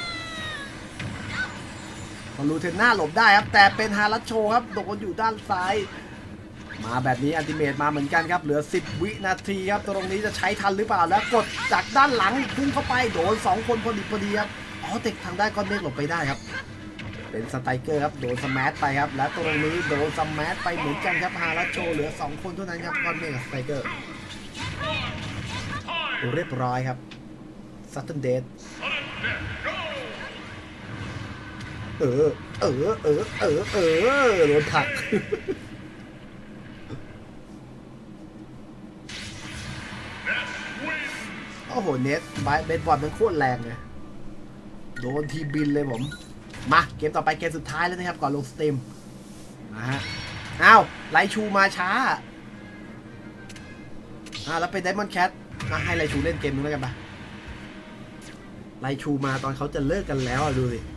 พอลูเทนน่าหลบได้ครับแต่เป็นฮารัชโชครับโดนอยู่ด้านซ้ายมาแบบนี้อัลติเมทมาเหมือนกันครับเหลือสิบวินาทีครับตรงนี้จะใช้ทันหรือเปล่าแล้วกดจากด้านหลังพุ่งเข้าไปโดนสองคนพอดีพอดีครับอ๋อเตะทางด้านก้อนเมฆหลบไปได้ครับเป็นสไตรเกอร์ครับโดนสแมชไปครับและตรงนี้โดนสแมชไปเหมือนกันครับฮารัชโชเหลือสองคนเท่านั้นครับก้อนเมฆกับสไตรเกอร์เรียบร้อยครับซัตเทนเดดเออเออเออเออเออโดนผักโอ้โหเน็ตเบสบอลมันโคตรแรงเลยโดนทีบินเลยผมมาเกมต่อไปเกมสุดท้ายแล้วนะครับก่อนลงสตรีมนะฮะอ้าวไลชูมาช้าอ่าแล้วเป็นไดมอนด์แคทมาให้ไลชูเล่นเกมนู้นแล้วกันปะไลชูมาตอนเขาจะเลิกกันแล้วดูสิ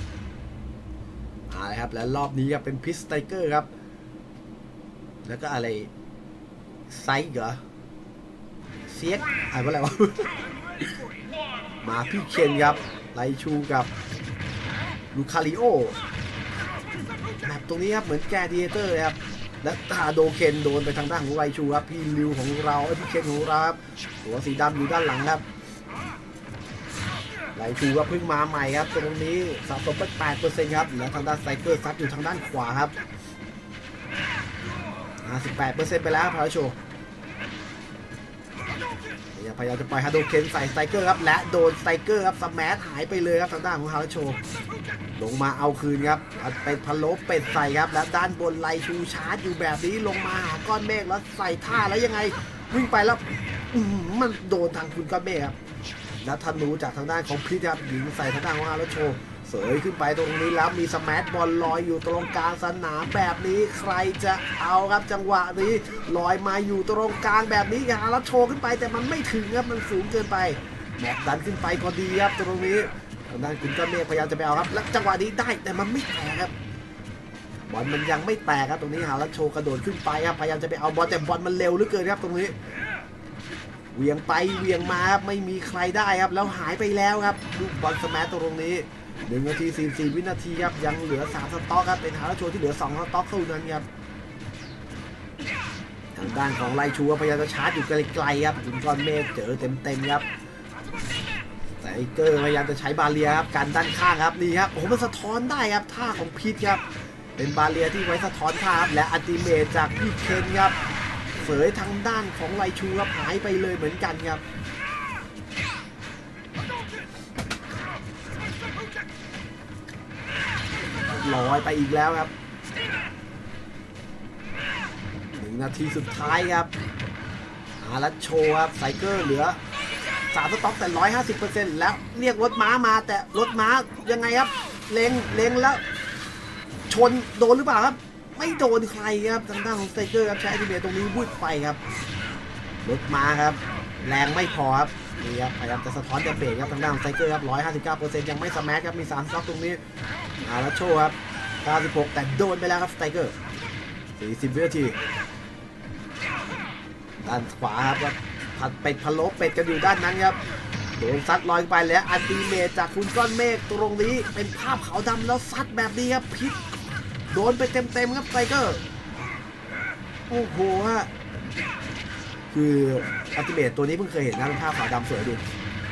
อ่าครับแล้วรอบนี้ครับเป็นพิสไตเกอร์ครับแล้วก็อะไรไซค์เหรอเซียกอะไรวะอะไรวะมาพี่เคนครับไลชูกับลูคาริโอแบบตรงนี้ครับเหมือนแกดีเตอร์ครับและตาโดเคนโดนไปทางด้านของไลชูครับพี่ริวของเราพี่เคนของเราครับตัวสีดำอยู่ด้านหลังครับไลชูว่าเพิ่งมาใหม่ครับตรงนี้สะสมไป แปดเปอร์เซ็นต์ ครับแล้วทางด้านไซเคิลซัดอยู่ทางด้านขวาครับ ห้าสิบแปดเปอร์เซ็นต์ ไปแล้วพาราโชพยายามจะปล่อยฮาโดเคนใส่สไตรเกอร์ครับและโดนสไตรเกอร์ครับสแมชหายไปเลยครับทางด้านของฮาราโชลงมาเอาคืนครับเป็นพะโล้เป็ดใส่ครับและด้านบนไลชูชาร์จอยู่แบบนี้ลงมาหาก้อนเมฆแล้วใส่ท่าแล้วยังไงวิ่งไปแล้วมันโดนทางคุณก้อนเมฆครับและธนูจากทางด้านของพิษครับยิงใส่ทางด้านของฮาราโชเสยขึ้นไปตรงนี้แล้วมีสแมชบอลลอยอยู่ตรงกลางสนามแบบนี้ใครจะเอาครับจังหวะนี้ลอยมาอยู่ตรงกลางแบบนี้ฮารัชโชขึ้นไปแต่มันไม่ถึงครับมันสูงเกินไปแม็กดันขึ้นไปพอดีครับตรงนี้ทางด้านคุณก้อนเมฆพยายามจะไปเอาครับและจังหวะนี้ได้แต่มันไม่แตกครับบอลมันยังไม่แตกครับตรงนี้ฮารัชโชกระโดดขึ้นไปครับพยายามจะไปเอาบอลแต่บอลมันเร็วเหลือเกินครับตรงนี้เวียงไปเวียงมาครับไม่มีใครได้ครับแล้วหายไปแล้วครับลูกบอลสแมชตรงนี้หนึ่งนาทีสี่สิบสี่วินาทีครับยังเหลือสามสต็อกครับเป็นฮารัชโชที่เหลือสองสต็อกเท่านั้นครับทางด้านของไลชูพยายามจะชาร์จอยู่ไกลๆครับคุณก้อนเมฆเจอเต็มๆครับไทเกอร์พยายามจะใช้บาเรียครับการด้านข้างครับนี่ครับโอ้โหมันสะท้อนได้ครับท่าของพีทครับเป็นบาเรียที่ไว้สะท้อนท่าครับและอัลติเมทจากพี่เคนครับเสยทางด้านของไลชูครับหายไปเลยเหมือนกันครับลอยไปอีกแล้วครับหนึ่งนาทีสุดท้ายครับฮารัชโชครับไซเกอร์เหลือสามสต็อกแต่ ร้อยห้าสิบเปอร์เซ็นต์ แล้วเรียกรถม้ามาแต่รถม้ายังไงครับเล็งเล็งแล้วชนโดนหรือเปล่าครับไม่โดนใครครับทางด้านของไซเกอร์ครับใช้อัลติเมทตรงนี้วุ้ยไปครับรถม้าครับแรงไม่พอครับนี่ครับพยายามจะสะท้อนจะเบรกครับทางด้านของไซเกอร์ครับ ร้อยห้าสิบเก้าเปอร์เซ็นต์ ยังไม่สแมชครับมีสามสต็อกตรงนี้ฮารัชโชครับเก้าสิบหกแต่โดนไปแล้วครับไซเกอร์สี่สิบวินาทีด้านขวาครับผัดเป็ดพะโล้เป็ดกันอยู่ด้านนั้นครับโดนซัดลอยไปแล้วอัลติเมทจากคุณก้อนเมฆตรงนี้เป็นภาพขาวดำแล้วซัดแบบนี้ครับพิษโดนไปเต็มๆครับไทเกอร์โอ้โหฮะคืออัลติเมทตัวนี้เพิ่งเคยเห็นนะเป็นภาพขาวดำสวยดู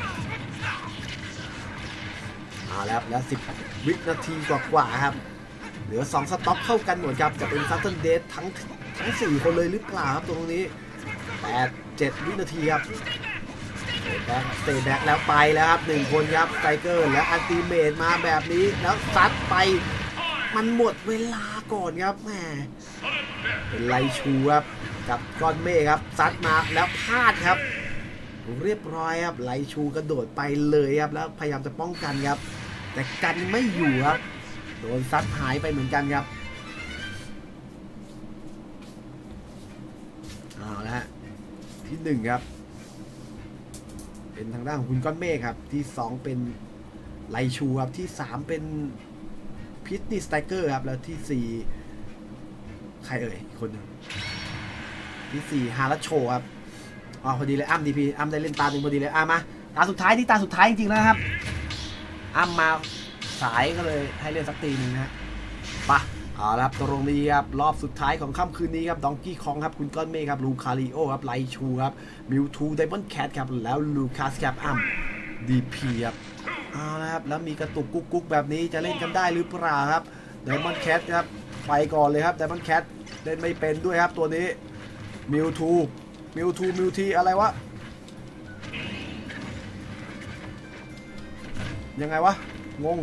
เอาแล้วแล้วสิบวินาทีกว่าๆครับเหลือสองสต็อกเข้ากันหมดครับจะเป็นซัตเทิลเดททั้งทั้งสี่คนเลยหรือเปล่าครับตรงนี้แปด เจ็ดวินาทีครับแบ็คสเตย์แบ็คแล้วไปแล้วครับหนึ่งคนครับไทเกอร์และอัลติเมทมาแบบนี้แล้วซัดไปมันหมดเวลาก่อนครับแหมเป็นไลชูครับกับก้อนเมฆครับซัดมาแล้วพลาดครับเรียบร้อยครับไลชูกระโดดไปเลยครับแล้วพยายามจะป้องกันครับแต่กันไม่อยู่ครับโดนซัดหายไปเหมือนกันครับเอาละฮะที่หนึ่งครับเป็นทางด้านของคุณก้อนเมฆครับที่สองเป็นไลชูครับที่สามเป็นพิตตี้สไตเกอร์ครับแล้วที่สี่ใครเอ่ยคนหนึ่งที่สี่ฮารัชโชครับอ๋อพอดีเลยอ้ำดีพีอ้ำได้เล่นตาหนึ่งพอดีเลยอ้ำมาตาสุดท้ายที่ตาสุดท้ายจริงๆแล้วครับอ้ำมาสายก็เลยให้เล่นสักตีหนึ่งนะฮะปะเอาละครับตรงนี้ครับรอบสุดท้ายของค่ำคืนนี้ครับดองกี้คองครับคุณก้อนเมฆครับลูคาริโอครับไลชูครับมิวทูไดมอนด์แคทครับแล้วลูคัสครับอ้ำดีพีครับเอาละครับแล้วมีกระตุกกุ๊กกุ๊กแบบนี้จะเล่นกันได้หรือเปล่าครับไดมอนด์แคทครับไปก่อนเลยครับไดมอนด์แคทเล่นไม่เป็นด้วยครับตัวนี้มิวทูมิวทูมิวทีอะไรวะยังไงวะงง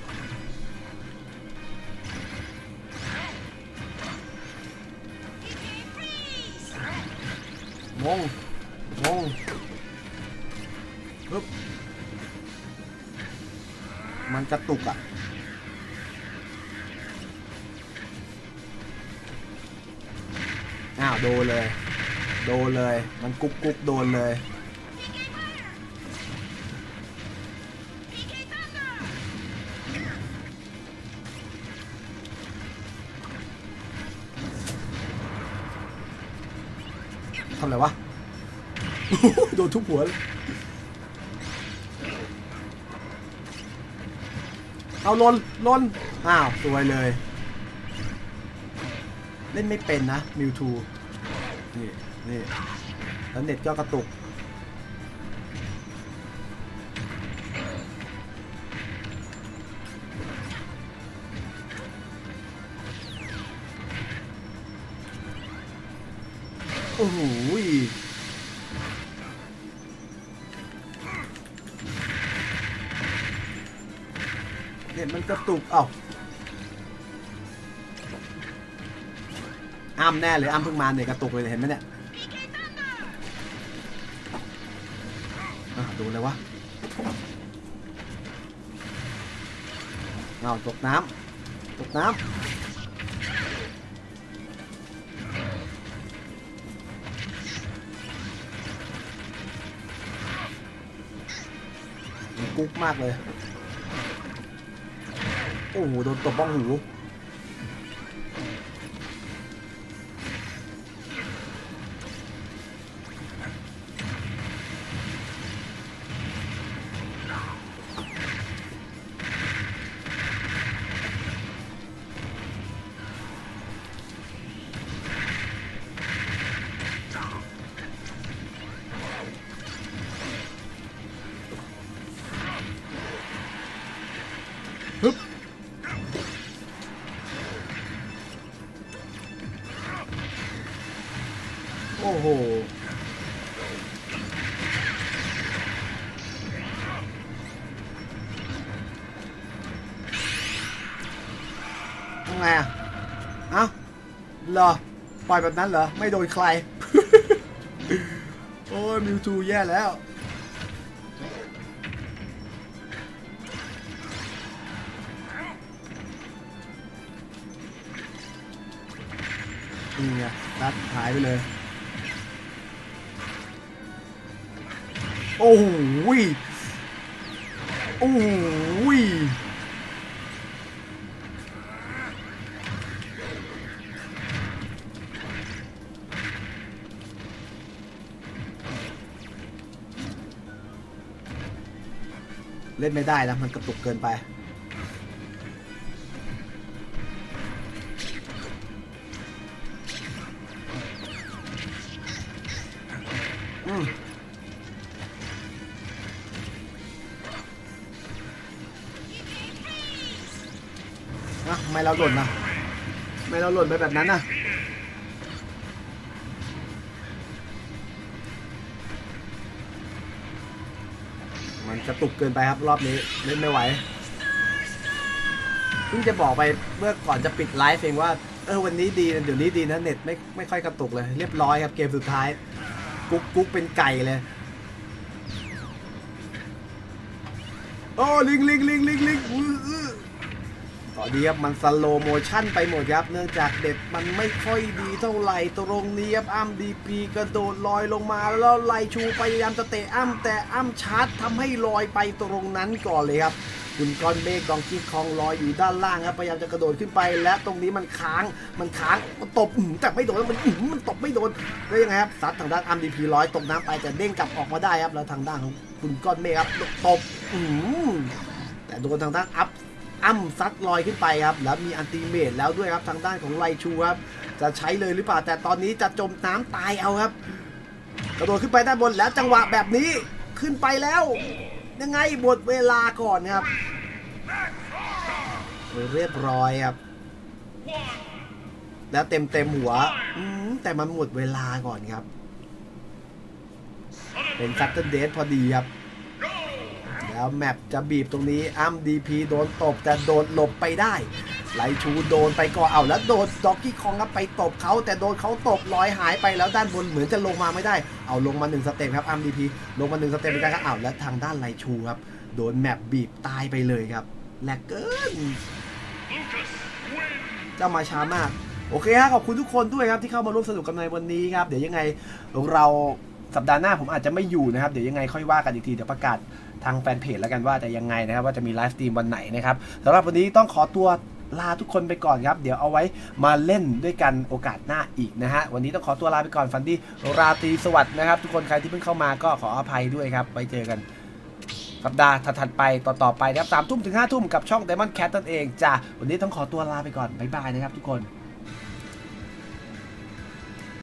งงงงปึ๊บมันกระตุกอ่ะอ้าวโดนเลยโดนเลยมันกุ๊กกุ๊กโดนเลยทำอะไรวะ โดนทุบหัวเอาลนลนอ้าวสวยเลยเล่นไม่เป็นนะมิวทูนี่นี่แล้วเน็ตก็กระตุกโอ้โหเน็ตมันกระตุกเอ้าอ้ำแน่เลยอ้ำเพิ่งมาเนี่ยกระตุกเลยเห็นไหมเนี่ยดูเลยวะเอาตกน้ำตกน้ำกุ๊กมากเลยโอ้โหโดนตบบ้องหูฮึบโอ้โหทำไงอ่ะเอ้าเหรอปล่อยแบบนั้นเหรอไม่โดนใคร โอ้ยมิวทูแย่แล้วนี่ไงตัดหายไปเลยโอ้โหโอ้โหเล่นไม่ได้นะมันกระตุกเกินไปอืมนะทำไมเราหล่นนะทำไมเราหล่นไปแบบนั้นนะมันกระตุกเกินไปครับรอบนี้เล่นไม่ไหวเพิ่งจะบอกไปเมื่อก่อนจะปิดไลฟ์เองว่าเออวันนี้ดีนะเดี๋ยวนี้ดีนะเน็ตไม่ไม่ค่อยกระตุกเลยเรียบร้อยครับเกมสุดท้ายกุ๊กกุ๊กเป็นไก่เลยโอ้ลิงลิงลิงลิงลิงต่อดีครับมันสโลโมชั่นไปหมดครับเนื่องจากเด็ดมันไม่ค่อยดีเท่าไหร่ตรงนี้ครับอ้ำดีพีกระโดดลอยลงมาแล้วไลชูพยายามจะเตะอ้ำแต่อ้ำชาร์จทำให้ลอยไปตรงนั้นก่อนเลยครับคุณก้อนเมฆดองกี้คองลอยอยู่ด้านล่างครับพยายามจะกระโดดขึ้นไปและตรงนี้มันค้างมันค้างมันตบแต่ไม่โดนมันมันตบไม่โดนแล้วยังไงครับซัดทางด้านอ้ำดีพีลอยตกน้ำไปแต่เด้งกลับออกมาได้ครับแล้วทางด้านของคุณก้อนเมฆครับตบแต่โดนทางด้านอัพอ้ำซัดลอยขึ้นไปครับแล้วมีอันติเมตแล้วด้วยครับทางด้านของไลชูครับจะใช้เลยหรือเปล่าแต่ตอนนี้จะจมน้ำตายเอาครับกระโดดขึ้นไปด้านบนแล้วจังหวะแบบนี้ขึ้นไปแล้วยังไงหมดเวลาก่อนครับเรียบร้อยครับแล้วเต็มเต็มหัวแต่มันหมดเวลาก่อนครับเป็นซัตเตอร์เดทพอดีครับแล้วแมปจะบีบตรงนี้อ้ำดีพีโดนตบแต่โดนหลบไปได้ไลชูโดนไปก่อนเอาแล้วโดนด็อกกี้คองครับไปตบเขาแต่โดนเขาตบลอยหายไปแล้วด้านบนเหมือนจะลงมาไม่ได้เอาลงมาหนึ่งสเต็ปครับอ้ำดีพีลงมาหนึ่งสเต็ปไปกันครับเอาแล้วทางด้านไลชูครับโดนแมปบีบตายไปเลยครับแหลกเกินเจ้ามาช้ามากโอเคครับขอบคุณทุกคนด้วยครับที่เข้ามาร่วมสนุกกันในวันนี้ครับเดี๋ยวยังไงเราสัปดาห์หน้าผมอาจจะไม่อยู่นะครับเดี๋ยวยังไงค่อยว่ากันอีกทีเดี๋ยวประกาศทางแฟนเพจแล้วกันว่าจะยังไงนะครับว่าจะมีไลฟ์สตรีมวันไหนนะครับสำหรับวันนี้ต้องขอตัวลาทุกคนไปก่อนครับเดี๋ยวเอาไว้มาเล่นด้วยกันโอกาสหน้าอีกนะฮะวันนี้ต้องขอตัวลาไปก่อนฝันดีราตรีสวัสดิ์นะครับทุกคนใครที่เพิ่งเข้ามาก็ขออภัยด้วยครับไว้เจอกันสัปดาห์ถัดๆไปต่อๆไปนะครับสามทุ่มถึงห้าทุ่มกับช่อง Diamond Cat นั่นเองจ้ะวันนี้ต้องขอตัวลาไปก่อนบ๊ายบายนะครับทุกคน